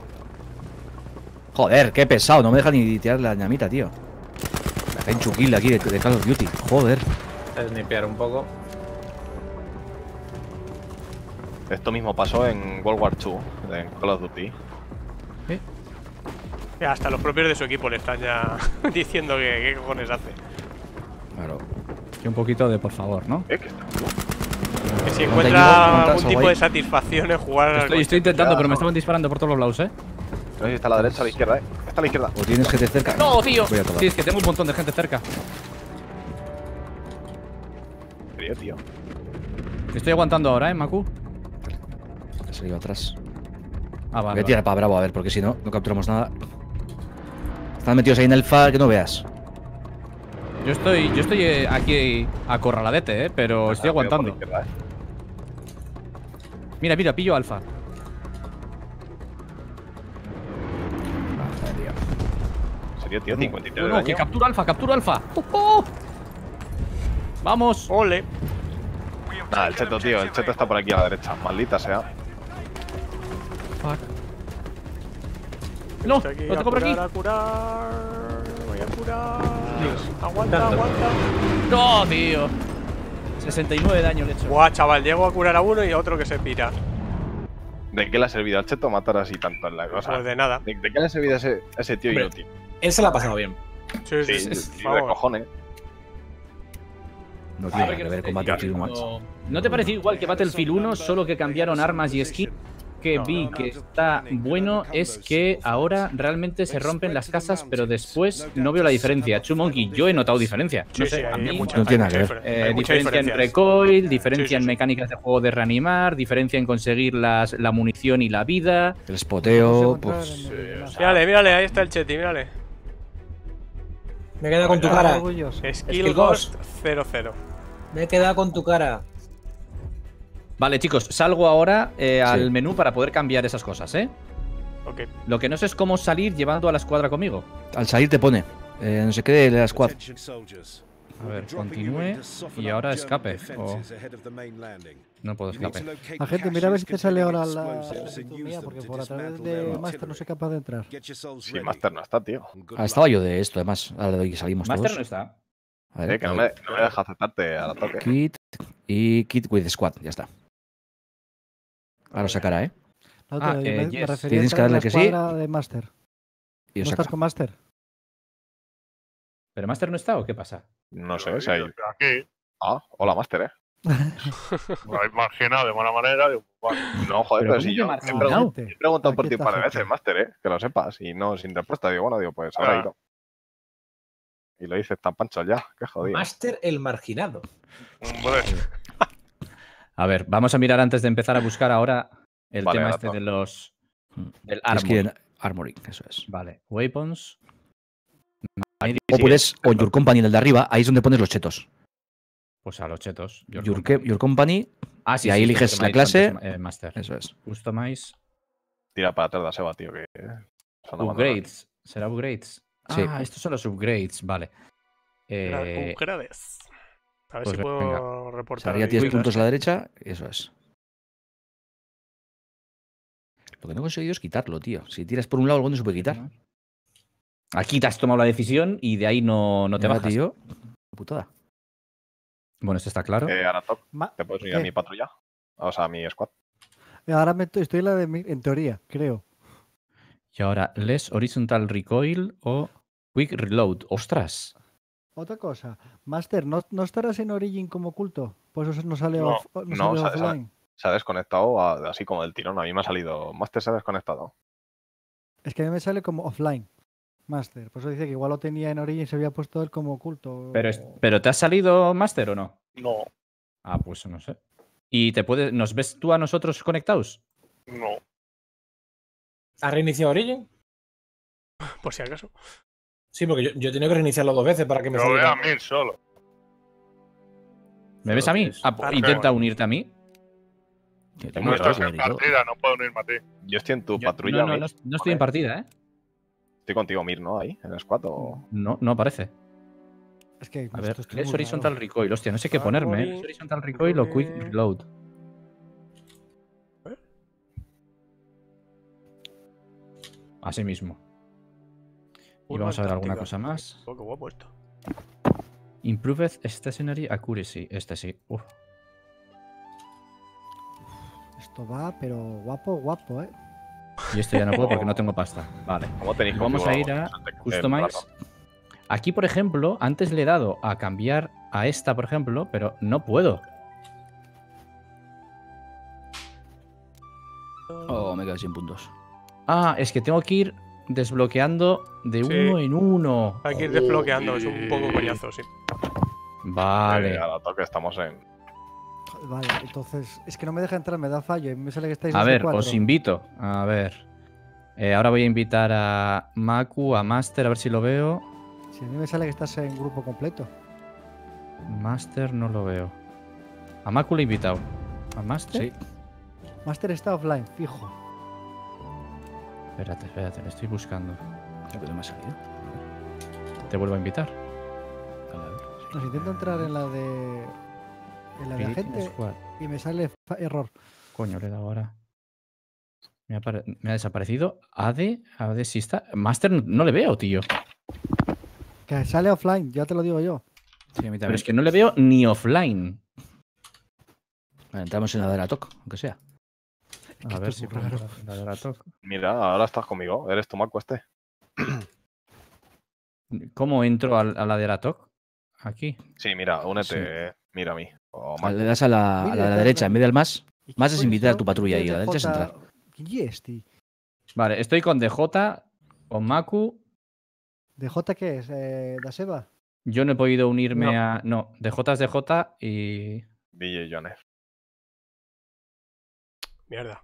Joder, qué pesado, no me deja ni tirar la ñamita, tío. Me hacen chuquil aquí de, de Call of Duty. Joder. Snipear un poco. Esto mismo pasó en World War dos, en Call of Duty. Ya hasta los propios de su equipo le están ya diciendo que qué cojones hace. Claro. Y un poquito de por favor, ¿no? Eh, que está Que si Monta encuentra ayuda, monta algún tipo algo de ahí. satisfacción en jugar. Estoy, estoy intentando, pero me estaban disparando por todos los lados, ¿eh? No sé si está a la derecha o a la izquierda, eh. Está a la izquierda. O tienes gente cerca. ¡No, tío! Voy a tocar. Sí, es que tengo un montón de gente cerca. Tío, tío. Estoy aguantando ahora, ¿eh, Maku? Ha salido atrás. Ah, Voy vale. a tirar para Bravo, a ver, porque si no, no capturamos nada. Están metidos ahí en el far que no veas. vale. Yo estoy, yo estoy eh, aquí acorraladete, ¿eh? Pero estoy Ah, cuidado por la aguantando. izquierda, eh. Mira, mira, pillo alfa. En serio, tío, cincuenta y tres No, de no, daño. que captura alfa, captura alfa. ¡Oh, oh! Vamos. Ole. Nada, el cheto, tío, el cheto está por aquí a la derecha. Maldita sea. Fuck. No, Estoy aquí lo a tengo por aquí. curar, a curar. Voy a curar. Aguanta, aguanta. No, tío. sesenta y nueve de daño le he hecho. Buah, chaval, llego a curar a uno y a otro que se pira. ¿De qué le ha servido al cheto matar así tanto en la cosa? Pues de nada. ¿De, de qué le ha servido a ese, a ese tío Hombre, inútil? Él se la ha pasado bien. Sí, Sí, sí, sí, sí, de vamos. cojones. No A tiene ver, nada que no ver sé, con igual, Battlefield Max. no- ¿No te pareció igual que Battlefield uno, solo que cambiaron armas y skin? Que vi que está bueno es que ahora realmente se rompen las casas, pero después no veo la diferencia. Chu Monkey, yo he notado diferencia. No Sí, sé, sí, a hay mí mucha- no hay tiene mucha nada que difer- Eh, hay muchas diferencia en diferencias. recoil, diferencia Sí, sí, en sí. mecánicas de juego de reanimar, diferencia en conseguir las, la munición y la vida. El spoteo, Vamos a pues. encontrar en el mapa. Mírale, mírale, ahí está el Cheti, mírale. Me he quedado con tu Ah, cara. orgulloso. Skill Skill Ghost Ghost. cero cero. Me he quedado con tu cara. Vale, chicos, salgo ahora eh, Sí. al menú para poder cambiar esas cosas, ¿eh? Ok. Lo que no sé es cómo salir llevando a la escuadra conmigo. Al salir te pone. Eh, no sé qué de la squad. A ver, continúe y ahora escape. O no puedo escape. Agente, mira a ver si te sale ahora la mía, porque por a través de Master no soy capaz de entrar. Sí, Master no está, tío. Ah, estaba yo de esto, además. Ahora le doy que salimos Master no todos. está. A Eh, ver, que no a me, ver. no me deja aceptarte a la toque. Kit y Kit with squad, ya está. Ahora lo sacará, ¿eh? No, Ah, te- eh, me, me yes. refería Tienes a que entrar en darle la que sí. escuadra de Master. Y lo ¿No saca. estás con Master? ¿Pero Master no está o qué pasa? No sé si hay. Aquí, Ah, hola, Master, eh. lo habéis marginado de buena manera. Digo, vale. No, joder, ¿Pero pero cómo si que yo marginado? he preguntado, Gente, he preguntado por aquí ti un está par de gente. veces, Master, eh. Que lo sepas. Y no, sin respuesta. Digo, bueno, digo, pues habrá Ah. ido. Y lo dices tan pancho ya. Qué jodido. Master el marginado. Hombre, A ver, vamos a mirar antes de empezar a buscar ahora el Vale, tema ahora este todo. de los. del Es armor. que en Armoring, eso es. Vale, weapons. O puedes, o Your Company, en el de arriba, ahí es donde pones los chetos. Pues a los chetos. Your Your, company. Ke- Your Company, Ah, sí, y ahí sí, eliges esto que me la ha dicho clase. antes, eh, Master. eso es. Customize. Tira para atrás de Seba, tío. Que son Upgrades. ¿Será upgrades? Sí. Ah, estos son los upgrades, vale. Las Eh, upgrades. A ver pues si puedo O reportar. sea, arriba el tienes vídeo. puntos a la derecha, eso es. Lo que no he conseguido es quitarlo, tío. Si tiras por un lado, algo no se puede quitar. Aquí te has tomado la decisión y de ahí no, no te Mira, bajas. tío. Putada. Bueno, esto está claro. Eh, ahora top. Ma- ¿Te puedes unir a ¿qué? mi patrulla? O sea, a mi squad. Ahora me estoy, estoy en la de mi- en teoría, creo. Y ahora, less horizontal recoil o quick reload. ¡Ostras! Otra cosa, Master, ¿no, no estarás en Origin como oculto? Pues eso no sale, No, off- no no, sale sa- sa- offline. Se ha desconectado a- así como del tirón. A mí me ha salido. Master se ha desconectado. Es que a mí me sale como offline. Master. Por eso dice que igual lo tenía en Origin y se había puesto él como oculto. Pero, es- ¿pero te has salido Master o no? No, Ah, pues no sé. ¿Y te puedes, nos ves tú a nosotros conectados? no. ¿Has reiniciado Origin? Por si acaso. Sí, porque yo, yo he tenido que reiniciarlo dos veces para que me Lo veo a saliera. mí solo. ¿Me ves a mí? tienes. Ah, pues Ah, intenta bueno. unirte a mí. Que Yo tengo No el estás software en y todo. partida, no puedo unirme a ti. Yo estoy en tu Yo- patrulla. no, no, Mir. no, no estoy en partida, ¿eh? Estoy contigo, Mir, ¿no? Ahí, en el squad. O... No, no aparece. Es que A ver, esto está es muy horizontal raro. recoil. Hostia, no sé qué ponerme. ¿eh? Es horizontal recoil o quick reload. Así mismo. Y vamos a ver alguna cosa más. Oh, qué guapo esto. Improved Stationary Accuracy. Este sí. Uf. Esto va, pero guapo, guapo, ¿eh? Y esto ya no puedo porque no tengo pasta. Vale. ¿Cómo tenéis Y vamos a ir a configurado el Customize. ratón? Aquí, por ejemplo, antes le he dado a cambiar a esta, por ejemplo, pero no puedo. Oh, me quedo sin puntos. Ah, es que tengo que ir desbloqueando de Sí. uno en uno. Hay que ir desbloqueando, es un poco coñazo, sí. Vale. Eh, a la toque estamos en. Vale, entonces es que no me deja entrar, me da fallo y me sale que estáis A dos de ver, cuatro. os invito. A ver. Eh, ahora voy a invitar a Maku, a Master, a ver si lo veo. Si a mí me sale que estás en grupo completo. Master no lo veo. A Maku lo he invitado. ¿A Master? Sí. Master está offline, fijo. Espérate, espérate, le estoy buscando. Creo que no me ha salido. Te vuelvo a invitar. A ver. Nos intento entrar en la de. En la de Creating agente Squad. y me sale fa- error. Coño, le he dado ahora. Me ha, apare- me ha desaparecido. Ade, Ade si está. Master no, no le veo, tío. Que sale offline, ya te lo digo yo. Sí, a mí Pero también. es que no le veo ni offline. Vale, entramos en la de la TOC, aunque sea. que A ver esto si es puedo muy raro. entrar en la de la toc. Mira, ahora estás conmigo. Eres tu Maco este. ¿Cómo entro al- a, la de la toc? Aquí. Sí, mira, únete. Sí. eh, Mira a mí. O Ah, Maco. le das a la, a Mira, la de la está- derecha en vez del más. ¿Y qué Más es coño invitar a son? tu patrulla y a la D derecha es J? entrar. ¿Quién es, tío? Vale, estoy con D J, con Maku. ¿D J qué es? Eh, ¿Daseba? Yo no he podido unirme No. a. No, D J es D J y. D J Jones. Mierda.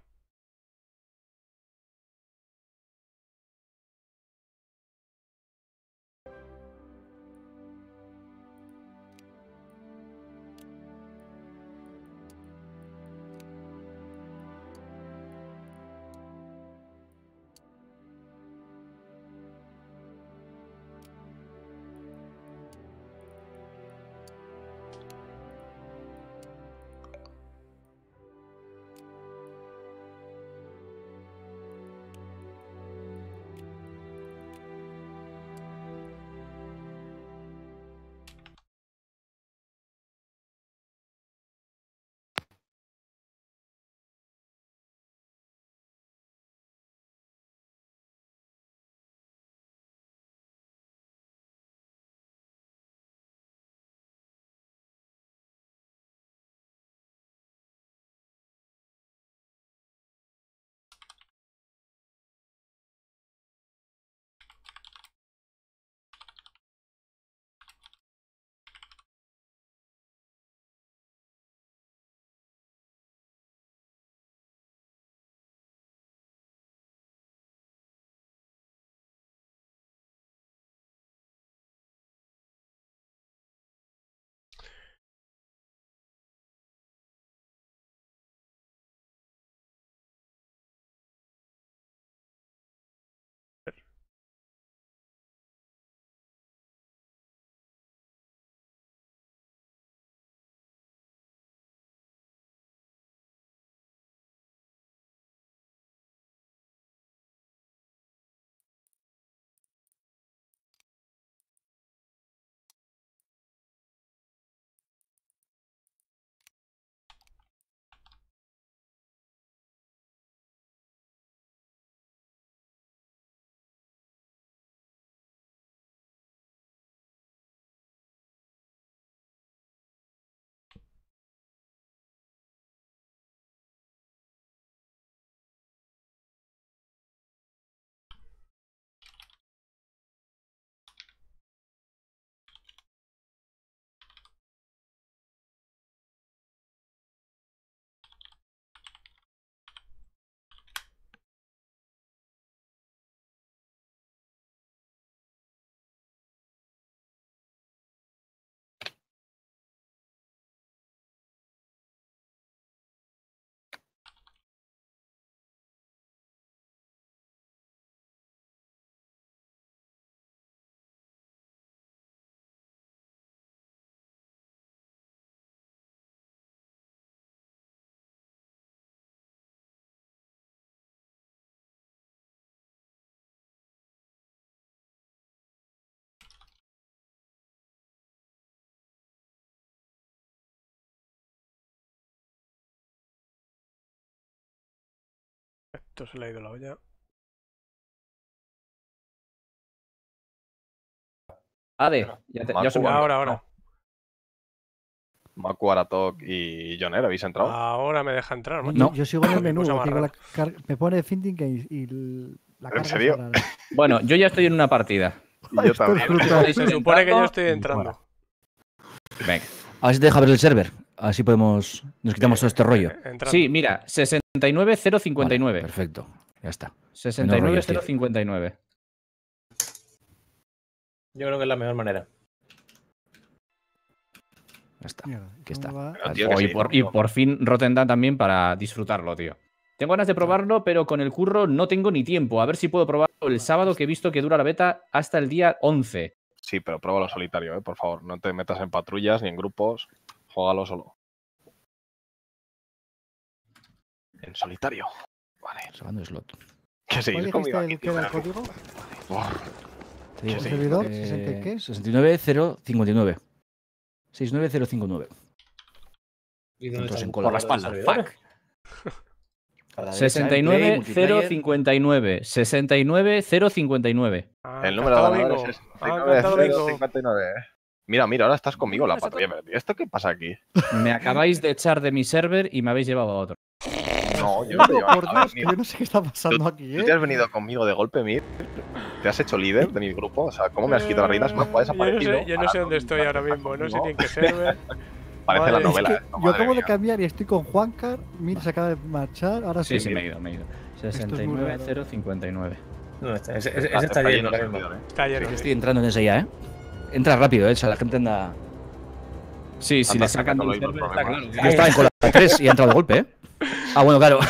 Esto se le ha ido la olla. Ade, ya, te, ya os he Macu, Ahora, ahora. Macu, Aratok y Joner, ¿habéis entrado? Ahora me deja entrar, macho. Yo, yo sigo en el menú, Cosa más digo, la rara. car- me pone Finding Games y l- la ¿En carga serio? es rara. Bueno, yo ya estoy en una partida. Y yo Esto es también. brutal. Podéis ir Se supone que yo entrando estoy y entrando. fuera. Venga. A ver si te deja ver el server. Así podemos. Nos quitamos todo este rollo. Eh, entrando. Sí, mira, sesenta y nueve cero cincuenta y nueve. Vale, perfecto. Ya está. sesenta y nueve rollos, cero tío. cincuenta y nueve. Yo creo que es la mejor manera. Ya está. Mierda, Aquí ¿cómo está. va? Pero, tío, que Oh, y, sí, por, ¿no? y por fin Rotterdam también para disfrutarlo, tío. Tengo ganas de probarlo, pero con el curro no tengo ni tiempo. A ver si puedo probarlo el sábado, que he visto que dura la beta hasta el día once. Sí, pero pruébalo solitario, ¿eh? Por favor. No te metas en patrullas ni en grupos. Juégalo solo. En solitario. Vale. Salvando slot. ¿Qué ¿Cuál seguís conmigo dijiste aquí, el que era el tío? código? Buah. Te digo, Sí, sí. ¿Servidor? eh, ¿sesenta y qué? sesenta y nueve cero cincuenta y nueve. sesenta y nueve cero cincuenta y nueve. ¿Y dónde Entonces, está en el cola. jugador Por la del espalda, servidor? A la derecha, sesenta y en nueve play, cero multiplayer. cincuenta y nueve. sesenta y nueve cero cincuenta y nueve. Ah, El número de cantado ganadores bingo. es Ah, sesenta y nueve cantado cero bingo. cincuenta y nueve. ¿eh? Mira, mira, ahora estás conmigo en la patrulla. Pero, tío, ¿esto qué pasa aquí? Me acabáis de echar de mi server y me habéis llevado a otro. No, yo no te No, llevo por nada, Dios, que amigo. yo no sé qué está pasando aquí, Tú te ¿eh? has venido conmigo de golpe, Mir. Te has hecho líder de mi grupo. O sea, ¿cómo me has quitado las riendas? Macu ha Eh, Yo no desaparecido. sé, yo no sé dónde estoy ahora mismo. No sé ni en qué server. Parece la Madre, novela. Es esto, que yo madre acabo de mía. cambiar y estoy con Juancar. Mira, se acaba de marchar. Ahora sí. Sí, sí, me he ido, me he ido. sesenta y nueve cero cincuenta y nueve. ¿Dónde está? Ese, ese- Ah, ese está lleno lleno ahora el mismo. servidor, ¿eh? Está lleno. Yo sí. estoy entrando en ese ya, ¿eh? Entra rápido, ¿eh? O sea, la gente anda. Sí, si Anda, le sacan saca del los server, está problemas. claro. Yo estaba en cola tres y he entrado de golpe, ¿eh? Ah, bueno, claro.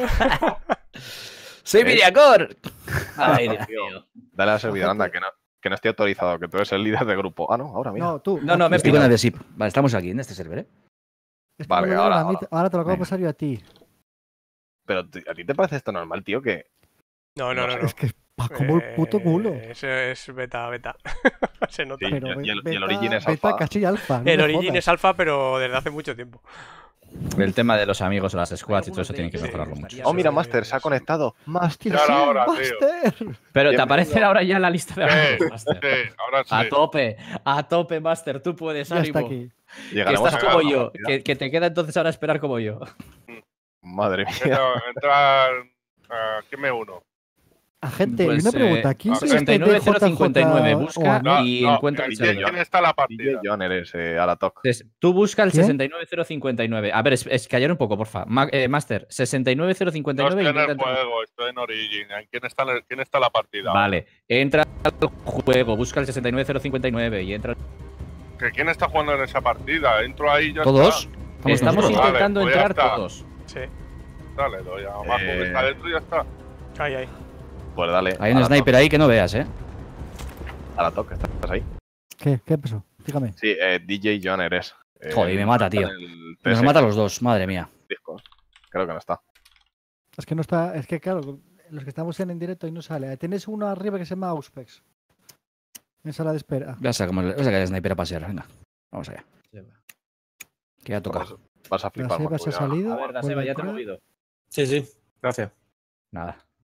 ¡Soy Miriacor! Ay, Dios tío. mío. Dale a la servidor, anda, que no, que no estoy autorizado, que tú eres el líder de grupo. Ah, no, ahora mira. No, tú. No, no, me he Estoy con pillado. la de S I P. Vale, estamos aquí, en este server, ¿eh? Es que Vale, me lo dieron ahora, a mí, ahora. ahora te lo acabo de Venga. pasar yo a ti. Pero t- a ti te parece esto normal, tío, que No, no, no. no. Es que va como el puto culo. Eh, Eso es beta, beta. Se nota. Sí, Pero y el- y el beta- Origin es beta alfa. casi alfa. no El me Origin jodas. es alfa, pero desde hace mucho tiempo. El tema de los amigos o las squads y todo eso tienen que mejorarlo mucho. Oh, mira, Sí, Master se ha sí. conectado. Master. Ya era hora, tío. Master. Pero te Bienvenido. aparece ahora ya la lista de amigos, Sí, Master. sí, ahora sí. A tope, a tope, Master. Tú puedes, Ya está ánimo. aquí. Que Llegaremos estás a como la yo, partida. que, que te queda entonces ahora esperar como yo. Madre mía. Quiero entrar. Uh, ¿Quién me uno? Agente, Pues, y una pregunta. eh, ¿Quién es sesenta y este nueve cero cincuenta y nueve, D J busca o No, y no, encuentra el ¿quién, server. ¿Quién está en la D J partida? John eres, eh, Aratok. Entonces, tú busca el ¿Quién? sesenta y nueve cero cincuenta y nueve. A ver, es, es callar un poco, porfa. Ma- eh, Master, sesenta y nueve cero cincuenta y No nueve. estoy en el intenta entrar- juego, estoy en Origin. ¿En ¿Quién está, en el- quién está en la partida? Vale, entra al juego, busca el sesenta y nueve cero cincuenta y nueve y entra. ¿Que ¿Quién está jugando en esa partida? Entro ahí y ya ¿Todos? está. Estamos nosotros. Vale, intentando pues ya entrar está. todos. Sí. Dale, doy a Majo, que Eh, está dentro y ya está. Ahí, ahí. Pues dale. Hay un Aratok. sniper ahí que no veas, ¿eh? Aratok, ¿estás ahí? ¿Qué? ¿Qué pasó? Dígame. Sí, eh, D J John eres. Eh, Joder, me mata, tío. en el Nos T S mata a los dos, madre mía. discos. Creo que no está. Es que no está. Es que claro, los que estamos en, en directo y no sale. Tienes uno arriba que se llama Auspex. En sala de espera. Voy a sacar, voy a sacar el sniper a pasear, venga. Vamos allá. Que ya toca. Vas, vas a La flipar. Seba Macu, se ha ya. salido. A ver, vuelve Daseba, a ya te he entrar. movido. Sí, sí. Gracias. Nada.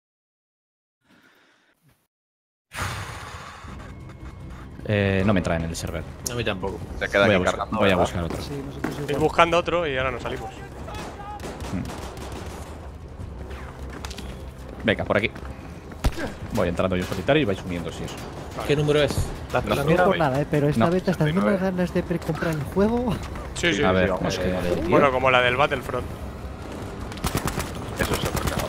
Eh, no me traen en el server. A mí tampoco. Se queda Voy a aquí buscar, cargando. voy a ¿verdad? buscar otro. Sí, nosotros Estoy igual. buscando otro y ahora nos salimos. Venga, por aquí. Voy entrando yo solitario y vais uniendo si eso. ¿Qué número es? La, No, la No mía. por nada, ¿eh? Pero esta No, beta, ¿estás sesenta y dando nueve. ganas de precomprar el juego? Sí, sí. A ver, vamos, eh, que- Bueno, como la del Battlefront. Eso es otro tema.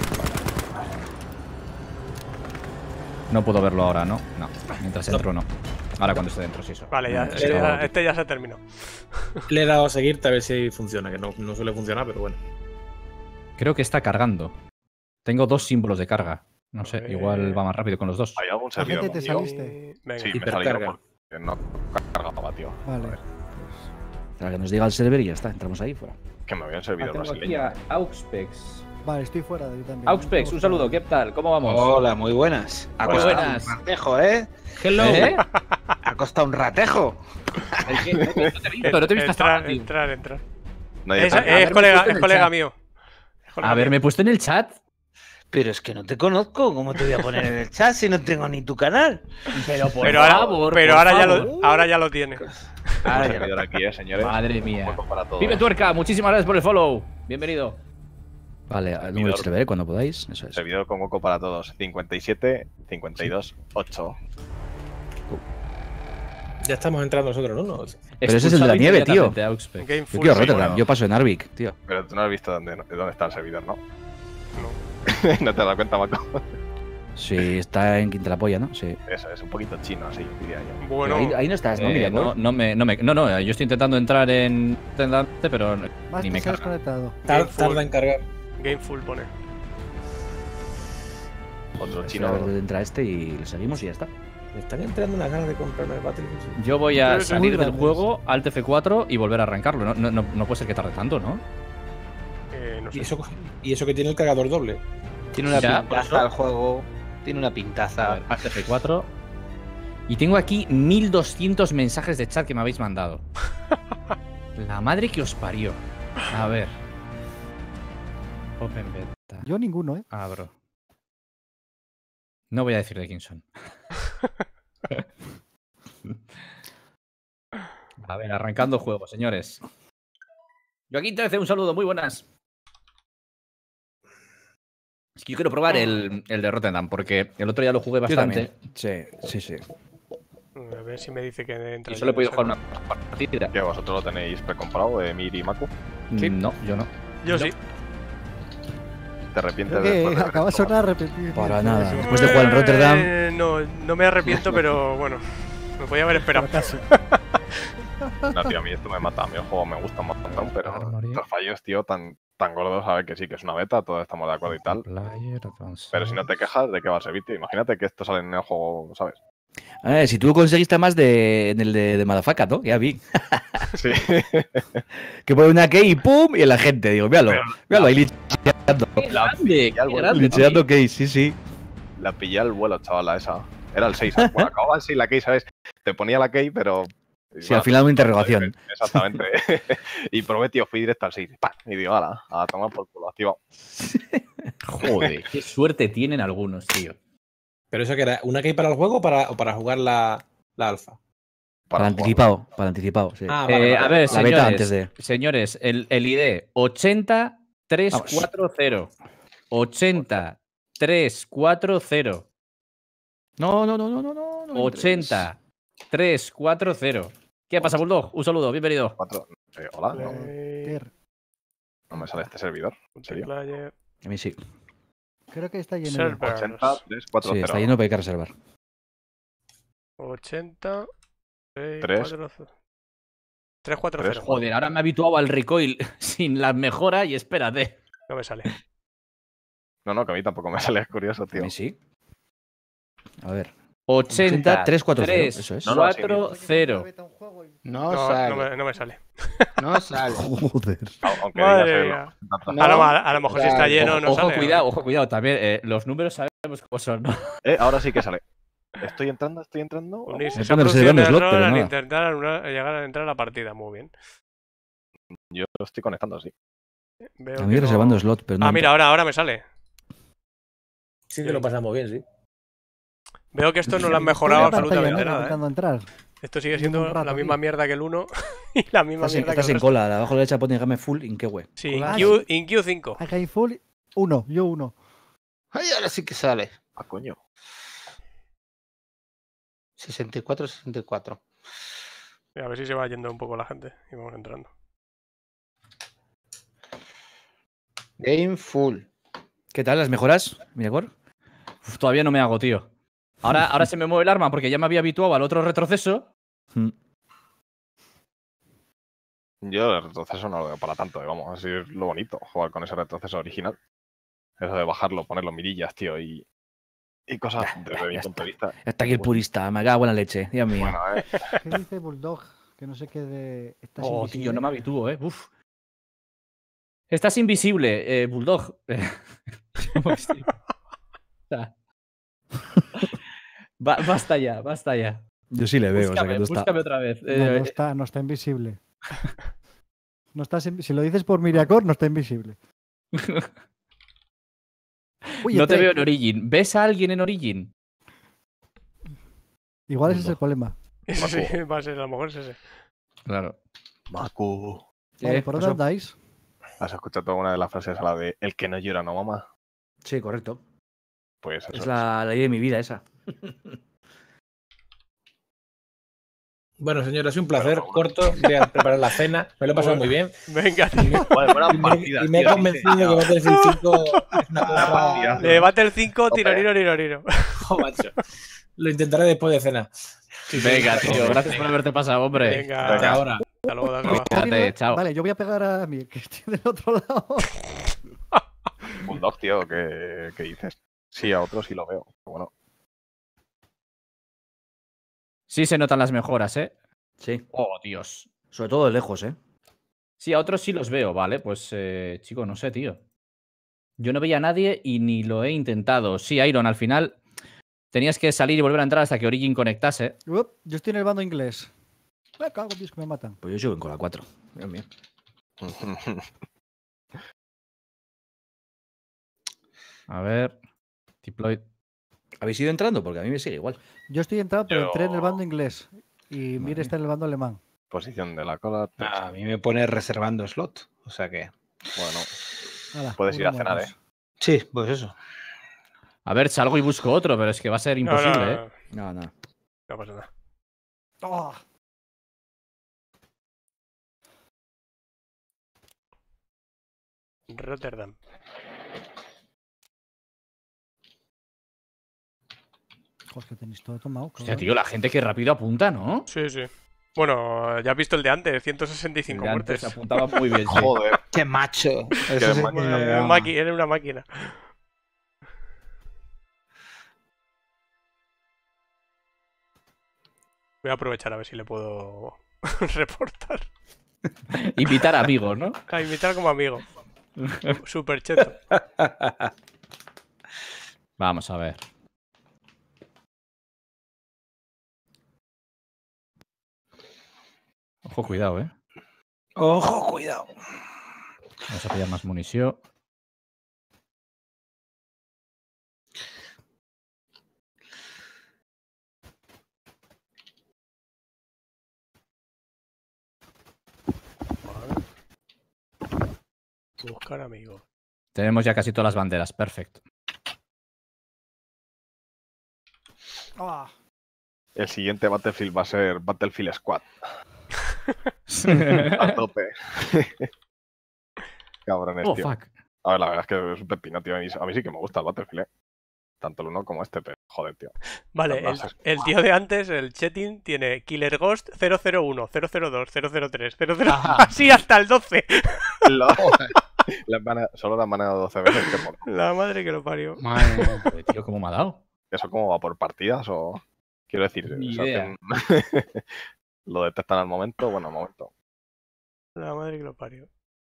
no puedo verlo ahora, ¿no? No. Mientras entro, no. Ahora cuando esté dentro, sí, eso. Vale, ya, Eh, este, esto- ya, este ya se terminó. Le he dado a seguirte a ver si funciona, que no, no suele funcionar, pero bueno. Creo que está cargando. Tengo dos símbolos de carga. No sé, ver. igual va más rápido con los dos. ¿Hay algún servidor? Agente, te vacío? saliste. Venga. Sí, me he Hipercarga. salido porque no cargaba, tío. Vale. Para que nos diga el server y ya está. Entramos ahí fuera. Que me había un Ah, servidor tengo aquí brasileño. a Auxpex. Vale, estoy fuera de ahí también. Auxpex, un saludo, ¿qué tal? ¿Cómo vamos? Hola, muy buenas. Ha Muy costado buenas. un ratejo, ¿eh? Hello. ¿Eh? Ha costado un ratejo. El que- no te he visto, no te he visto hasta entrar, ahora, tío. entrar, entrar. Nadie Es, está- es haberme colega, puesto en es el colega chat. mío. Es colega Haberme puesto en el chat. Pero es que no te conozco. ¿Cómo te voy a poner en el chat si no tengo ni tu canal? Pero por Pero ahora, favor, pero por ahora, ya favor. lo, ahora ya lo tiene. Ahora servidor aquí, eh, señores. Madre mía. Un poco para todos. Pibe Tuerca, muchísimas gracias por el follow. Bienvenido. Vale, al número de server cuando podáis. Eso es. Servidor con hueco para todos. cincuenta y siete, cincuenta y dos, ocho. Ya estamos entrando nosotros, ¿no? No. Pero ese es el de la nieve, tío. Game Yo full, quiero sí, Rotterdam, bueno. yo paso en Narvik, tío. Pero tú no has visto dónde, dónde está el servidor, ¿no? No. ¿No te das cuenta, Marco? Sí, está en Quinta la Polla, ¿no? Sí. Eso, es un poquito chino, así, diría yo. Bueno, Ahí, ahí no estás, ¿no? Eh, Mira, no, no, me, no, me, no, no, yo estoy intentando entrar en Tendante, pero Más ni te me se has carga. conectado. Tar- Game tarda full. en cargar. Game full pone. Otro a chino. ver dónde entra este y le seguimos y ya está. Me están entrando unas ganas de comprarme el Battlefield. Yo voy a Muy salir del grandes. juego, Alt F cuatro y volver a arrancarlo. No, no, no, no puede ser que tarde tanto, ¿no? Eh, no Y sé. eso, y eso que tiene el cargador doble. Tiene una Ya, por pintaza eso. el juego. Tiene una A pintaza. ver, Alt F cuatro. Y tengo aquí mil doscientos mensajes de chat que me habéis mandado. La madre que os parió. A ver. Open beta. Yo ninguno, ¿eh? Abro. No voy a decir de quién son. A ver, arrancando juego, señores. Joaquín trece, un saludo, muy buenas. Es que yo quiero probar el, el de Rotterdam, porque el otro ya lo jugué Yo bastante. también. Sí, sí, sí. A ver si me dice que entra. Y solo he ya podido en jugar el una partida. ¿Que vosotros lo tenéis precomprado, eh, Mir y Maku? Sí. No, yo no. server. Yo sí. ¿Te arrepientes Creo que después de ver acaba de esto? sonar repetir. Para nada. Después de jugar en Rotterdam. Eh, no, no me arrepiento, pero bueno. Me podía haber esperado. No, tío, a mí esto me mata. A mí el juego me gusta un montón, pero Armory. estos fallos, tío, tan, tan gordos, a ver que sí, que es una beta, todos estamos de acuerdo y tal. Player, advanced. Pero si no te quejas, ¿de qué va a servir, tío? Imagínate que esto sale en el juego, ¿sabes? A ver, si tú conseguiste más de, en el de, de Madafaka, ¿no? Ya vi. Sí. Que pone una key y ¡pum! Y el agente, digo, míralo, míralo ahí licheando. ¡Qué grande! Ya, ¡Qué bueno, grande! Licheando key, sí, sí. La pillé al vuelo, chaval, la esa. Era el seis. Bueno, acababa el seis la key, ¿sabes? Te ponía la key, pero... Sí, al final una interrogación. Exactamente. Y probé, tío, fui directo al seis. ¡Pam! Y digo, ala, a tomar por culo, activado. Joder, qué suerte tienen algunos, tío. Pero eso que era una key para el juego o para, o para jugar la, la alfa. Para jugar. anticipado, para anticipado, sí. Ah, Eh, vale, a vale. ver, La señores, beta antes de- señores, el, el I D ochenta trescientos cuarenta. ochenta trescientos cuarenta. No, no, no, no, no, no. no ochenta trescientos cuarenta. ¿Qué pasa, Bulldog? Un saludo, bienvenido. Cuatro. Eh, hola, no, Play, no me sale este servidor. ¿En serio? multiplayer, A mí sí. Creo que está lleno. servers. ochenta, tres, cuatro, Sí, cero. está lleno, pero hay que reservar. ochenta. Tres. tres cuatro cero. Joder, ahora me he habituado al recoil sin la mejora y espérate. No me sale. No, no, que a mí tampoco me sale, es curioso, A tío. mí sí. A ver. ochenta trescientos cuarenta, tres eso es. No, no, sí, cuarenta. No, No, sale. no me, no me sale. No sale. Joder. Aunque Madre digas mía. el ochenta. No. a, lo, a lo mejor si está lleno no Ojo, sale. cuidado, ojo, cuidado. También eh, los números sabemos cómo son, ¿no? Eh, ahora sí que sale. Estoy entrando, estoy entrando. Unirse. Me Se ha pone producido un reservando slot, error pero al nada. intentar anular- llegar a entrar a la partida. Muy bien. Yo lo estoy conectando, sí. Veo A mí que reservando no... slot, pero no. Ah, mira, ahora, ahora me sale. Sí que lo pasamos bien, sí. Veo que esto no lo han mejorado Estoy en la pantalla, absolutamente ¿no? nada. ¿eh? Intentando entrar. Esto sigue Llevo siendo un rato la aquí. misma mierda que el uno y la misma Estás en, mierda que estás el en resto. cola, de abajo a la derecha pone game full, in qué web. Sí, in Ah, Q, in Q cinco. Acá hay full. Uno, yo uno. Ay, ahora sí que sale. Ah, coño. sesenta y cuatro, sesenta y cuatro. A ver si se va yendo un poco la gente y vamos entrando. Game full. ¿Qué tal? ¿Las mejoras, Miracor? Uf, todavía no me hago, tío. Ahora, ahora se me mueve el arma porque ya me había habituado al otro retroceso. Mm. Yo el retroceso no lo veo para tanto, eh, vamos, así es lo bonito, jugar con ese retroceso original. Eso de bajarlo, ponerlo mirillas, tío, y, y cosas desde mi ya punto de vista. Está aquí el purista, me cago en la leche, Dios mío. Bueno, eh, ¿Qué dice Bulldog? Que no sé qué de. Estás Oh, invisible. tío, no me habitúo, eh. Uf. Estás invisible, eh, Bulldog. ¿Cómo que sí? O sea, ba- basta ya, basta ya. Yo sí le veo, o sea Búscame, que no está. búscame otra vez. No, Eh, no está, no está invisible. No estás invi- si lo dices por Miriacor, no está invisible. Uy, No te entré. veo en Origin. ¿Ves a alguien en Origin? Igual ese es el problema. Ese sí, va a ser, a lo mejor es ese. Claro. Macu. Vale, ¿por dónde pasó? andáis? ¿Has escuchado alguna de las frases a la de el que no llora no mama? Sí, correcto. Pues eso Es la ley de mi vida esa. Bueno, señores, ha sido un placer. Corto. Voy a preparar la cena. Me lo he pasado muy bien. Venga, tío. Joder, buenas Y me, partidas, y me he tío, convencido sí, que Battlefield cinco es una cosa. De Battle cinco, tiro, tiro, tiro, tiro. Jo, macho. Lo intentaré después de cena. Venga, tío. Gracias por haberte pasado, hombre. Venga, Hasta ahora. hasta luego, David. Quédate, chao. Vale, yo voy a pegar a mí, que estoy del otro lado. Bulldog, tío, ¿qué, ¿qué dices? Sí, a otros sí lo veo. Pero bueno, Sí se notan las mejoras, ¿eh? Sí. Oh, Dios. Sobre todo de lejos, ¿eh? Sí, a otros sí los veo, ¿vale? Pues, eh, chico, no sé, tío. Yo no veía a nadie y ni lo he intentado. Sí, Iron, al final tenías que salir y volver a entrar hasta que Origin conectase. Up, yo estoy en el bando inglés. Me cago en Dios que me matan. Pues yo sigo con la cuatro. Dios mío. A ver. Deploy. ¿Habéis ido entrando? Porque a mí me sigue igual. Yo estoy entrado, pero Yo- entré en el bando inglés. Y Mir está en el bando alemán. posición de la cola. tres. A mí me pone reservando slot. O sea que. Bueno, Hala, puedes ir a uno cenar, más. ¿eh? Sí, pues eso. A ver, salgo y busco otro, pero es que va a ser No, imposible, no, ¿eh? no, No, no. no pasa nada. Oh, Rotterdam. joder, que tenéis todo tomado. Hostia, cabrón. tío, la gente que rápido apunta, ¿no? Sí, sí. Bueno, ya has visto el de antes, ciento sesenta y cinco El de antes muertes. apuntaba muy bien, sí. Joder, ¡Qué macho! Qué Eso sí macho. que- Eh, maqui- Eres una máquina. Voy a aprovechar a ver si le puedo reportar. Invitar amigos, ¿no? A invitar como amigo. Super cheto. Vamos a ver. Ojo, cuidado, ¿eh? Ojo, cuidado. Vamos a pillar más munición. Buscar amigos. Tenemos ya casi todas las banderas, perfecto. Ah, el siguiente Battlefield va a ser Battlefield Squad. A tope. Cabrones, Oh, tío. fuck. A ver, la verdad es que es un pepino, tío. A mí, a mí sí que me gusta el Battlefield, ¿eh? Tanto el uno como este, pero joder, tío. Vale, No el, sé. el tío de antes, el Chetin, tiene Killer Ghost cero cero uno, cero cero dos, cero cero tres, cero cero... Así hasta el doce. Lo- le han bane- solo le han baneado doce veces. Que por... La madre que lo parió. Madre mía. Joder, tío, ¿cómo me ha dado? ¿Eso cómo va por partidas o...? Quiero decir, Ni se idea. hacen- lo detectan al momento, bueno, al momento. La madre que lo parió.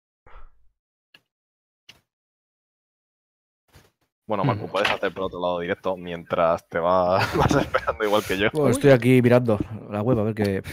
Bueno, Marco, puedes hacer por otro lado directo mientras te va- vas esperando igual que yo. Pues estoy aquí mirando la web a ver qué.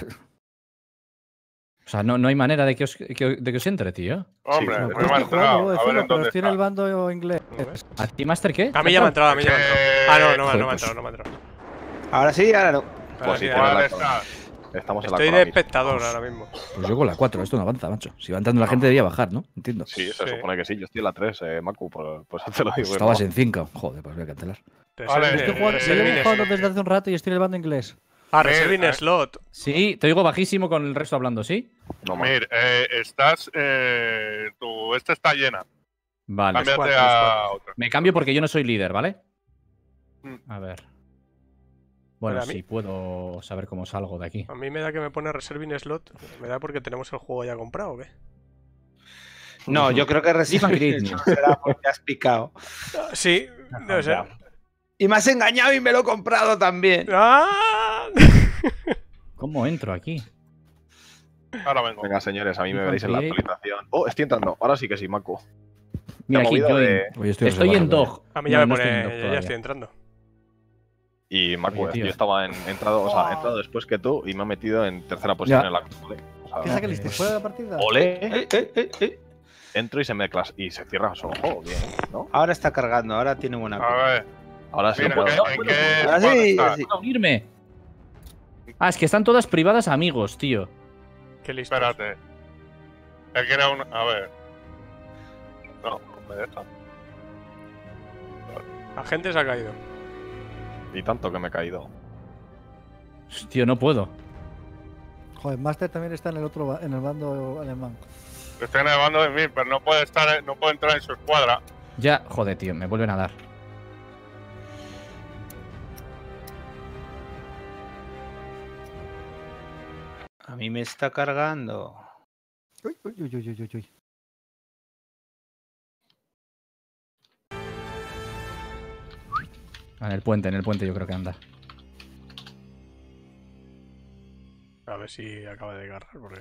O sea, no, no hay manera de que os, que- de que os entre, tío. Hombre, Sí, me no, yo me ha estoy jugando, entrado. debo A ver decirlo, en pero dónde estoy en el está. bando inglés. ¿A ti, Master, qué? A mí ya me ha entrado, a mí ya me ha entrado. Ah, no, no, me- Joder, no me ha pues- entrado, no me ha entrado. Ahora sí, ahora no. Ahora Pues sí, sí, ahora- ¿Cuál la está? Estamos en la Estoy cola de misma. espectador ahora mismo. Pues yo con la cuatro, esto no avanza, macho. Si va entrando la gente debería bajar, ¿no? Entiendo. Sí, se Sí. supone que sí. Yo estoy en la tres, eh, Macu, pues, pues te lo digo. Pues estabas en cinco. Joder, pues voy a cancelar. Te Vale, Servin- Estoy jugando, yo Servin llevo jugando Slot. desde hace un rato y estoy en el bando inglés. Ah, Mira, Reserving eh. Slot. Sí, te oigo bajísimo con el resto hablando, ¿sí? No más. Mir, eh, estás. Eh, tu esta está llena. Vale. Cámbiate Squad, a otra. Me cambio porque yo no soy líder, ¿vale? Mm. A ver. Bueno, Vale, a mí- sí, puedo saber cómo salgo de aquí. A mí me da que me pone Reserving Slot. ¿Me da porque tenemos el juego ya comprado o qué? No, yo creo que Stephen Resident Green. Evil será porque has picado. Ah, sí, debe ser. Y me has engañado y me lo he comprado también. ¡Ah! ¿Cómo entro aquí? Ahora vengo. Venga, señores, a mí me Stephen veréis en la Green. actualización. Oh, estoy entrando. Ahora sí que sí, Macu. Mira Te ha aquí, movido join. de- Oye, estoy, Estoy en reservado, dog. A mí ya No, me no pone. estoy en dog yo ya todavía. estoy entrando. Y Macu, Oye, tío. yo estaba en, entrado, o sea, he entrado después que tú y me he metido en tercera posición Ya. en la consola. O sea, ¿Qué sacaste? ¿Fuera de la partida? ¡Ole! Eh, eh, eh, eh. entro y se me clas y se cierra solo el juego, bien, ¿no? Ahora está cargando, ahora tiene buena A pinta. ver. Ahora sí Mira, puedo. ¿en qué- en qué Ahora squad sí, estás? así. ¿Puedo unirme? Ah, es que están todas privadas a amigos, tío. Qué listo. Espérate. Es que era un. A ver. No, no me deja. La gente se ha caído. Y tanto que me he caído. Tío, no puedo. Joder, Master también está en el otro ba- en el bando alemán. Estoy en el bando de mí, pero no puede estar, no puede entrar en su escuadra. Ya, joder, tío, me vuelven a dar. A mí me está cargando. Uy, uy, uy, uy, uy, uy. Ah, en el puente, en el puente yo creo que anda. A ver si acaba de agarrar, porque...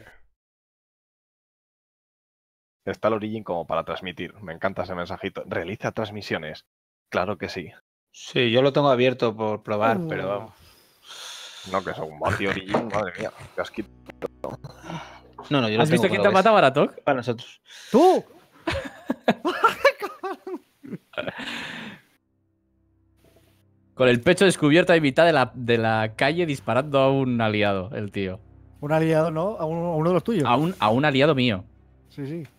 Está el Origin como para transmitir. Me encanta ese mensajito. Realiza transmisiones. Claro que sí. Sí, yo lo tengo abierto por probar, Oh. pero vamos. No, que son un bati Origin, madre mía. Qué asquito. No, no, yo lo ¿Has visto tengo quién por te ha O B S. matado, Baratok? Para nosotros. ¡Tú! Con el pecho descubierto a mitad de la, de la calle disparando a un aliado, el tío. Un aliado, ¿no? A uno, a uno de los tuyos. A un, a un aliado mío. Sí, sí.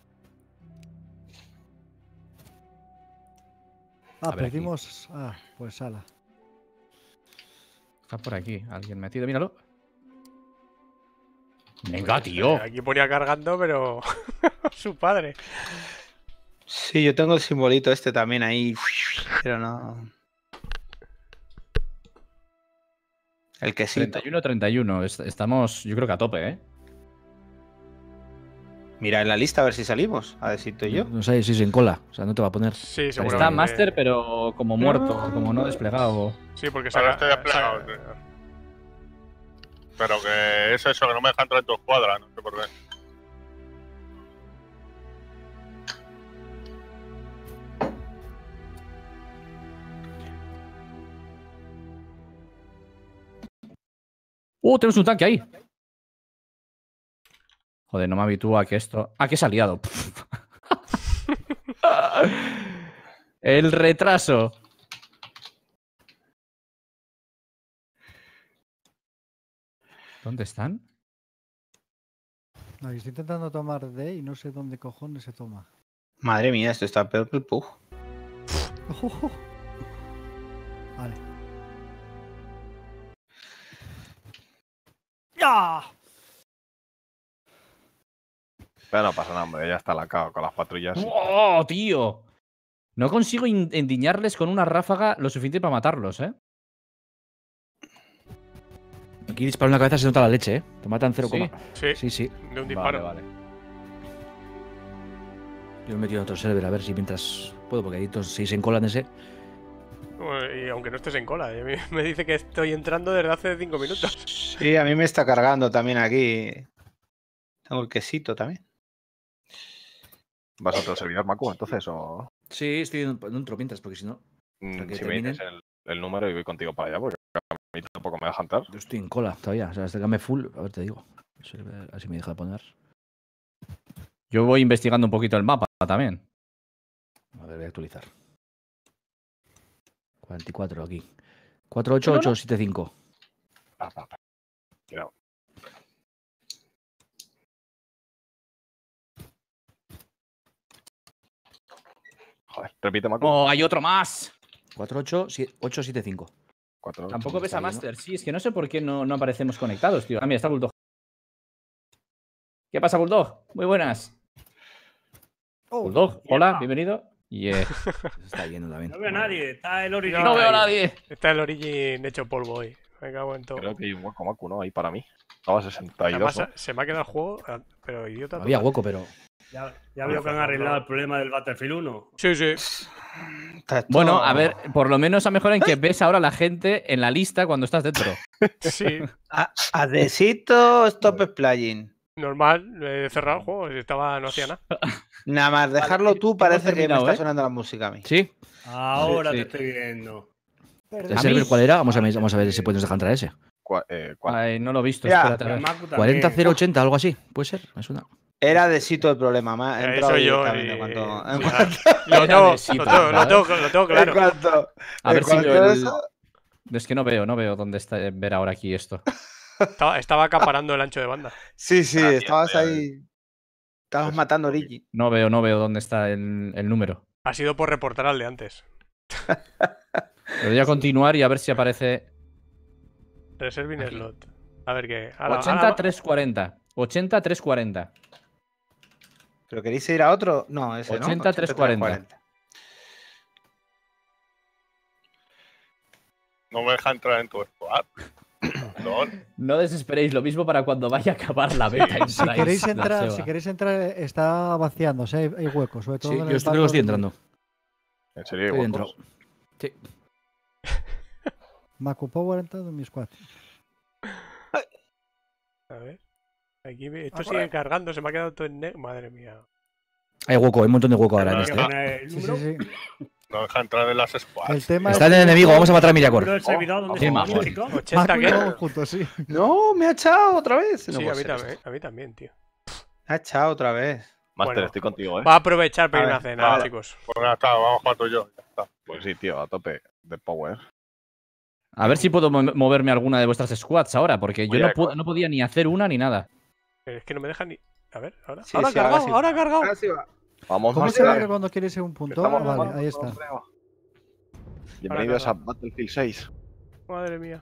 Ah, A ver aquí. perdimos. Ah, pues sala. Está por aquí, alguien metido, míralo. Venga, tío. Aquí ponía cargando, pero... su padre. Sí, yo tengo el simbolito este también ahí. Pero no. El quesito. treinta y uno treinta y uno. Est- Estamos, yo creo que a tope, ¿eh? Mira en la lista a ver si salimos. A ver si estoy yo. No sé si es en cola. O sea, no te va a poner. Sí, seguramente. Está Master, pero como muerto, como no desplegado. Sí, porque se Ahora ha- estoy desplegado, se ha- tío. Pero que es eso, que no me deja entrar en tu escuadra, no sé por qué. ¡Uh! Tenemos un tanque ahí. Joder, no me habitúo a que esto. Ah, que es aliado. El retraso. ¿Dónde están? No, yo estoy intentando tomar D y no sé dónde cojones se toma. Madre mía, esto está peor que el Pug. Vale. ¡Ya! Pero no pasa nada, hombre. Ya está la cago con las patrullas. ¡Oh, tío! No consigo in- endiñarles con una ráfaga lo suficiente para matarlos, ¿eh? Aquí dispara en la cabeza se nota la leche, ¿eh? Te matan cero. Sí. Sí, Sí, sí. de un disparo. Vale, vale. Yo me he metido en otro server a ver si mientras puedo, porque hay dos seis en cola en ese. Bueno, y aunque no estés en cola, y a mí me dice que estoy entrando desde hace cinco minutos. Sí, a mí me está cargando también aquí. Tengo el quesito también. ¿Vas a otro servidor, Macu, entonces? O... Sí, estoy dentro mientras, porque si no. Mm, Hasta que si me terminen. dices el, el número y voy contigo para allá, porque a mí tampoco me deja entrar. Yo estoy en cola todavía. O sea, hasta que me full. A ver, te digo. Así me deja de poner. Yo voy investigando un poquito el mapa también. A ver, voy a actualizar. cuarenta y cuatro aquí. cuatro ocho ocho siete cinco. Ah, ah, ah. Cuidado. Joder, repite, Macu. ¡Oh, hay otro más! cuatro ocho ocho siete cinco. Cuatro, ocho, Tampoco ves a está bien, Master. Sí, es que no sé por qué no, no aparecemos conectados, tío. Ah, mira, está Bulldog. ¿Qué pasa, Bulldog? Muy buenas. Oh, Bulldog, hola, bienvenido. Yeah. Se está yendo también. No veo a nadie, está el original. No veo a nadie. Está el Origin hecho polvo hoy. Me cago en todo. Creo que hay un hueco, Macu, ¿no? Ahí para mí. Estaba sesenta y dos. Además, se me ha quedado el juego, pero idiota. Había total. hueco, pero. Ya, ya veo que han arreglado el problema del Battlefield uno. Sí, sí. Está Bueno, todo- a ver, por lo menos ha mejorado en que ves ahora la gente en la lista cuando estás dentro. Sí. A- Adesito, stop splaying. Normal, he cerrado el juego, estaba, no hacía nada. Nada más dejarlo tú, hemos parece que me terminado, está ¿eh? sonando la música a mí. ¿Sí? Ahora Sí, te sí. estoy viendo. ¿El A server mí- cuál era? Vamos a ver, vamos a ver si puedes dejar entrar ese. Cua- eh, ¿cuál? Ay, no lo he visto, Ya. espérate a Y a ver. Macu también. cuarenta cero ochenta, algo así. Puede ser, me suena. Era de Sito el problema. Me ha Eh, entrado soy yo directamente y- en cuanto- en ya. cuanto- Lo Era tengo, de Sito, lo tengo, lo ¿sabes? tengo, lo tengo claro. En cuanto- A en ver si cuanto veo el... eso- Es que no veo, no veo dónde está ver ahora aquí esto. Estaba, estaba acaparando el ancho de banda. Sí, sí, Gracias, estabas tío. ahí. Estabas matando a Origi. No veo, no veo dónde está el, el número. Ha sido por reportar al de antes. Le doy a continuar y a ver si aparece Reserving slot. A ver qué. Ahora- ochenta ahora- tres cuarenta. ochenta tres cuarenta. ¿Pero queréis ir a otro? No, ese no. ochenta tres cuarenta. No me deja entrar en tu squad. Lol. No desesperéis, lo mismo para cuando vaya a acabar la beta. Si entráis, queréis la entrar, Seba. si queréis entrar, está vaciándose, hay, hay huecos, sobre todo Sí, en yo el estoy, bando estoy de- entrando. En serio, Estoy igual, dentro. pues. Sí. Macu Power ha entrado en mi squad. A ver. Aquí me- esto sigue cargando, se me ha quedado todo en negro. Madre mía. Hay hueco, hay un montón de hueco ahora en Hay este. que ¿eh? poner el Sí, número. sí, sí. No deja entrar en las squads. El tema Está es en el enemigo, vamos a matar a ¿Número Miracore. del servidor dónde qué se majos. chicos? ¿ochenta Macu y qué? todos juntos, sí. No, me ha echado otra vez. No Sí, puede a mí, ser también, esto. a mí también, tío. Me ha echado otra vez. Master, Bueno. estoy contigo, ¿eh? Va a aprovechar para A irme a ver, cenar, vale. chicos. Pues ya está, vamos a tú y yo. Ya está. Pues sí, tío, a tope de power. A ver si puedo mo- moverme a alguna de vuestras squads ahora, porque yo Voy no, a- puedo- no podía ni hacer una ni nada. Pero es que no me deja ni. A ver, ahora. Sí, ahora ha sí, ahora cargado, sí. ahora ha cargado. Ahora sí va. Vamos, ¿Cómo se Master. ve cuando quieres ir a un punto? Estamos Vale, jugando, ahí está. creo. Bienvenidos a Ahora, Battlefield seis. Madre mía.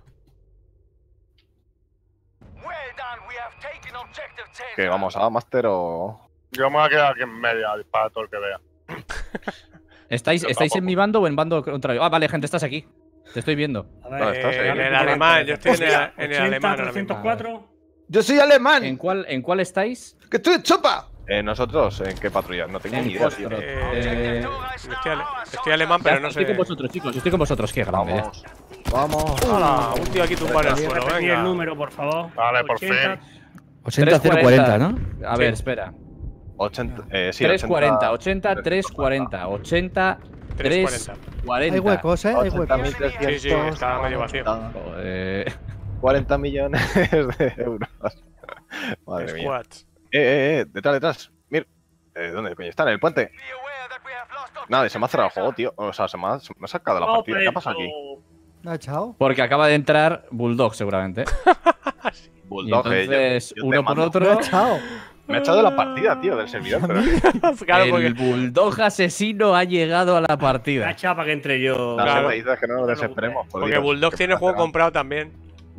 Well done, we have taken objective ten. ¿Que vamos a Master o...? Yo me voy a quedar aquí en media a disparar todo el que vea. ¿Estáis, Yo ¿estáis en tampoco. mi bando o en bando contrario? Ah, vale, gente, estás aquí. Te estoy viendo. A ¿Dónde ver, estás? Eh, en Eh, el alemán, yo estoy en el, hostia, en el alemán ahora mismo. ochenta, trescientos cuatro. Yo soy alemán. ¿En cuál, ¿En cuál estáis? ¡Que estoy de chopa! Eh, ¿Nosotros en qué patrulla? No tengo En ni idea, tío. Foxtrot. Eh, Eh, Estoy, ale- estoy alemán, pero no estoy sé. con vosotros, chicos. Estoy con vosotros. Qué grande. ya. Vamos. Vamos. Hola, un tío aquí tumbado en el ¿Podría suelo, repetir el venga. número, por favor? Vale, por ochenta. fin. ochenta cero cuarenta, ¿no? A ver, espera. ochenta, eh, sí, tres cuarenta, ochenta, ochenta, tres cuarenta, ochenta, tres trescientos cuarenta. Hay huecos, ¿eh? Hay ochenta mil huecos. trescientos Sí, sí, está medio vacío. Joder. cuarenta millones de euros. Madre mía. Squads. Eh, eh, eh, detrás, detrás. Mir, eh, ¿dónde coño está? ¿En el puente? Nada, se me ha cerrado el juego, tío. O sea, se me ha, se me ha sacado de la partida. ¿Qué ha pasado aquí? ¿Me ha echado? Porque acaba de entrar Bulldog, seguramente. Y Bulldog, eh, yo- entonces, yo te uno por mando. ¿Me ha otro. echado? Me ha echado de la partida, tío, del servidor. Pero... Claro, porque. El Bulldog asesino ha llegado a la Me ha partida. echado para que entre yo. No Claro. se me dices que no nos desesperemos. por Porque Dios. Bulldog ¿Qué tiene el pasa, juego no? comprado también.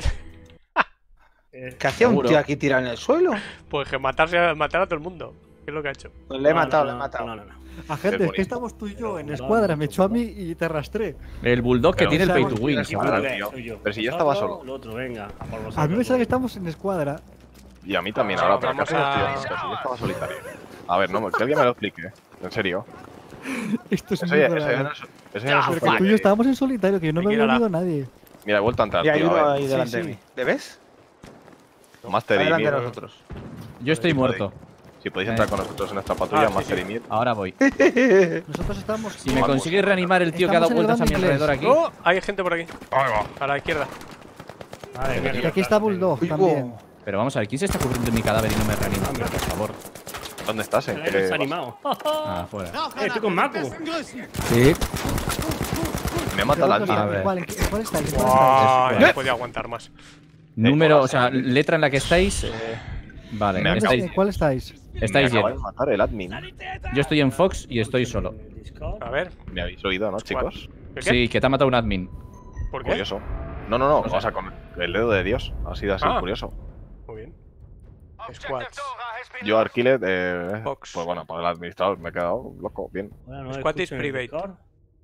Eh, ¿Qué hacía un Seguro. tío aquí tirado en el suelo? Pues que matarse a, matar a todo el mundo. ¿Qué es lo que ha hecho? Pues le he no, matado, no, le he no, matado. No, no, no. Agente, es bonito. que estamos tú y yo en No, escuadra. no, Me no, echó a no. mí y te arrastré. El Bulldog que Pero, tiene el o pay sea, to win. aquí chaval. por ¿Qué? tío. Soy yo. Pero si ya estaba Vosotros, solo. El otro, venga. a por A mí me vosotros. sale que estamos en escuadra. Y a mí también Ah, ahora, pero ¿qué vamos hacemos, a- tío? Pero si yo estaba solitario. A ver, no, que alguien me lo explique. En serio. Esto es Eso muy ya, eso ya raro. no es, eso ya no es un Pero que fallo. tú y yo estábamos en solitario, que yo no Hay me que ir había a la- unido a nadie. Mira, he vuelto a entrar, Y hay tío. uno A ver. ahí delante Sí, de sí. mí. ¿Le ves? Master y Adelante de Mir. nosotros. Yo estoy Sí, muerto. Si podéis entrar con nosotros en nuestra patrulla, Ah, sí, Master sí. y Mir. Ahora voy. Nosotros estamos. Si me Vamos. consigues reanimar el tío que ha dado Estamos en el vueltas a mi bando inglés. alrededor aquí. ¡Oh! Hay gente por aquí. Ahí va. A la izquierda. Vale, Y venga, aquí está Bulldog Uy, también. Pero vamos a ver, ¿quién se está cubriendo mi cadáver y no me reanima? Por favor. ¿Dónde estás? ¿En Se qué le vas? animado. Ah, fuera. Eh, estoy con Maku. Sí. Me ha matado la Pero, tía. A ver. ¿Cuál, en qué- en cuál estáis? ¿En cuál Ah, estáis? no podía aguantar más. Número, o sea, letra en la que estáis. eh, Vale, Me ha estáis, ¿En cuál estáis? estáis Me acaba bien. de matar el admin. Yo estoy en Fox y estoy solo. A ver. Me habéis oído, ¿no, chicos? ¿Qué? Sí, que te ha matado un admin. ¿Por qué? Curioso. No, no, no. O sea, con el dedo de Dios. Ha sido así, Ah. curioso. Muy bien. Squads. Yo, Arquilet, eh, Fox. pues bueno, para el administrador me he quedado loco. Bien. Bueno, no Squad is escucho en el private. Discord.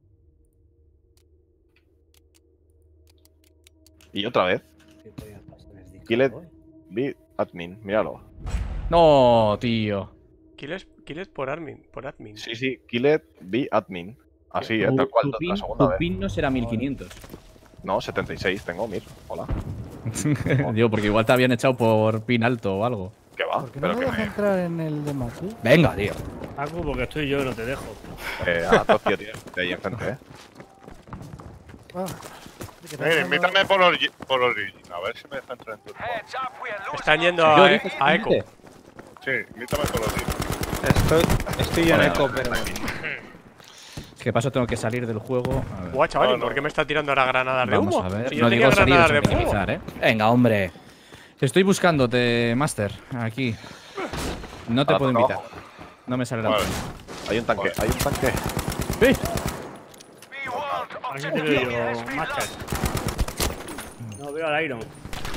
Y otra vez. ¿Qué podías pasar en el Discord Killet, hoy? B, admin. Míralo. No, tío. Killes, killes por admin. Por admin. Sí, sí. Killet, B, admin. Así, eh, Tu- tal cual. tu La pin, segunda tu vez. pin no será mil quinientos. No, setenta y seis tengo, mir. Hola. Digo, porque igual te habían echado por pin alto o algo. ¿Qué va? ¿Por qué no Pero me que deja me. entrar en el de Macu? Venga, tío. Maku, porque estoy yo y no te dejo. Eh, a Tokio, tío. De ahí enfrente, eh. Ah, que te Eh, has invítame por, Origi- por Origin. A ver si me deja entrar en tu squad. Están yendo Yo a, dije, a Echo. dije. Sí, invítame todos los días. Estoy, estoy yo en eco, pero. ¿Qué paso? Tengo que salir del juego. A ver. Guau, chaval, No, no. ¿por qué me está tirando ahora granadas de Vamos humo? a ver. Si yo No tenía digo salir, es granadas de fuego. optimizar, ¿eh? Venga, hombre. Estoy buscándote, Master. Aquí. No te Ahora puedo toca invitar. abajo. No me sale la Vale. Hay un tanque, hay un tanque. ¡Sí! Aquí te veo yo, Master. No veo al Iron.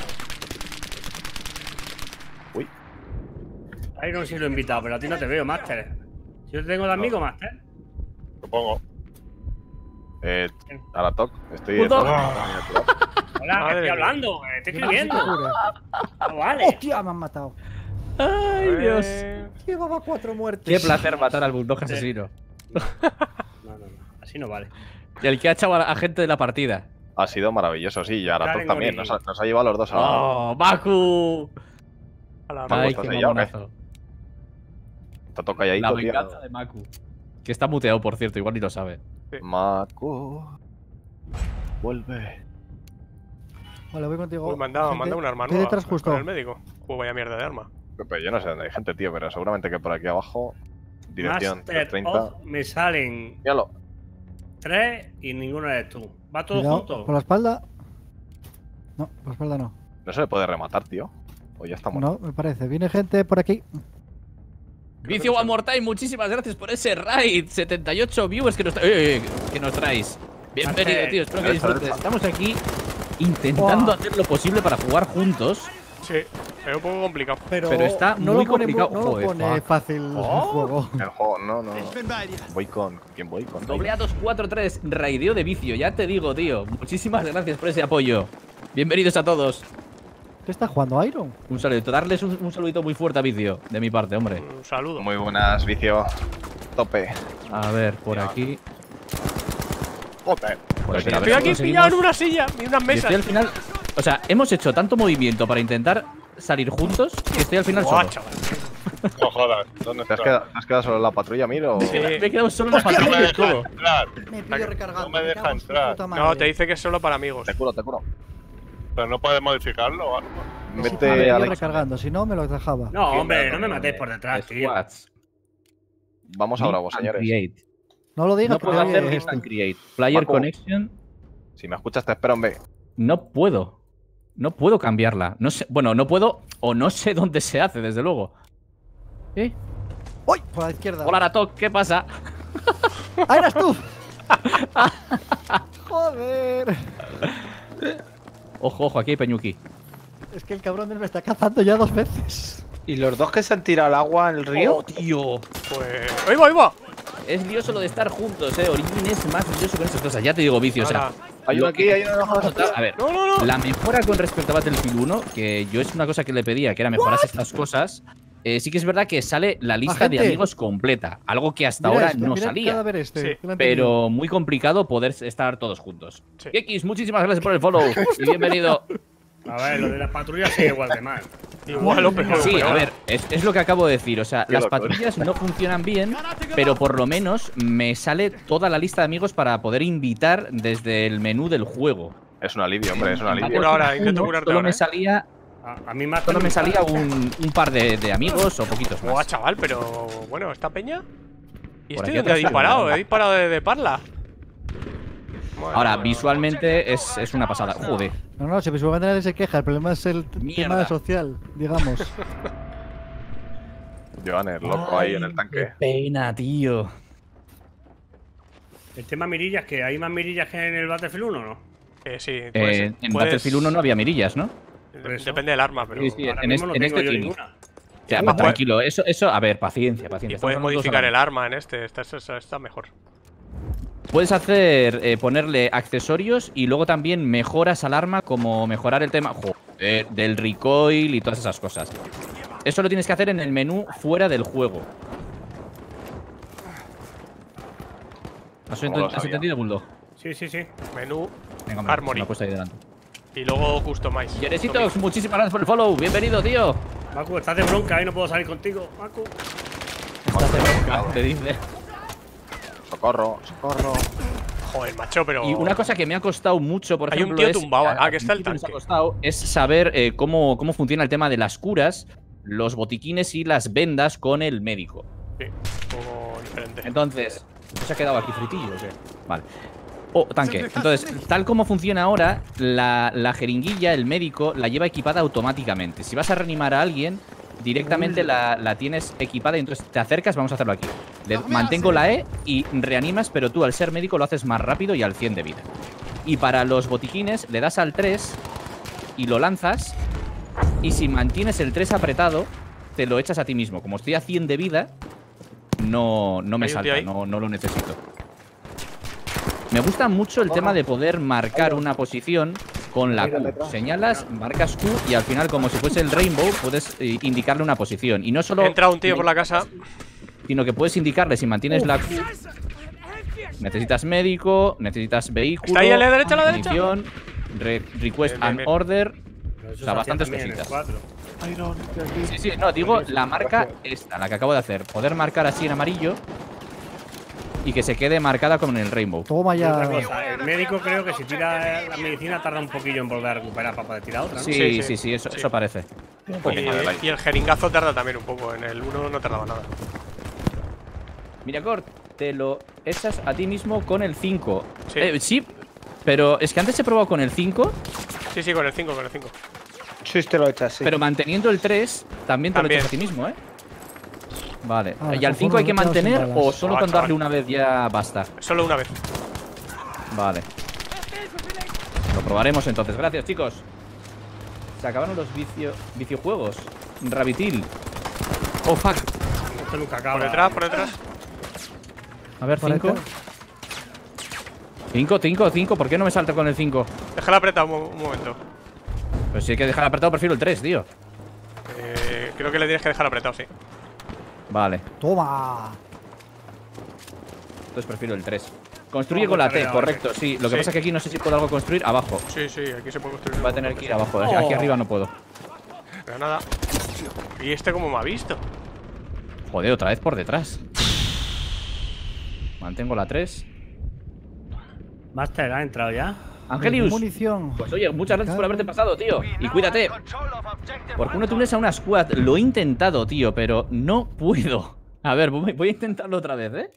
Uy. Iron sí lo he invitado, pero a ti no te veo, Master. Si yo te tengo de amigo, Master. Supongo. Eh, ahora toc. Estoy. Puto. Hola, que Madre estoy mía. hablando, que te estoy Yo no sé escribiendo. qué cura. No vale. ¡Hostia! Me han matado. ¡Ay, Dios! Eh, Llevaba cuatro muertes. Qué placer matar al bulldog asesino. No, no, no. Así no vale. El que ha echado a a gente de la partida. Ha sido maravilloso, sí. Y ahora Dale, toc también. Gori. Nos ha, nos ha llevado a los dos a la. ¡Oh, Baku! a la Maku, ¡Ay, ¿estás qué ahí ya o qué? mamonazo! Te toca ahí, La tío. venganza de Maku. Que está muteado, por cierto, igual ni lo sabe. Maku. Vuelve. Vale, voy contigo. Uy, me han dado, me han Gente, dado un arma estoy nueva detrás justo. con el médico. Uy, vaya mierda de arma. Pero yo no sé dónde hay gente, tío, pero seguramente que por aquí abajo. Dirección Master treinta. of me salen Míralo. tres y ninguno eres tú. Va todo Cuidado, junto. por la espalda. No, por la espalda no. No se le puede rematar, tío. O ya está muerto. No, me parece. Viene gente por aquí. Vicio One More Time, muchísimas gracias por ese raid. setenta y ocho viewers que nos, tra eh, que nos traes. Bienvenido, Master. tío. Espero que Derecha, disfrutes. derecha. Estamos aquí intentando Buah. hacer lo posible para jugar juntos. Sí, es un poco complicado. Pero, Pero está no muy lo pone, complicado. No lo Joder, pone fuck. fácil el Oh. juego. El juego, no, no. Voy con. ¿Con quién voy? Con. Doble A dos cuatro tres, raideo de vicio. Ya te digo, tío. Muchísimas gracias por ese apoyo. Bienvenidos a todos. ¿Qué está jugando Iron? Un saludito. Darles un, un saludito muy fuerte a Vicio, de mi parte, hombre. Un saludo. Muy buenas, vicio. Tope. A ver, por aquí. Joder. Por aquí. A Estoy ver aquí si pillado en conseguimos- una silla y unas Y mesas. estoy al final. O sea, hemos hecho tanto movimiento para intentar salir juntos que estoy al final Buah, solo. chaval. No jodas. ¿Dónde ¿Te has, estás? quedado, te has quedado solo en la patrulla, Miro? Sí. Me he quedado solo en la No me patrulla y deja todo. entrar. Me pillo recargando. no me deja cago en su entrar. puta madre. No, te dice que es solo para amigos. Te curo, te curo. Pero no puedes modificarlo o algo. Me Vete pillo a la. recargando, si no me lo dejaba. No, Sí, hombre, no, no me no, matéis no. por detrás, tío. Squads. Vamos a Bravo, Meet and señores. create. No lo digas, No que puedo nadie hacer esto. Meet and Create. Player Paco. Connection. Si me escuchas, te espero en B. No puedo. No puedo cambiarla. No sé. Bueno, no puedo. O no sé dónde se hace, desde luego. ¿Eh? ¡Uy! Por la izquierda. Hola, Aratok, ¿qué pasa? ¡Ah, eras tú! ¡Joder! Ojo, ojo, aquí hay Peñuki. Es que el cabrón me está cazando ya dos veces. ¿Y los dos que se han tirado al agua en el río? ¡Oh, tío! Pues. ¡Ahí va, ahí va! Es lioso lo de estar juntos, eh. Origin es más lioso con estas cosas. Ya te digo, vicio. O sea, Ahora. Hay lo uno aquí, que- hay uno abajo. A ver, No, no, no. la mejora con respecto a Battlefield uno, que yo es una cosa que le pedía, que era mejorar estas cosas. Eh, sí que es verdad que sale la lista de Agente. amigos completa, algo que hasta Mira ahora este, no mira el salía. cadáver este, Sí, que lo han tenido. Pero muy complicado poder estar todos juntos. Sí. X, muchísimas gracias por el follow y bienvenido. A ver, lo de las patrullas sigue igual de mal. Igual o peor. Sí, peor. a ver, es, es lo que acabo de decir. O sea, Qué las locura. patrullas no funcionan bien, pero por lo menos me sale toda la lista de amigos para poder invitar desde el menú del juego. Es un alivio, hombre, es un En alivio. Cura ahora, Battlefield intento uno curarte solo ahora, me ¿eh? salía, A, a mí más solo me salía un, un par de, de amigos o poquitos Buah, más. chaval, pero. Bueno, esta peña. ¿Y Por estoy aquí donde ha atrás, disparado? ¿verdad? He disparado de, de parla. Bueno, Ahora, bueno. visualmente es, es una pasada. Joder. No, no, si visualmente nadie se queja. El problema es el t- Mierda. tema social, digamos. Johannes, loco ahí en el Qué tanque. pena, tío. El tema mirillas, que hay más mirillas que en el Battlefield uno, ¿no? Eh, sí, puedes- Eh, en puedes- Battlefield uno no había mirillas, ¿no? Por eso. Depende del arma, pero. Sí, sí, Ahora en mismo este- no en tengo este yo tiene. ninguna. Ya, Sí, va, puedes- tranquilo. Eso, eso, a ver, paciencia, Y paciencia. puedes Estamos hablando modificar dos el arma en este. Esta, esta- está mejor. Puedes hacer, eh, ponerle accesorios y luego también mejoras al arma, como mejorar el tema joder, del recoil y todas esas cosas. Eso lo tienes que hacer en el menú fuera del juego. ¿Has, ¿Cómo lo ent- ¿has sabía? entendido, Bulldog? Sí, sí, sí. Menú. Venga, hombre, Armory. se me ha puesto ahí delante. Y luego Customize. Yeresitos, muchísimas gracias por el follow. Bienvenido, tío. Macu, estás de bronca y no puedo salir contigo. Macu. Estás de bronca, te dice. Socorro, socorro. Joder, macho, pero. Y una cosa que me ha costado mucho, por Hay un ejemplo, tío es- tumbado. a- Ah, que está el al principio nos ha tanque. costado es saber eh, cómo, cómo funciona el tema de las curas los botiquines y las vendas con el médico. Sí, un poco diferente. Entonces, ¿se ha quedado aquí fritillo o qué? Vale. Oh, tanque. Entonces, tal como funciona ahora, la, la jeringuilla, el médico, la lleva equipada automáticamente. Si vas a reanimar a alguien, directamente la, la tienes equipada y entonces te acercas, vamos a hacerlo aquí. Le mantengo la E y reanimas, pero tú al ser médico lo haces más rápido y al cien de vida. Y para los botiquines le das al tres y lo lanzas, y si mantienes el tres apretado, te lo echas a ti mismo. Como estoy a cien de vida, no, no me salta, no, no lo necesito. Me gusta mucho el tema de poder marcar una posición con la Q. Señalas, marcas Q y al final, como si fuese el Rainbow, puedes eh, indicarle una posición. Y no solo... Entra un tío por la casa. Sino que puedes indicarle, si mantienes la Q, necesitas médico, necesitas vehículo, ¿está ahí a la derecha, a la derecha? munición, re request Bien, bien, and bien. order. Pero eso O sea, se bastantes hacía también en el cositas. cuatro. Sí, sí, no, digo la marca esta, la que acabo de hacer. Poder marcar así en amarillo y que se quede marcada con el Rainbow. Toma Y otra ya. cosa, el médico creo que si tira la medicina tarda un poquillo en volver a recuperar para poder tirar otra, ¿no? Sí, Sí, sí, sí. sí, eso, Sí. eso parece. Un Y, poquito de like. y el jeringazo tarda también un poco. En el uno no tardaba nada. Mira, Cort, te lo echas a ti mismo con el cinco. Sí. Eh, sí, pero es que antes he probado con el cinco, Sí, sí, con el cinco, con el cinco. Sí, te lo echas, sí. pero manteniendo el tres también te También. lo echas a ti mismo, ¿eh? Vale. Ah, ¿Y al conforme cinco hay que me quedo sin mantener balas. o solo Ah, con darle chaval. una vez ya basta? Solo una vez. Vale. Lo probaremos entonces. Gracias, chicos. Se acabaron los vicio viciojuegos. Rabitil. Oh, fuck. Esto nunca acaba. Por detrás, por detrás. A ver, Por cinco. acá. cinco, cinco, cinco. ¿Por qué no me salta con el cinco? Déjala apretado un, mo- un momento. Pues si hay que dejar apretado, prefiero el tres, tío. Eh, creo que le tienes que dejar apretado, sí. Vale. Toma. Entonces prefiero el tres. Construye No, con la no T, creo, correcto, sí. Lo que Sí. pasa es que aquí no sé si puedo algo construir abajo. Sí, sí, aquí se puede construir. Voy a tener que ir abajo. Aquí arriba no puedo. Pero nada. ¿Y este cómo me ha visto? Joder, otra vez por detrás. Mantengo la tres. Master, ¿ha entrado ya? Angelius. Munición. Pues oye, muchas gracias por haberte pasado, tío. Y cuídate. Porque uno te unes a una squad. Lo he intentado, tío, pero no puedo. A ver, voy voy a intentarlo otra vez, ¿eh?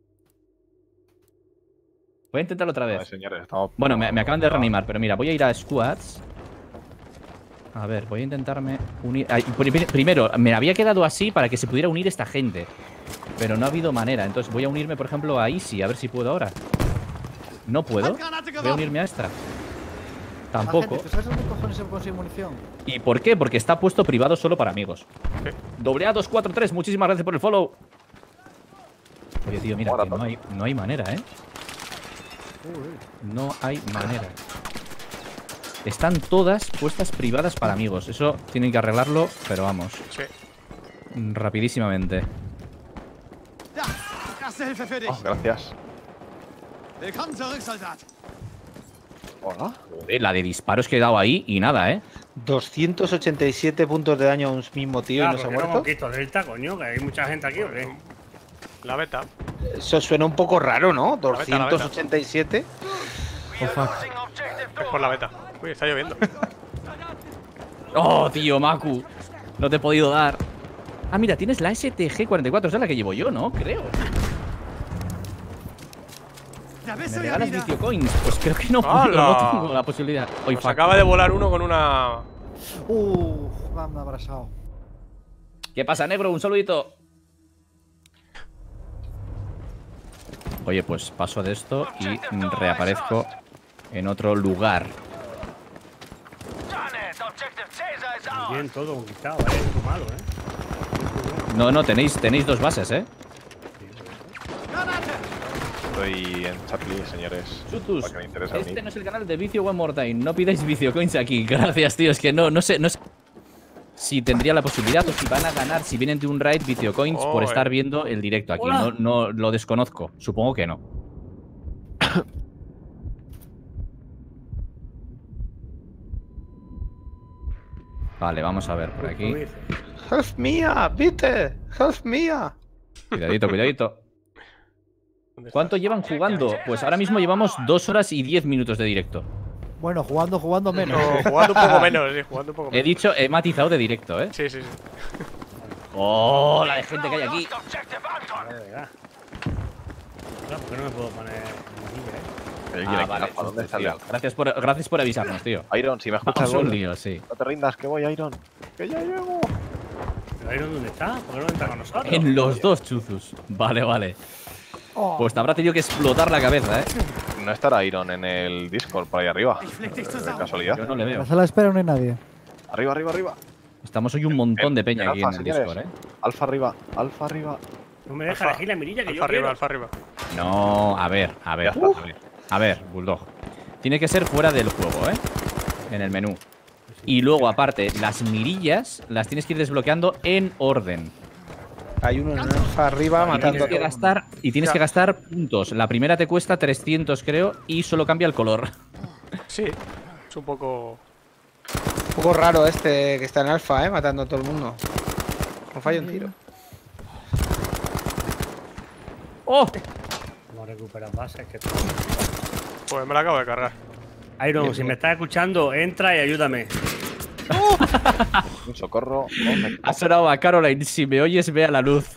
Voy a intentarlo otra Vale, vez. señores, estamos... Bueno, me, me acaban de reanimar, pero mira, voy a ir a squads. A ver, voy a intentarme unir. Ay, pri- primero, me había quedado así para que se pudiera unir esta gente. Pero no ha habido manera. Entonces voy a unirme, por ejemplo, a Easy, a ver si puedo ahora. No puedo. Voy a unirme a esta. Tampoco. Agente, ¿tú sabes dónde cojones se consigue munición? ¿Y por qué? Porque está puesto privado solo para amigos. Doble A dos cuatro tres, muchísimas gracias por el follow. Oye, tío, mira, que no hay, no hay manera, ¿eh? No hay manera. Están todas puestas privadas para amigos. Eso tienen que arreglarlo, pero vamos. Sí. Rapidísimamente. Oh, gracias. Hola. Joder, la de disparos que he dado ahí y nada, ¿eh? doscientos ochenta y siete puntos de daño a un mismo tío Ya, y no se ha porque no muerto. hemos visto Delta, coño, que hay mucha gente aquí, ¿o qué? La beta. Eso suena un poco raro, ¿no? beta, la beta. doscientos ochenta y siete. Es por la beta. Uy, está lloviendo. Oh, tío, Maku. No te he podido dar. Ah, mira, tienes la S T G cuarenta y cuatro. Esa es la que llevo yo, ¿no? Creo. ¿Me regalas vicio coins? Pues creo que no puedo, ¡Hala! no tengo la posibilidad. Hoy Nos acaba de volar uno con una. Uff, me han abrazado. ¿Qué pasa, negro? Un saludito. Oye, pues paso de esto y reaparezco en otro lugar. Muy bien, todo conquistado, ¿eh? Muy malo, ¿eh? No, no, tenéis, tenéis dos bases, ¿eh? Estoy en Chatley, señores. Chutus, Porque me interesa este venir. no es el canal de Vicio One More Time. No pidáis vicio coins aquí. Gracias, tío. Es que no, no sé, no sé si tendría la posibilidad o si van a ganar, si vienen de un raid vicio coins Oh, por eh. estar viendo el directo aquí. Hola. No, no lo desconozco. Supongo que no. Vale, vamos a ver por aquí. ¿Cómo dice? ¡Help mía! ¡Vite! ¡Help mía! Cuidadito, cuidadito. ¿Dónde ¿Cuánto llevan jugando? Pues ahora mismo llevamos dos horas y diez minutos de directo. Bueno, jugando, jugando menos. No, jugando un poco menos, sí, jugando un poco He menos. dicho, he matizado de directo, ¿eh? Sí, sí, sí. ¡Oh, la de gente que hay aquí! Vale, venga. Claro, ¿por qué no me puedo poner amarilla, eh? Oye, Ah, ¿quién vale, ¿Para dónde tío. está liado? Gracias por, gracias por avisarnos, tío. Iron, si me escuchas, Vamos un gordo. lío, sí. No te rindas, que voy, Iron. Que ya llego. ¿Pero Iron dónde está? ¿Por qué no entra con nosotros? En los dos chuzos. Vale, vale. Oh. Pues te habrá tenido que explotar la cabeza, ¿eh? No estará Iron en el Discord por ahí arriba. De casualidad. Yo no le En veo. la sala de espera no hay nadie. Arriba, arriba, arriba. Estamos hoy un montón de peña aquí en Alfa, el señores. Discord, ¿eh? Alfa arriba, alfa arriba. No me deja Alfa. elegir la mirilla que Alfa yo arriba, quiero. alfa arriba. No, a ver, a ver. Ya está, Uf. a ver. A ver, Bulldog. Tiene que ser fuera del juego, ¿eh? En el menú. Y luego, aparte, las mirillas las tienes que ir desbloqueando en orden. Hay uno en alfa arriba Y matando tienes a que todo. gastar, y tienes que gastar puntos. La primera te cuesta trescientos, creo, y solo cambia el color. Sí, es un poco. Un poco raro este que está en alfa, eh, matando a todo el mundo. No falla un tiro. ¡Oh! Vamos a recuperar bases. Que... Pues me la acabo de cargar. Iron, si me estás escuchando, entra y ayúdame. Un socorro. Oh, me- Ha sonado a Caroline. Si me oyes, ve a la luz.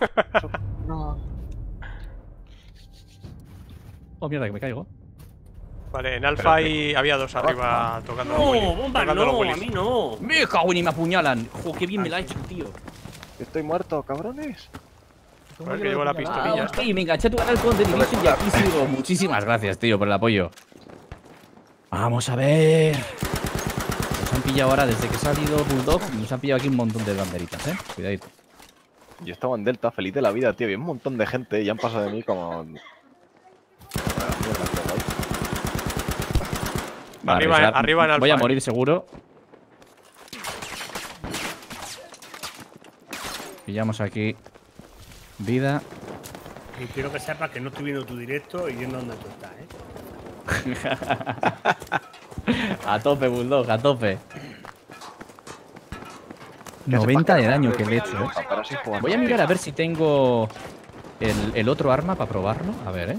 Oh, mierda, que me caigo. Vale, en alfa hay, había dos arriba tocando los No, Willis, bomba, tocando los no, a Willis. mí no. Me cago en y me apuñalan. Jo, qué bien me la ha hecho, tío. Estoy muerto, cabrones. A ver que llevo la Ah, pistolilla. ok, me enganché a tu canal con The Division y aquí sigo. Muchísimas gracias, tío, por el apoyo. Vamos a ver. Nos han pillado ahora desde que ha salido Bulldog. Nos han pillado aquí un montón de banderitas, eh. Cuidadito. Yo estaba en Delta, feliz de la vida, tío. Y un montón de gente y han pasado de mí como. Vale, Arriba, o sea, arriba en alfa. Voy a eh. morir seguro. Pillamos aquí vida. Y quiero que sepas que no estoy viendo tu directo y viendo dónde tú estás, ¿eh? A tope, Bulldog, a tope. noventa de daño que le he hecho, eh. Ahora sí jugando. Voy a mirar a ver si tengo el, el otro arma para probarlo. A ver, eh.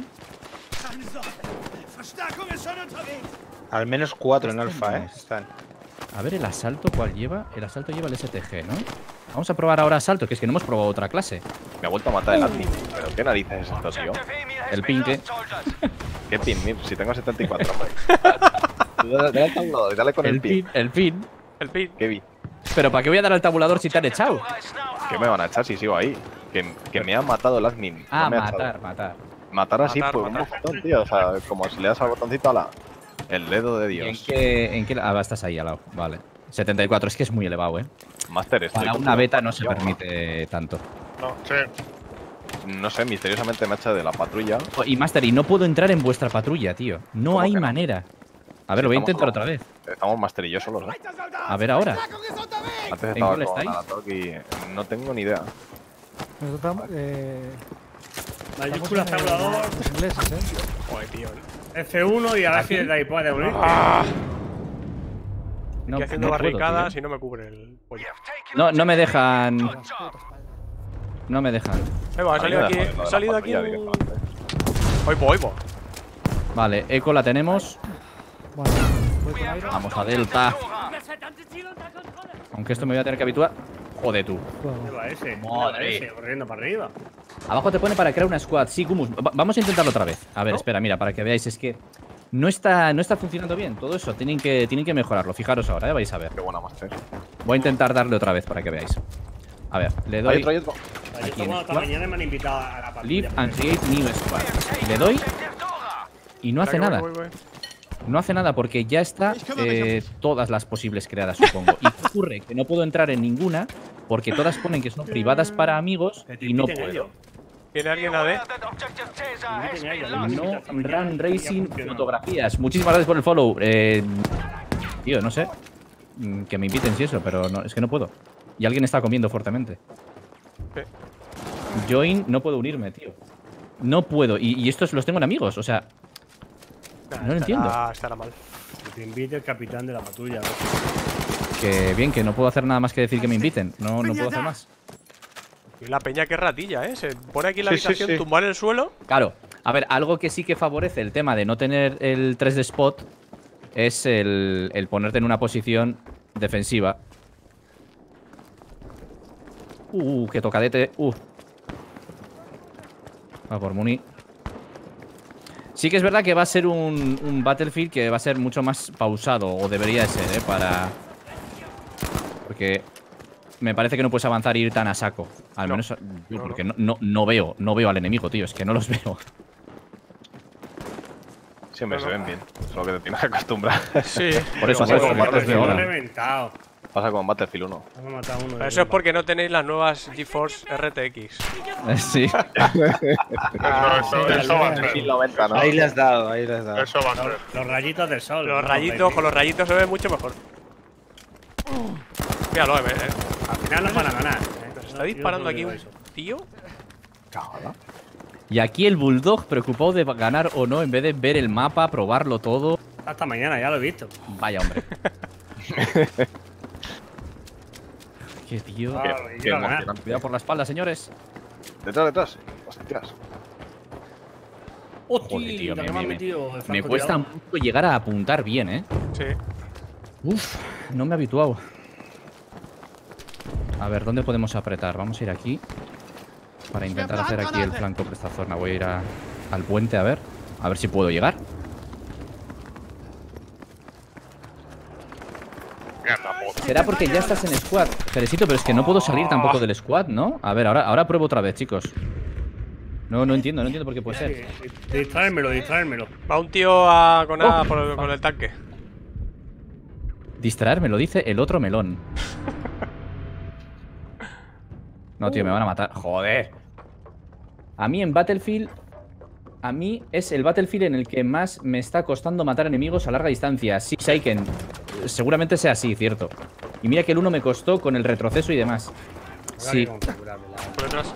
Al menos cuatro en alfa, eh. Están. A ver el asalto, ¿cuál lleva? El asalto lleva el S T G, ¿no? Vamos a probar ahora asalto, que es que no hemos probado otra clase. Me ha vuelto a matar el admin. ¿Pero qué narices es esto, tío? El pinque. ¿Qué pin, Mir? Si tengo setenta y cuatro, hombre. Dale, dale al tabulador y dale con el, El pin. pin, el pin. El pin. ¿Qué vi? Pero ¿para qué voy a dar al tabulador si te han echado? ¿Qué me van a echar si sigo ahí? Que, que me ha matado el admin. Ah, no me ha matar, echado. matar. Matar así, Matar, pues un matar. botón, tío. O sea, como si le das al botoncito a la. El dedo de ¿Y ¿En Dios. qué, en qué? Ah, va, estás ahí al lado. Vale. setenta y cuatro, es que es muy elevado, ¿eh? Master, estoy Para con- una beta no se Yo, permite tanto. No, sí. No sé, misteriosamente me ha echado de la patrulla. Oh, y Master, y no puedo entrar en vuestra patrulla, tío. No ¿Cómo hay que no? manera. A ver, Sí, lo voy a estamos intentar solos. otra vez. Estamos Master y yo solos, ¿eh? A ver ahora. Antes ¿En estaba cuál con estáis? Alatok y no tengo ni idea. Nosotros estamos, eh, Mayúsculas, estamos en, eh, tabulador, los ingleses, eh. Joder, tío. F uno y a ver si desde ahí puede unir. Ah, No, estoy haciendo no puedo, barricadas tío. y no me cubre el pollo. No, no me dejan. No me dejan. Ahí va, he A mí salido me aquí. deja ver lo de He la salido aquí. patrulla un- directamente. Oipo, oipo. Vale, Eco la tenemos. Bueno, voy con Iron. Vamos a Delta. Aunque esto me voy a tener que habituar. Joder, tú. ¿Dónde va ese? ¿Dónde va Madre. ese? Corriendo para arriba. Abajo te pone para crear una squad. Sí, Gumus. Va- vamos a intentarlo otra vez. A ver, ¿No? espera, mira, para que veáis. Es que no está, no está funcionando bien todo eso. Tienen que, tienen que mejorarlo. Fijaros ahora, ¿eh? Vais a ver. Qué buena Master. Voy a intentar darle otra vez para que veáis. A ver, le Hay doy otro, hay otro. Yo Aquí en tomo esta squad. mañana y me han invitado a la partida. Live and create new squad. Le doy y no hace Espera que nada. voy, voy, voy. No hace nada porque ya está eh, todas las posibles creadas, supongo. ¿Y qué ocurre? Que no puedo entrar en ninguna porque todas ponen que son privadas para amigos Que te y no inviten puedo. ellos. ¿Tiene alguien A D? Inviten a ellos, No, inviten a ellos. Run Racing Ya funciona. Fotografías. Muchísimas gracias por el follow. Eh, tío, no sé. Mm, Que me inviten si eso, pero no, es que no puedo. Y alguien está comiendo fuertemente. ¿Qué? Join, no puedo unirme, tío. No puedo. Y, y estos los tengo en amigos, o sea. Nah, No lo estará- entiendo. Estará mal. Que te invite el capitán de la patrulla. Que bien, que no puedo hacer nada más que decir que me inviten. No, no puedo hacer más. Y la peña que ratilla, ¿eh? Se pone aquí en la Sí, sí, habitación, sí. tumbar en el suelo. Claro. A ver, algo que sí que favorece el tema de no tener el tres D spot es el, el ponerte en una posición defensiva. Uh, qué tocadete. Uh. Va por Muni. Sí que es verdad que va a ser un, un Battlefield que va a ser mucho más pausado, o debería de ser, ¿eh? Para... Porque me parece que no puedes avanzar e ir tan a saco. Al No. menos yo, No, porque no, no, no veo, no veo al enemigo, tío. Es que no los veo. Siempre se ven bien. Es lo que te tienes que acostumbrar. Sí. Por eso, por Pero eso, bueno, no los veo Lo he ahora. reventado. Pasa con Battlefield uno. Me ha matado uno. de Eso es ellos. porque no tenéis las nuevas GeForce R T X. Sí. Eso, eso, eso va a ser. noventa, ¿no? Ahí le has dado, ahí le has dado. Eso va a ser. Los rayitos del sol. Los ¿no? rayitos, Baby. con los rayitos se ve mucho mejor. Míralo, eh, eh. Al final nos van a ganar. ¿eh? Nos Yo está disparando no aquí digo un eso. tío. Y aquí el Bulldog preocupado de ganar o no, en vez de ver el mapa, probarlo todo. Hasta mañana, ya lo he visto. Vaya, hombre. Qué tío. Ah, Qué- yo qué voy a ganar. emocionante. Cuidado por la espalda, señores. Detrás, detrás. Hostias. Hostia, Joder, tío, la me, que me ha me- metido el me francotirador. cuesta mucho llegar a apuntar bien, ¿eh? Sí. Uf, no me he habituado. A ver, ¿dónde podemos apretar? Vamos a ir aquí. Para intentar hacer aquí el flanco por esta zona. Voy a ir a- al puente, a ver. A ver si puedo llegar. Mierda, puta. Será porque ya estás en squad, Jerecito, pero es que no puedo salir tampoco del squad, ¿no? A ver, ahora, ahora pruebo otra vez, chicos. No, no entiendo, no entiendo por qué puede ser. Sí, distraérmelo, distraérmelo. Va un tío a, con, A Oh. por el, con el tanque. Distraerme, lo dice el otro melón. No, tío, me van a matar. Joder. A mí en Battlefield... A mí es el Battlefield en el que más me está costando matar enemigos a larga distancia. Sí, Saiken. Seguramente sea así, cierto. Y mira que el uno me costó con el retroceso y demás. Sí. Por detrás.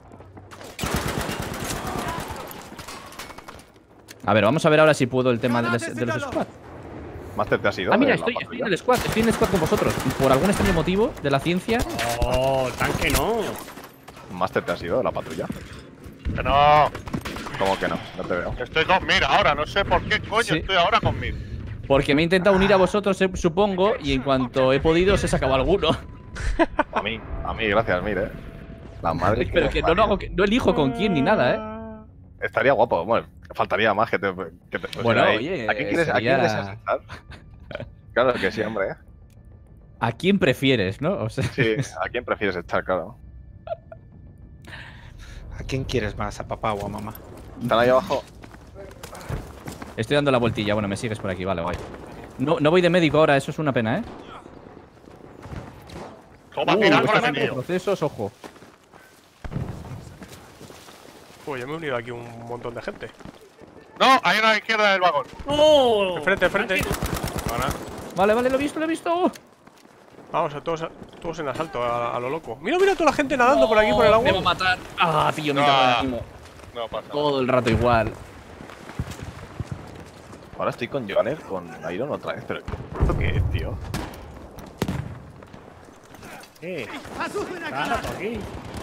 A ver, vamos a ver ahora si puedo el tema de los, de los squad. Master, ¿te has ido? Ah, mira, de la estoy, estoy patrulla? en el squad, estoy en el squad con vosotros. Por algún extraño motivo de la ciencia. Oh, tanque no. Master, ¿te has ido de la patrulla? Que no. ¿Cómo que no? No te veo. Estoy con Mir ahora, no sé por qué coño Sí. estoy ahora con Mir. Porque me he intentado unir a vosotros, eh, supongo, y en cuanto he podido os he sacado alguno. A mí, a mí, gracias, mire. La madre. Pero me que no, lo parió. hago, que- no elijo con quién ni nada, ¿eh? Estaría guapo. Bueno, faltaría más que te. Que te Bueno, ahí. oye, ¿A quién quieres, ¿a quién sería- quieres asentar? Claro que sí, hombre. ¿eh? ¿A quién prefieres, no? O sea, Sí, ¿a quién prefieres estar? Claro. ¿A quién quieres más? ¿A papá o a mamá? ¿Están ahí abajo? estoy dando la vueltilla. Bueno, me sigues por aquí, vale, guay. No, no voy de médico ahora, eso es una pena, ¿eh? Toma, Uh, tirar está con el haciendo mío. procesos, ojo. Uy, yo me he unido aquí un montón de gente. No, ahí a la izquierda del vagón. ¡Oh! Enfrente, enfrente. Vale, vale, lo he visto, lo he visto. Vamos, a todos, todos en asalto, a, a lo loco. Mira, mira toda la gente nadando por aquí, por el agua. Me va a matar. Ah, tío, mi No. carro de ánimo. No pasa nada. Todo el rato igual. Ahora estoy con Joaner, con Iron otra vez, pero ¿esto qué es, tío? Eh, está por aquí.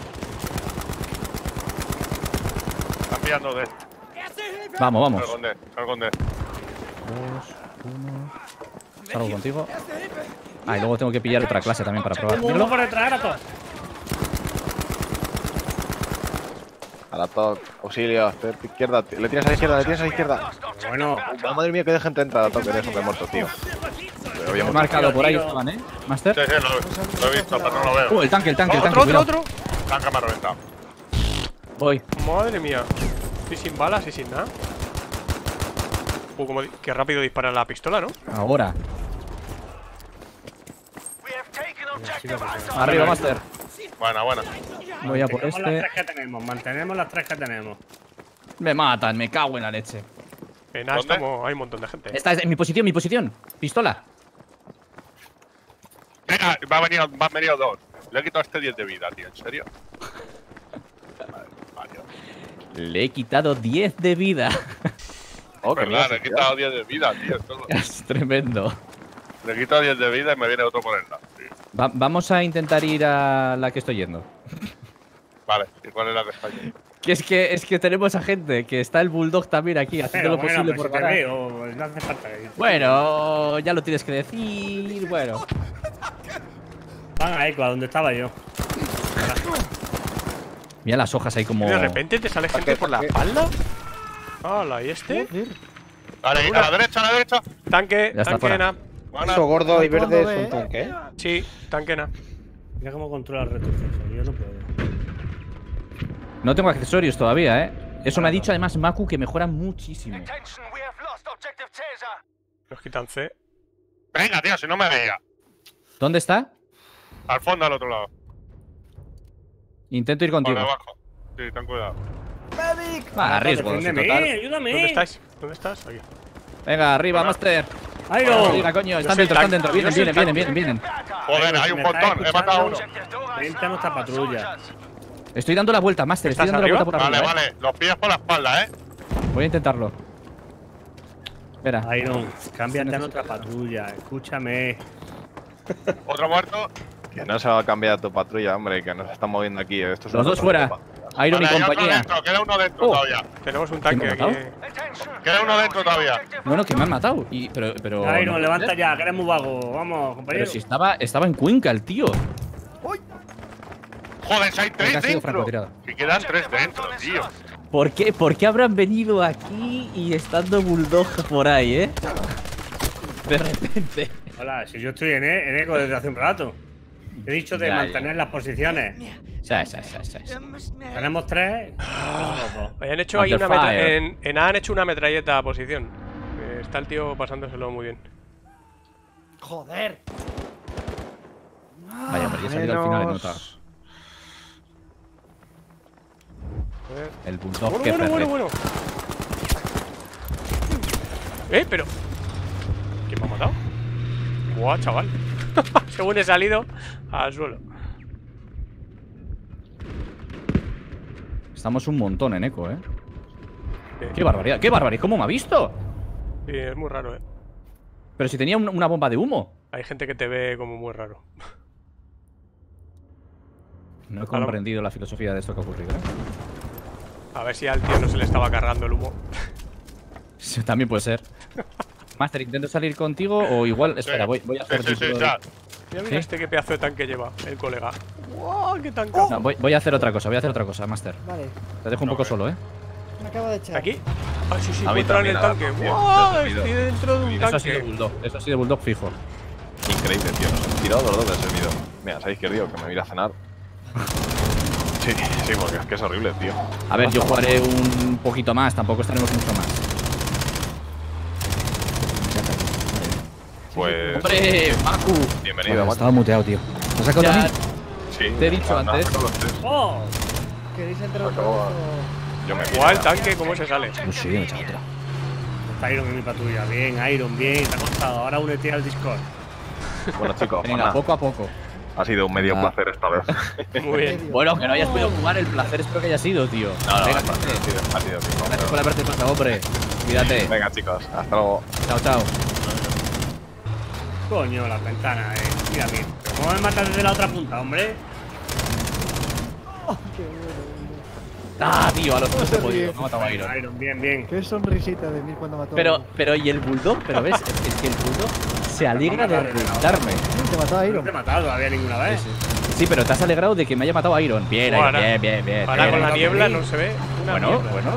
Están pillando de. Vamos, vamos. Salgo de. Salgo de. Dos, uno. Salgo contigo. Ah, y luego tengo que pillar otra clase también para probar. Uno Míralo. por detrás, ahora todo. Ahora todo. Auxilio, estoy a tu izquierda. tío. Le tienes a la izquierda, le tienes a la izquierda. Bueno, Oh, madre mía, que de gente entra a toque de esos de muertos, tío. Pero He había mucho- marcado por ahí, Tiro. estaban, ¿eh? Master. Sí, sí, lo, lo he visto, pero no lo veo. Uh, el tanque, el tanque, el tanque. Otro, otro, cuidado. otro. Tanque me ha reventado. Voy. Madre mía. Estoy sin balas y sin nada. Uh, como di- qué rápido dispara la pistola, ¿no? Ahora. Arriba, Master. Buena, buena. Voy a por mantenemos las este. tres que tenemos, mantenemos las tres que tenemos. Me matan, me cago en la leche. En A ¿Dónde? estamos, hay un montón de gente. Esta es en mi posición, mi posición. Pistola. Venga, me han venido, me han venido dos. Le he quitado este diez de vida, tío, ¿en serio? Madre, Mario. Le he quitado diez de vida. Oh, que Verdad, mira, le he quitado diez de vida, tío. esto es lo- Es tremendo. Le he quitado diez de vida y me viene otro por el lado, tío. Va- vamos a intentar ir a la que estoy yendo. Vale, ¿y cuál es la que está allí? Que es que es que tenemos a gente, que está el Bulldog también aquí, haciendo Pero lo bueno, posible pues por si te ganar. veo, no hace falta que... Bueno, ya lo tienes que decir, bueno. Van a Eco, a donde estaba yo. Mira las hojas ahí como... Y de repente te sale gente por la espalda. Hola, ¿y este? Vale, a la derecha, a la derecha. Tanque, Ya está tanque fuera. na. Eso gordo y verde es un tanque, ¿eh? Sí, tanque na. Mira cómo controla el retroceso, yo no puedo. No tengo accesorios todavía, ¿eh? Eso me ha dicho además Maku que mejora muchísimo. Nos quitan C. Venga, tío, si no me veía. ¿Dónde está? Al fondo, al otro lado. Intento ir Por contigo. debajo. Sí, ten cuidado. Va, arriesgo, sin Defiéndeme, total. ayúdame. ¿Dónde estáis? ¿Dónde estás? Aquí. Venga, arriba, Master. Iron. Venga, coño, están soy el dentro, están tanque, dentro. yo Vienen, soy el vienen, vienen, tanque. vienen, vienen. Joder, hay un montón. He matado a uno. Vente a nuestra patrulla. Estoy dando la vuelta, Master. Estoy ¿Estás dando la arriba? vuelta por Vale, arriba. ¿eh? vale. Los pies por la espalda, ¿eh? Voy a intentarlo. Espera. Iron, cámbiate a nuestra patrulla, escúchame. Otro muerto. Que no se va a cambiar tu patrulla, hombre, que nos están moviendo aquí. Esto es Los una dos cosa fuera. de pa- Iron Vale, y hay otro compañía. dentro, queda uno dentro Oh. todavía. Tenemos un ¿Quién tanque me ha aquí. matado? Queda uno dentro todavía. No, no, que me han matado. Y, pero, pero. Iron, no, levanta ¿eh? ya, que eres muy vago. Vamos, compañero. Pero si estaba, estaba en Cuenca el tío. Joder, si hay Porque tres ha sido dentro. francotirado. Y quedan tres dentro, tío. ¿Por qué, ¿Por qué habrán venido aquí y estando Bulldog por ahí, eh? De repente. Hola, si yo estoy en, e en Eco desde hace un rato. He dicho de Ya, mantener ya. las posiciones. Ya, ya, ya, ya, ya. Tenemos tres. Han hecho ahí una Under metra fire. en, en A han hecho una metralleta a posición. Eh, Está el tío pasándoselo muy bien. Joder. Vaya, pero ya ha salido al final he notado. A ver. El Bulldog Bueno, que bueno, bueno, perre. bueno. Eh, pero. ¿Quién me ha matado? Guau, chaval. Según he salido al suelo. Estamos un montón en eco, eh. Sí. Qué barbaridad, qué barbaridad. ¿Cómo me ha visto? Sí, es muy raro, eh. Pero si tenía un- una bomba de humo. Hay gente que te ve como muy raro. No he comprendido la filosofía de esto que ha ocurrido, eh. A ver si al tío no se le estaba cargando el humo. Sí, también puede ser. Master, ¿intento salir contigo o igual? Espera, voy, voy a hacer Sí, sí, sí, tipo de- ya. Mira, mira ¿Sí? este qué pedazo de tanque lleva, el colega. ¡Wow! ¡Qué tanque! No, voy, voy a hacer otra cosa, voy a hacer otra cosa, Master. Vale, Te dejo un poco solo, eh. me acaba de echar. ¿Aquí? Ah, sí, sí, A mí encuentran el también, tanque. tío. ¡Wow! Te has Estoy subido. dentro de un Eso ha sido tanque. Bulldog, eso ha sido Bulldog fijo. Increíble, tío. Nos han tirado los dos del servidor. Mira, ¿sabéis qué digo? Que me voy a ir a cenar. Sí, sí, porque es que es horrible, tío. A ver, yo jugaré un poquito más, tampoco estaremos mucho más. Pues. ¡Hombre, Maku! Bienvenido, Vale, Matt. estaba muteado, tío. ¿Te has sacado Ya, también? Sí. te he dicho Ah, no, antes. no, los tres. ¡Oh! ¿Queréis entrar otra Acabo- vez o- Yo me ¡Guau! El tanque, ¿cómo se sale? No sé, me he echado otra. Está Iron en mi patrulla. Bien, Iron, bien. Te ha costado. Ahora únete al Discord. Bueno, chicos, pues Venga, nada, poco a poco. ha sido un medio Ah. placer esta vez. Muy bien. Bueno, que no hayas podido jugar, el placer espero que haya sido, tío. No, no, Venga, ha sido, gente. ha sido, ha sido, tío. Gracias por haberte pasado, hombre. Cuídate. Venga, chicos, hasta luego. Chao, chao. Coño, las ventanas, eh. Mira, mira. ¿Cómo me matas desde la otra punta, hombre? Ah, tío, a los dos he se podido. ríe. Me ha matado a Iron. Iron, bien, bien. Qué sonrisita de mí cuando mató. Pero, pero, ¿y el Bulldog? Pero ves, es es que el Bulldog se alegra de reventarme. Te mató a No Iron. te he matado todavía ninguna vez. Sí, pero te has alegrado de que me haya matado a Iron. Bien, Iron, Ahora- bien, bien, bien. Ahora bien, con la Iron. niebla no se ve una Bueno, mierda. bueno.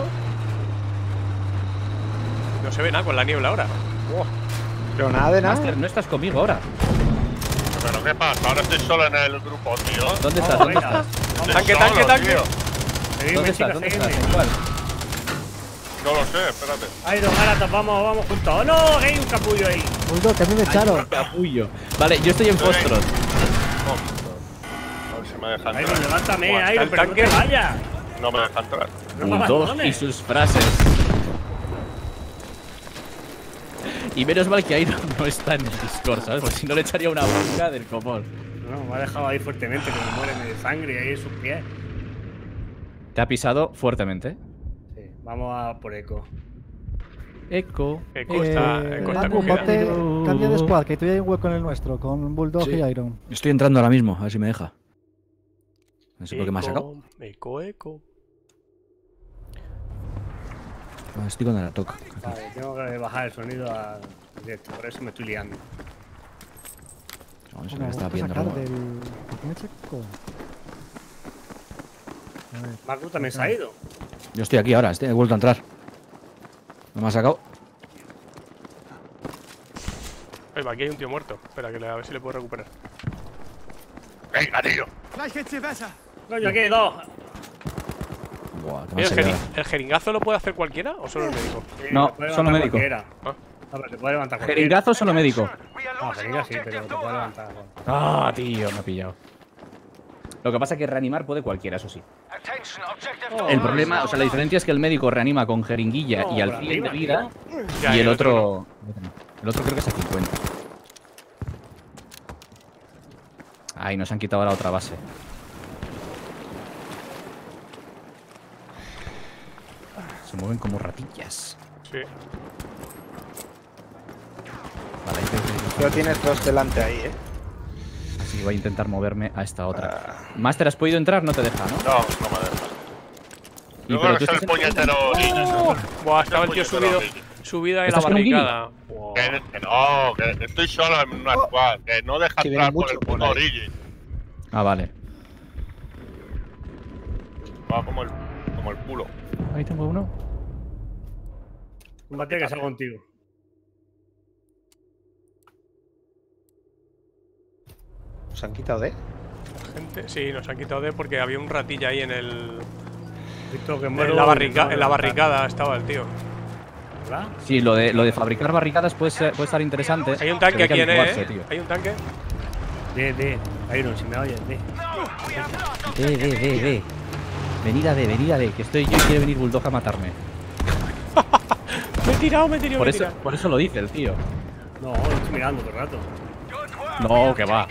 No se ve nada con la niebla ahora. Pero nada de nada. Master, no estás conmigo ahora. Pero ¿qué pasa? Ahora estoy solo en el grupo, tío. ¿Dónde estás? Vamos, ¿Dónde venga. estás? Estoy Tanque, solo, tanque, tanque. tío. Seguidme, ¿Dónde estás? chicos, ¿Dónde estás? seguidme. ¿En cuál? No lo sé, espérate. Iron, ahora nos vamos, vamos juntos. ¡Oh, no! Que hay un capullo ahí. Bulldog, que a mí me echaron. Capullo. Vale, yo estoy en Foxtrot. A ver si me dejan Iron, entrar. levántame, Buah, Iron, el pero no tanque. te vayas. No me dejan entrar. No me Bulldog y abandones. sus frases. Y menos mal que Iron no está en el Discord, ¿sabes? Porque si no le echaría una bronca del copón. No, me ha dejado ahí fuertemente, que me muere de sangre ahí en sus pies. Te ha pisado fuertemente. Sí, vamos a por eco. Eco. Eco está, Eh, Eco está Macu, cogida. ponte, cambia de squad, que tú ya hay un hueco en el nuestro, con Bulldog Sí. y Iron. Estoy entrando ahora mismo, a ver si me deja. No sé por qué me ha sacado. Eco, eco, eco. No, estoy con el toque. Vale, tengo que bajar el sonido al directo, por eso me estoy liando. No, eso Me que está gusta viendo. sacar ¿no? del... ¿Por qué me checo? A ver, Marco también se ha ido. Yo estoy aquí ahora, estoy- he vuelto a entrar. No me ha sacado. Ahí va, aquí hay un tío muerto. Espera, que le, a ver si le puedo recuperar. Venga, tío. Coño, aquí hay dos. Buah, que me Oye, ha ¿el, salido. jeri- ¿El jeringazo lo puede hacer cualquiera o solo el médico? Sí, No, te puede solo levantar médico. cualquiera. Ah. No, pero te puede levantar cualquiera. Jeringazo solo médico. No, jeringa sí, pero te puede levantar. Ah, tío, me ha pillado. Lo que pasa es que reanimar puede cualquiera, eso sí. El problema, o sea, la diferencia es que el médico reanima con jeringuilla No, y al por cien de arriba, vida. Ya, Y el no. otro. El otro creo que es a cincuenta. Ay, nos han quitado la otra base. Se mueven como ratillas. Sí. Vale, creo que- Pero tienes dos delante ahí, eh. Así que voy a intentar moverme a esta otra. Master, ¿has podido entrar? No te deja, ¿no? No, no me deja. Y Yo pero creo que tú es el estás en- puñetero ninja. Buah, estaba el tío Es el puñetero subido. ninja. Subida en la ¿Estás con un guiri? barricada. Buah. Que, que no, que estoy solo en una squad. Que no deja Que viene entrar por mucho el por puto ahí. origin. Ah, vale. Va como el, como el culo. Ahí tengo uno. Un bate que sea contigo. ¿Os han quitado de? Gente, sí, nos han quitado de porque había un ratilla ahí en el. Visto que muero, En la, barrica- intento en la levantar. barricada estaba el tío. ¿Verdad? Sí, lo de, lo de fabricar barricadas puede, ser- puede estar interesante. Hay un tanque Pero hay aquí que en E, habituarse, ¿eh? tío. Hay un tanque. De, de. Iron, si me oyes, de. Ve, ve, ve, ve. Venida de, venida de, que estoy yo y quiere venir Bulldog a matarme. Me he tirado, me he tirado, Por me he eso, tirado. por eso lo dice el tío. No, lo estoy mirando todo el rato. No, que va.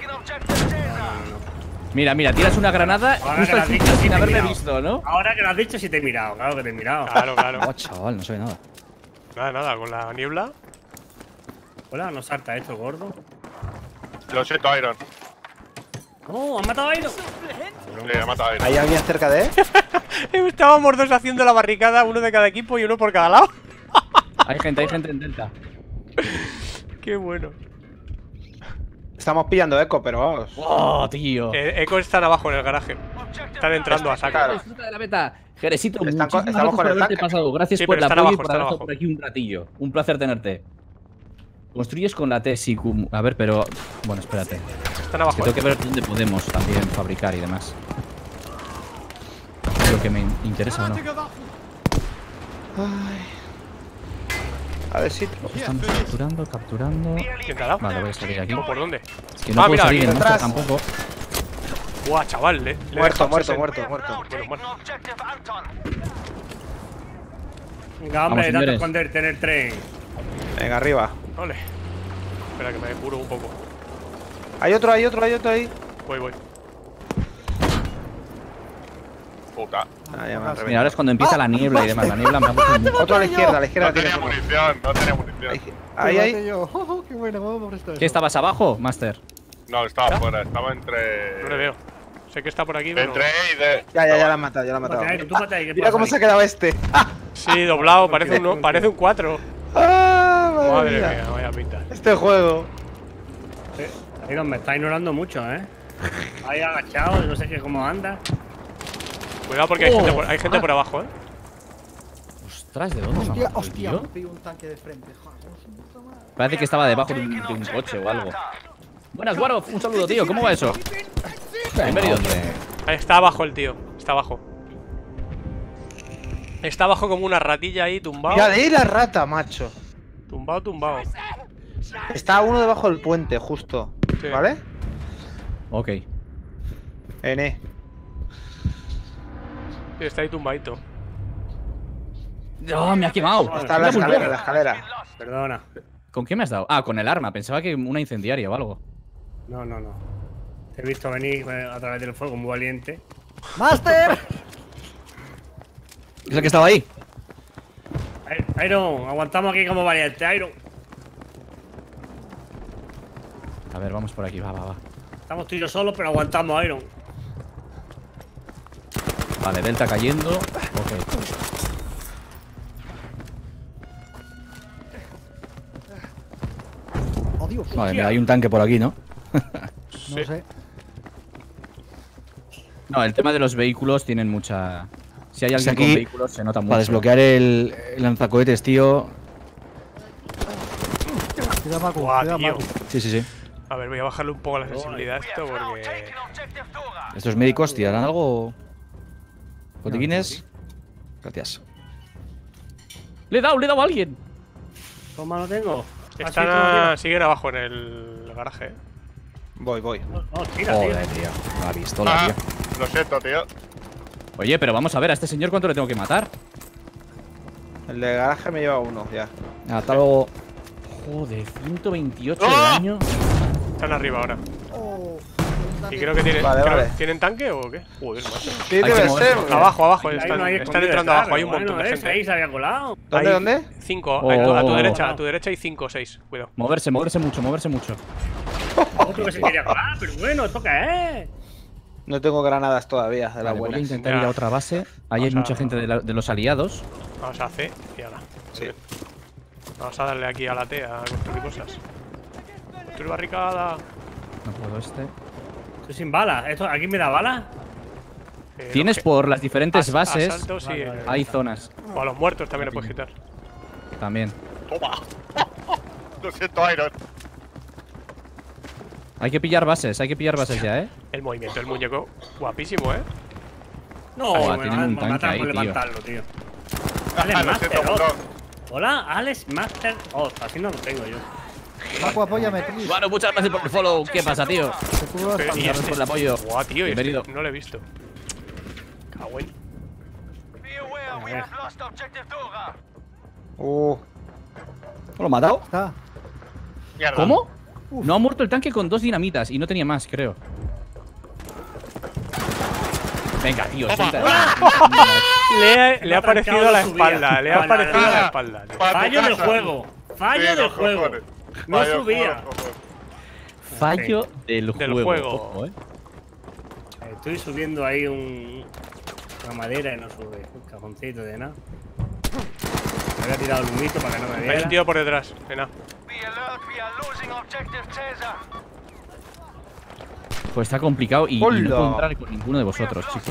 Mira, mira, tiras una granada Ahora justo que lo al has sitio dicho, sí sin te he haberme mirado. visto, ¿no? Ahora que lo has dicho, sí te he mirado. Claro que te he mirado. Claro, claro. Oh, chaval, no sabe nada. Nada, nada, con la niebla. Hola, no salta esto, gordo. Lo siento, Iron. ¡Oh, han matado a Iron! Sí, ha matado a Iron. ¿Hay alguien cerca de él? Estábamos dos haciendo la barricada, uno de cada equipo y uno por cada lado. Hay gente, hay gente en Delta. Qué bueno. Estamos pillando eco, pero vamos. ¡Oh, tío! Eh, Eco están abajo en el garaje. Están entrando a saco. Claro. Disfruta de la beta. Jeresito, Están co- muchísimas estamos gracias con por el haberte tanque. pasado. Gracias Sí, por pero el están apoyo abajo, y por están haber estado abajo. por aquí un ratillo. Un placer tenerte. Construyes con la T S I Q. A ver, pero... Bueno, espérate. Están Es que abajo. tengo que ver dónde podemos también fabricar y demás. Lo que me interesa o no. A ver si. Estamos capturando, capturando. ¿Quién te ha dado? Vale, voy a salir aquí. ¿O ¿Por dónde? Es que no Ah, puedo mira, salir aquí en monster detrás. tampoco. Buah, chaval, le, le he Muerto, dejado muerto, sesenta. muerto, muerto. Menos mal. Venga, hombre, Vamos, date a señores. esconderte en el tren. Venga, arriba. Vale. Espera que me curo un poco. Hay otro, hay otro, hay otro ahí. Voy, voy. Puta. Ah, ya me han Mira, reventado. ahora es cuando empieza la niebla y demás. La niebla me ha gustado mucho. Otro a la izquierda, a la izquierda No tienes tenía uno. munición, no tenía munición. Ahí, ahí. ahí. Mate yo. Oh, qué bueno, vamos por esto. ¿Qué estabas abajo, Master? No, estaba fuera, estaba entre. No le veo. Sé que está por aquí, pero. Entre E y D. Ya, ya, ya la han matado, ya la han Mate a matado. Iron, tú mate ahí, que Mira cómo puedas se ha quedado este. Sí, doblado, parece un, parece un cuatro. Ah, madre, Madre mía. mía, vaya pinta. Este juego. salir. Iron, me está ignorando mucho, ¿eh? Ahí agachado, no sé qué cómo anda. Cuidado porque hay, Oh, gente, por, hay gente ah. por abajo, eh. Ostras, ¿de dónde me ha Hostia, matado el hostia, tío? me pillo un tanque de frente. Joder, su puta madre. Parece que estaba debajo de un, de un coche o algo. Buenas, Guaro. Un saludo, tío. ¿Cómo va eso? Bienvenido. Ahí está abajo el tío. Está abajo. Está abajo como una ratilla ahí, tumbado. Mira, de ahí la rata, macho. Tumbado, tumbado. Está uno debajo del puente, justo. Sí. ¿Vale? Ok. N. Sí, está ahí tumbadito. ¡Oh, me ha quemado! Está en la Mira, Bulldog. escalera, en la escalera. Perdona. ¿Con qué me has dado? Ah, con el arma. Pensaba que una incendiaria o algo. No, no, no. Te he visto venir eh, a través del fuego muy valiente. ¡Master! ¿Es el que estaba ahí? I- Iron, aguantamos aquí como valiente, Iron. A ver, vamos por aquí. Va, va, va. Estamos tú y yo solos, pero aguantamos, Iron. Vale, Delta cayendo. Ok. ¡Oh, Dios! Vale, mira, hay un tanque por aquí, ¿no? No sé. No, el tema de los vehículos tienen mucha... Si hay alguien aquí, con vehículos se nota mucho. Para desbloquear el, el lanzacohetes, tío. Cuidado, Macu, Guau, cuidado, tío. Macu. Sí, sí, sí. A ver, voy a bajarle un poco la sensibilidad a esto porque... ¿Estos médicos tirarán algo? ¿Botiquines? Gracias. ¡Le he dado, le he dado a alguien! ¿Cómo lo tengo? Están a... siguen abajo en el garaje. ¿eh? Voy, voy. No, no, tira, Joder, tira. tío. La pistola, Ah, tío. lo siento, tío. Oye, pero vamos a ver, ¿a este señor cuánto le tengo que matar? El de garaje me lleva uno, ya. Hasta luego. Joder, ciento veintiocho ¡Oh! de daño. Están arriba ahora. Oh, Y creo que tienen... Vale, creo- vale. ¿Tienen tanque o qué? Joder, macho. Sí, Hay que debe moverse. ser. Abajo, abajo. Ahí Están, no hay están escondido entrando estar, abajo. Hay un bueno, montón de ese gente. ahí se había colado. ¿Dónde, Hay dónde? Cinco. Oh, a, tu, a tu oh, derecha, oh. a tu derecha hay cinco o seis. Cuidado. Moverse, moverse mucho, moverse mucho. Otro que se quería colar, pero bueno, ¿esto qué es? No tengo granadas todavía, de las Vale, voy a buenas. intentar Ya. ir a otra base. Ahí hay Vamos a- mucha gente de, la- de los aliados. Vamos a C y ahora. Sí. Vamos a darle aquí a la T a construir cosas. Construir barricada. No puedo este. Estoy sin balas. ¿Esto, ¿Aquí me da balas? Eh, Tienes los que- por las diferentes as- bases. asaltos, sí, Vale, eh, vale. Hay zonas O a los muertos también le puedes quitar. también. Toma. Lo siento, Iron. Hay que pillar bases, hay que pillar bases ya, ¿eh? El movimiento del muñeco, guapísimo, ¿eh? No, Ah, me tienen va un me tanque matan ahí, por tío. levantarlo, tío. Ah, Alex lo Master, siento, oh. perdón. Hola, Alex Master. Oh, así no lo tengo yo. Macu, apóyame, please. Bueno, muchas gracias por el follow. ¿Qué pasa, tío? Te cubro la Pero- espalda. y Gracias este- por el apoyo. Guau, tío, y este Bienvenido. no lo he visto. Cago en- Be aware, we have lost objective Dora. Uh, ¿No lo he matado? Está. Mierda. ¿Cómo? No ha muerto el tanque con dos dinamitas y no tenía más, creo. Venga, tío, suelta. Le, ha- Se le me ha ha parecido trancado la la subida. espalda, le ha Vale, parecido vale. la espalda. tío. Pa' tu Fallo del casa. juego. Fallo Sí, del los juego. cojones. No Vaya, subía. cojones. Fallo del, Del juego. juego. Ojo, ¿eh? Estoy subiendo ahí un... una madera y no sube. Un cajoncito de nada. Me había tirado el humito para que no me Hay un viera. tío por detrás, nena. Be alert, we are losing objective Caesar. Pues está complicado y, y no Hola. puedo entrar con ninguno de vosotros, chicos.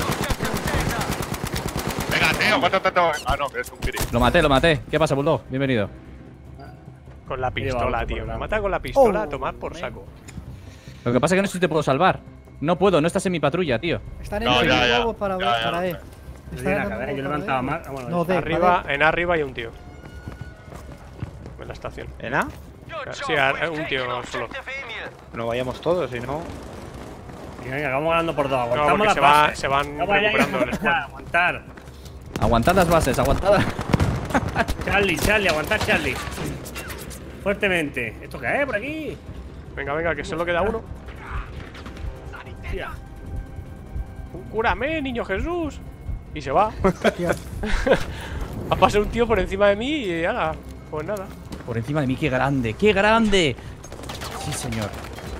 Venga, tío, ¿cuánto te tengo? Ah, no, que es un kiri. Lo maté, lo maté. ¿Qué pasa, Bulldog? Bienvenido. Con la Lleva pistola, otro tío. por Me delante. mata con la pistola a Oh, tomar por saco. Lo que pasa es que no sé si te puedo salvar. No puedo, no estás en mi patrulla, tío. Están No, en ya, el ya. huevo para, Ya, ya, para lo E. sé. No Están tiene en nada el que ver, huevo yo para levantaba E. más. Ah, bueno, No, D. Arriba, para en arriba hay un tío. En la estación. ¿en A? Good Sí, job, a- we've un tío taken solo. objective Emir. No vayamos todos, si no. D. Venga, vamos ganando por dos. No, Aguantamos porque las se, va, bases. se van No vayáis recuperando el a squad. aguantar. Aguantad las bases, aguantad. Charlie, Charlie, aguantar, Charlie. Fuertemente. ¿Esto qué es por aquí? Venga, venga, que solo queda uno. Tía. ¡Cúrame, niño Jesús! Y se va. Hostia. Ha pasado un tío por encima de mí y ala, pues nada. Por encima de mí, qué grande, qué grande. Sí, señor.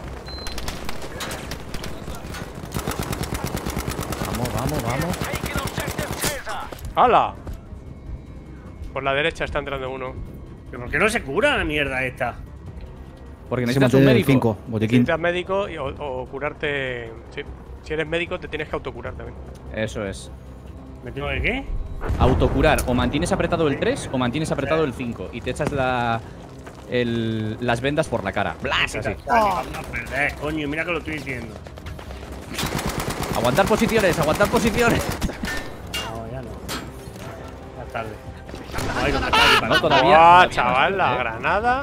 Vamos, vamos, vamos. Taken objective Caesar. ¡Hala! Por la derecha está entrando uno. ¿Pero por qué no se cura la mierda esta? Porque Se necesitas un mantiene el médico. cinco, botiquín. Necesitas médico y- o, o curarte. Sí. Si eres médico, te tienes que autocurar también. Eso es. ¿Me tengo que qué? Autocurar. O mantienes apretado el tres o mantienes apretado el cinco. Y te echas la, el- las vendas por la cara. Blas, así. Vamos a perder, coño, mira que lo estoy diciendo. Aguantar posiciones, aguantar posiciones. No, ya no. Ya es tarde. No hay donde está el No, pan. todavía. ¡Ah, todavía chaval! no, La ¿eh? granada.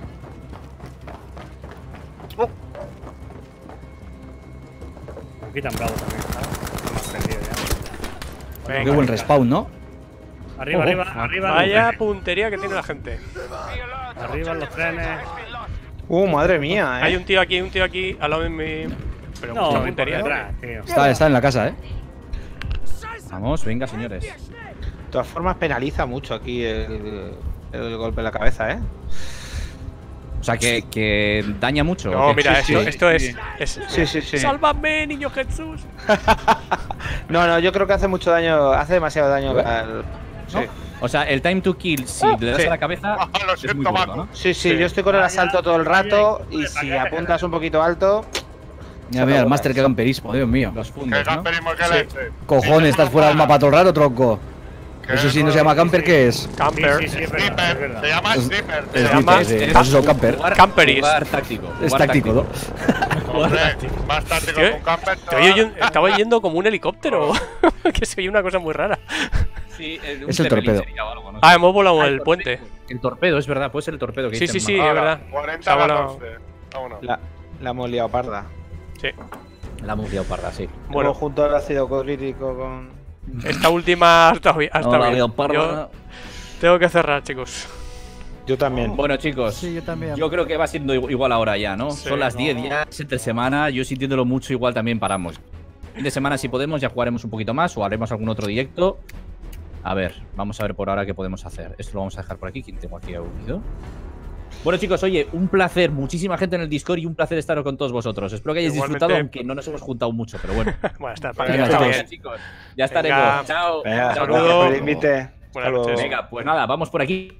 Aquí tan bravo también, ¿sabes? Hemos perdido ya. Venga, Qué buen venga. respawn, ¿no? Arriba, Ojo. arriba, arriba. Vaya puntería que tiene la gente. Arriba los trenes. Uh, madre mía, eh. Hay un tío aquí, un tío aquí, al lado de mi. Pero No, mucha voy por puntería. detrás, tío. Está, está en la casa, ¿eh? Vamos, venga, señores. De todas formas, penaliza mucho aquí el, el golpe en la cabeza, eh. O sea, que, que daña mucho. ¿o No, qué? mira, Sí, esto, sí, esto sí. es, es. Sí, sí, sí. ¡Sálvame, niño Jesús! No, no, yo creo que hace mucho daño, hace demasiado daño al. Sí. O sea, el time to kill, si le das sí. a la cabeza, Ah, lo es siento, muy corto, Maco. ¿no? Sí, sí, Sí. yo estoy con el asalto todo el rato y si Vaya. apuntas un poquito alto. Mira, mira, el máster que camperismo, Dios mío. Los Que fundos, ¿no? camperismo que Sí. leche. Cojones, estás fuera del mapa todo el rato, tronco. Que Eso sí no no- se llama camper, ¿qué es? Camper. Sí, sí, sí, es verdad, es Sniper. verdad. Se llama Es- Sniper. Es tío. llama- Viper, sí, es- por eso son camper. Jugar- Camperis. Jugar táctico. Es jugar táctico, ¿no? Hombre, más táctico ¿Qué? que un camper. Te oye yo- estaba yendo como un helicóptero. Que se oye una cosa muy rara. Sí, el, un Es el Zeppelin torpedo. sería o algo, no sé. Ah, hemos volado Ah, el puente. El torpedo, es verdad, puede ser el torpedo que Sí, dice sí, el sí, mapa. es verdad. Se cuarenta ha volado. catorce. Vámonos. La, la hemos liado parda. Sí. La hemos liado parda, sí. Bueno, Hemos juntado el ácido clorhídrico con. esta última ha estado bien. ha estado No, la bien. liado parda. Yo tengo que cerrar, chicos. Yo también. Bueno, chicos, Sí, yo también. yo creo que va siendo igu- igual ahora ya, ¿no? Sí, Son las no. diez ya, es entre semana, yo sintiéndolo mucho igual también paramos. Fin de semana si podemos ya jugaremos un poquito más o haremos algún otro directo. A ver, vamos a ver por ahora qué podemos hacer. Esto lo vamos a dejar por aquí, ¿quién tengo aquí unido? Bueno, chicos, oye, un placer, muchísima gente en el Discord y un placer estar con todos vosotros. Espero que hayáis Igualmente. disfrutado, aunque no nos hemos juntado mucho, pero bueno. Bueno, está, Venga, está chicos. bien. chicos, ya Venga. estaremos. Chao. Venga, Saludo. gracias por el invite. Buenas Hasta luego. noches. Venga, pues nada, vamos por aquí.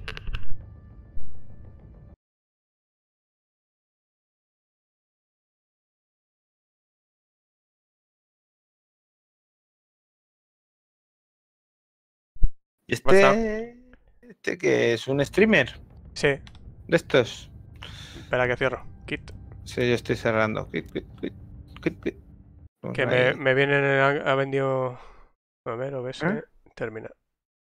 ¿Y pasa? este. ¿Este que es? ¿Un streamer? Sí, ¿De estos? espera que cierro. Kit. Sí, yo estoy cerrando. Quit, quit, quit, quit, quit. Que Ahí. me, me vienen. Ha, ha vendido. A ver, O B S. ¿Eh? Termina.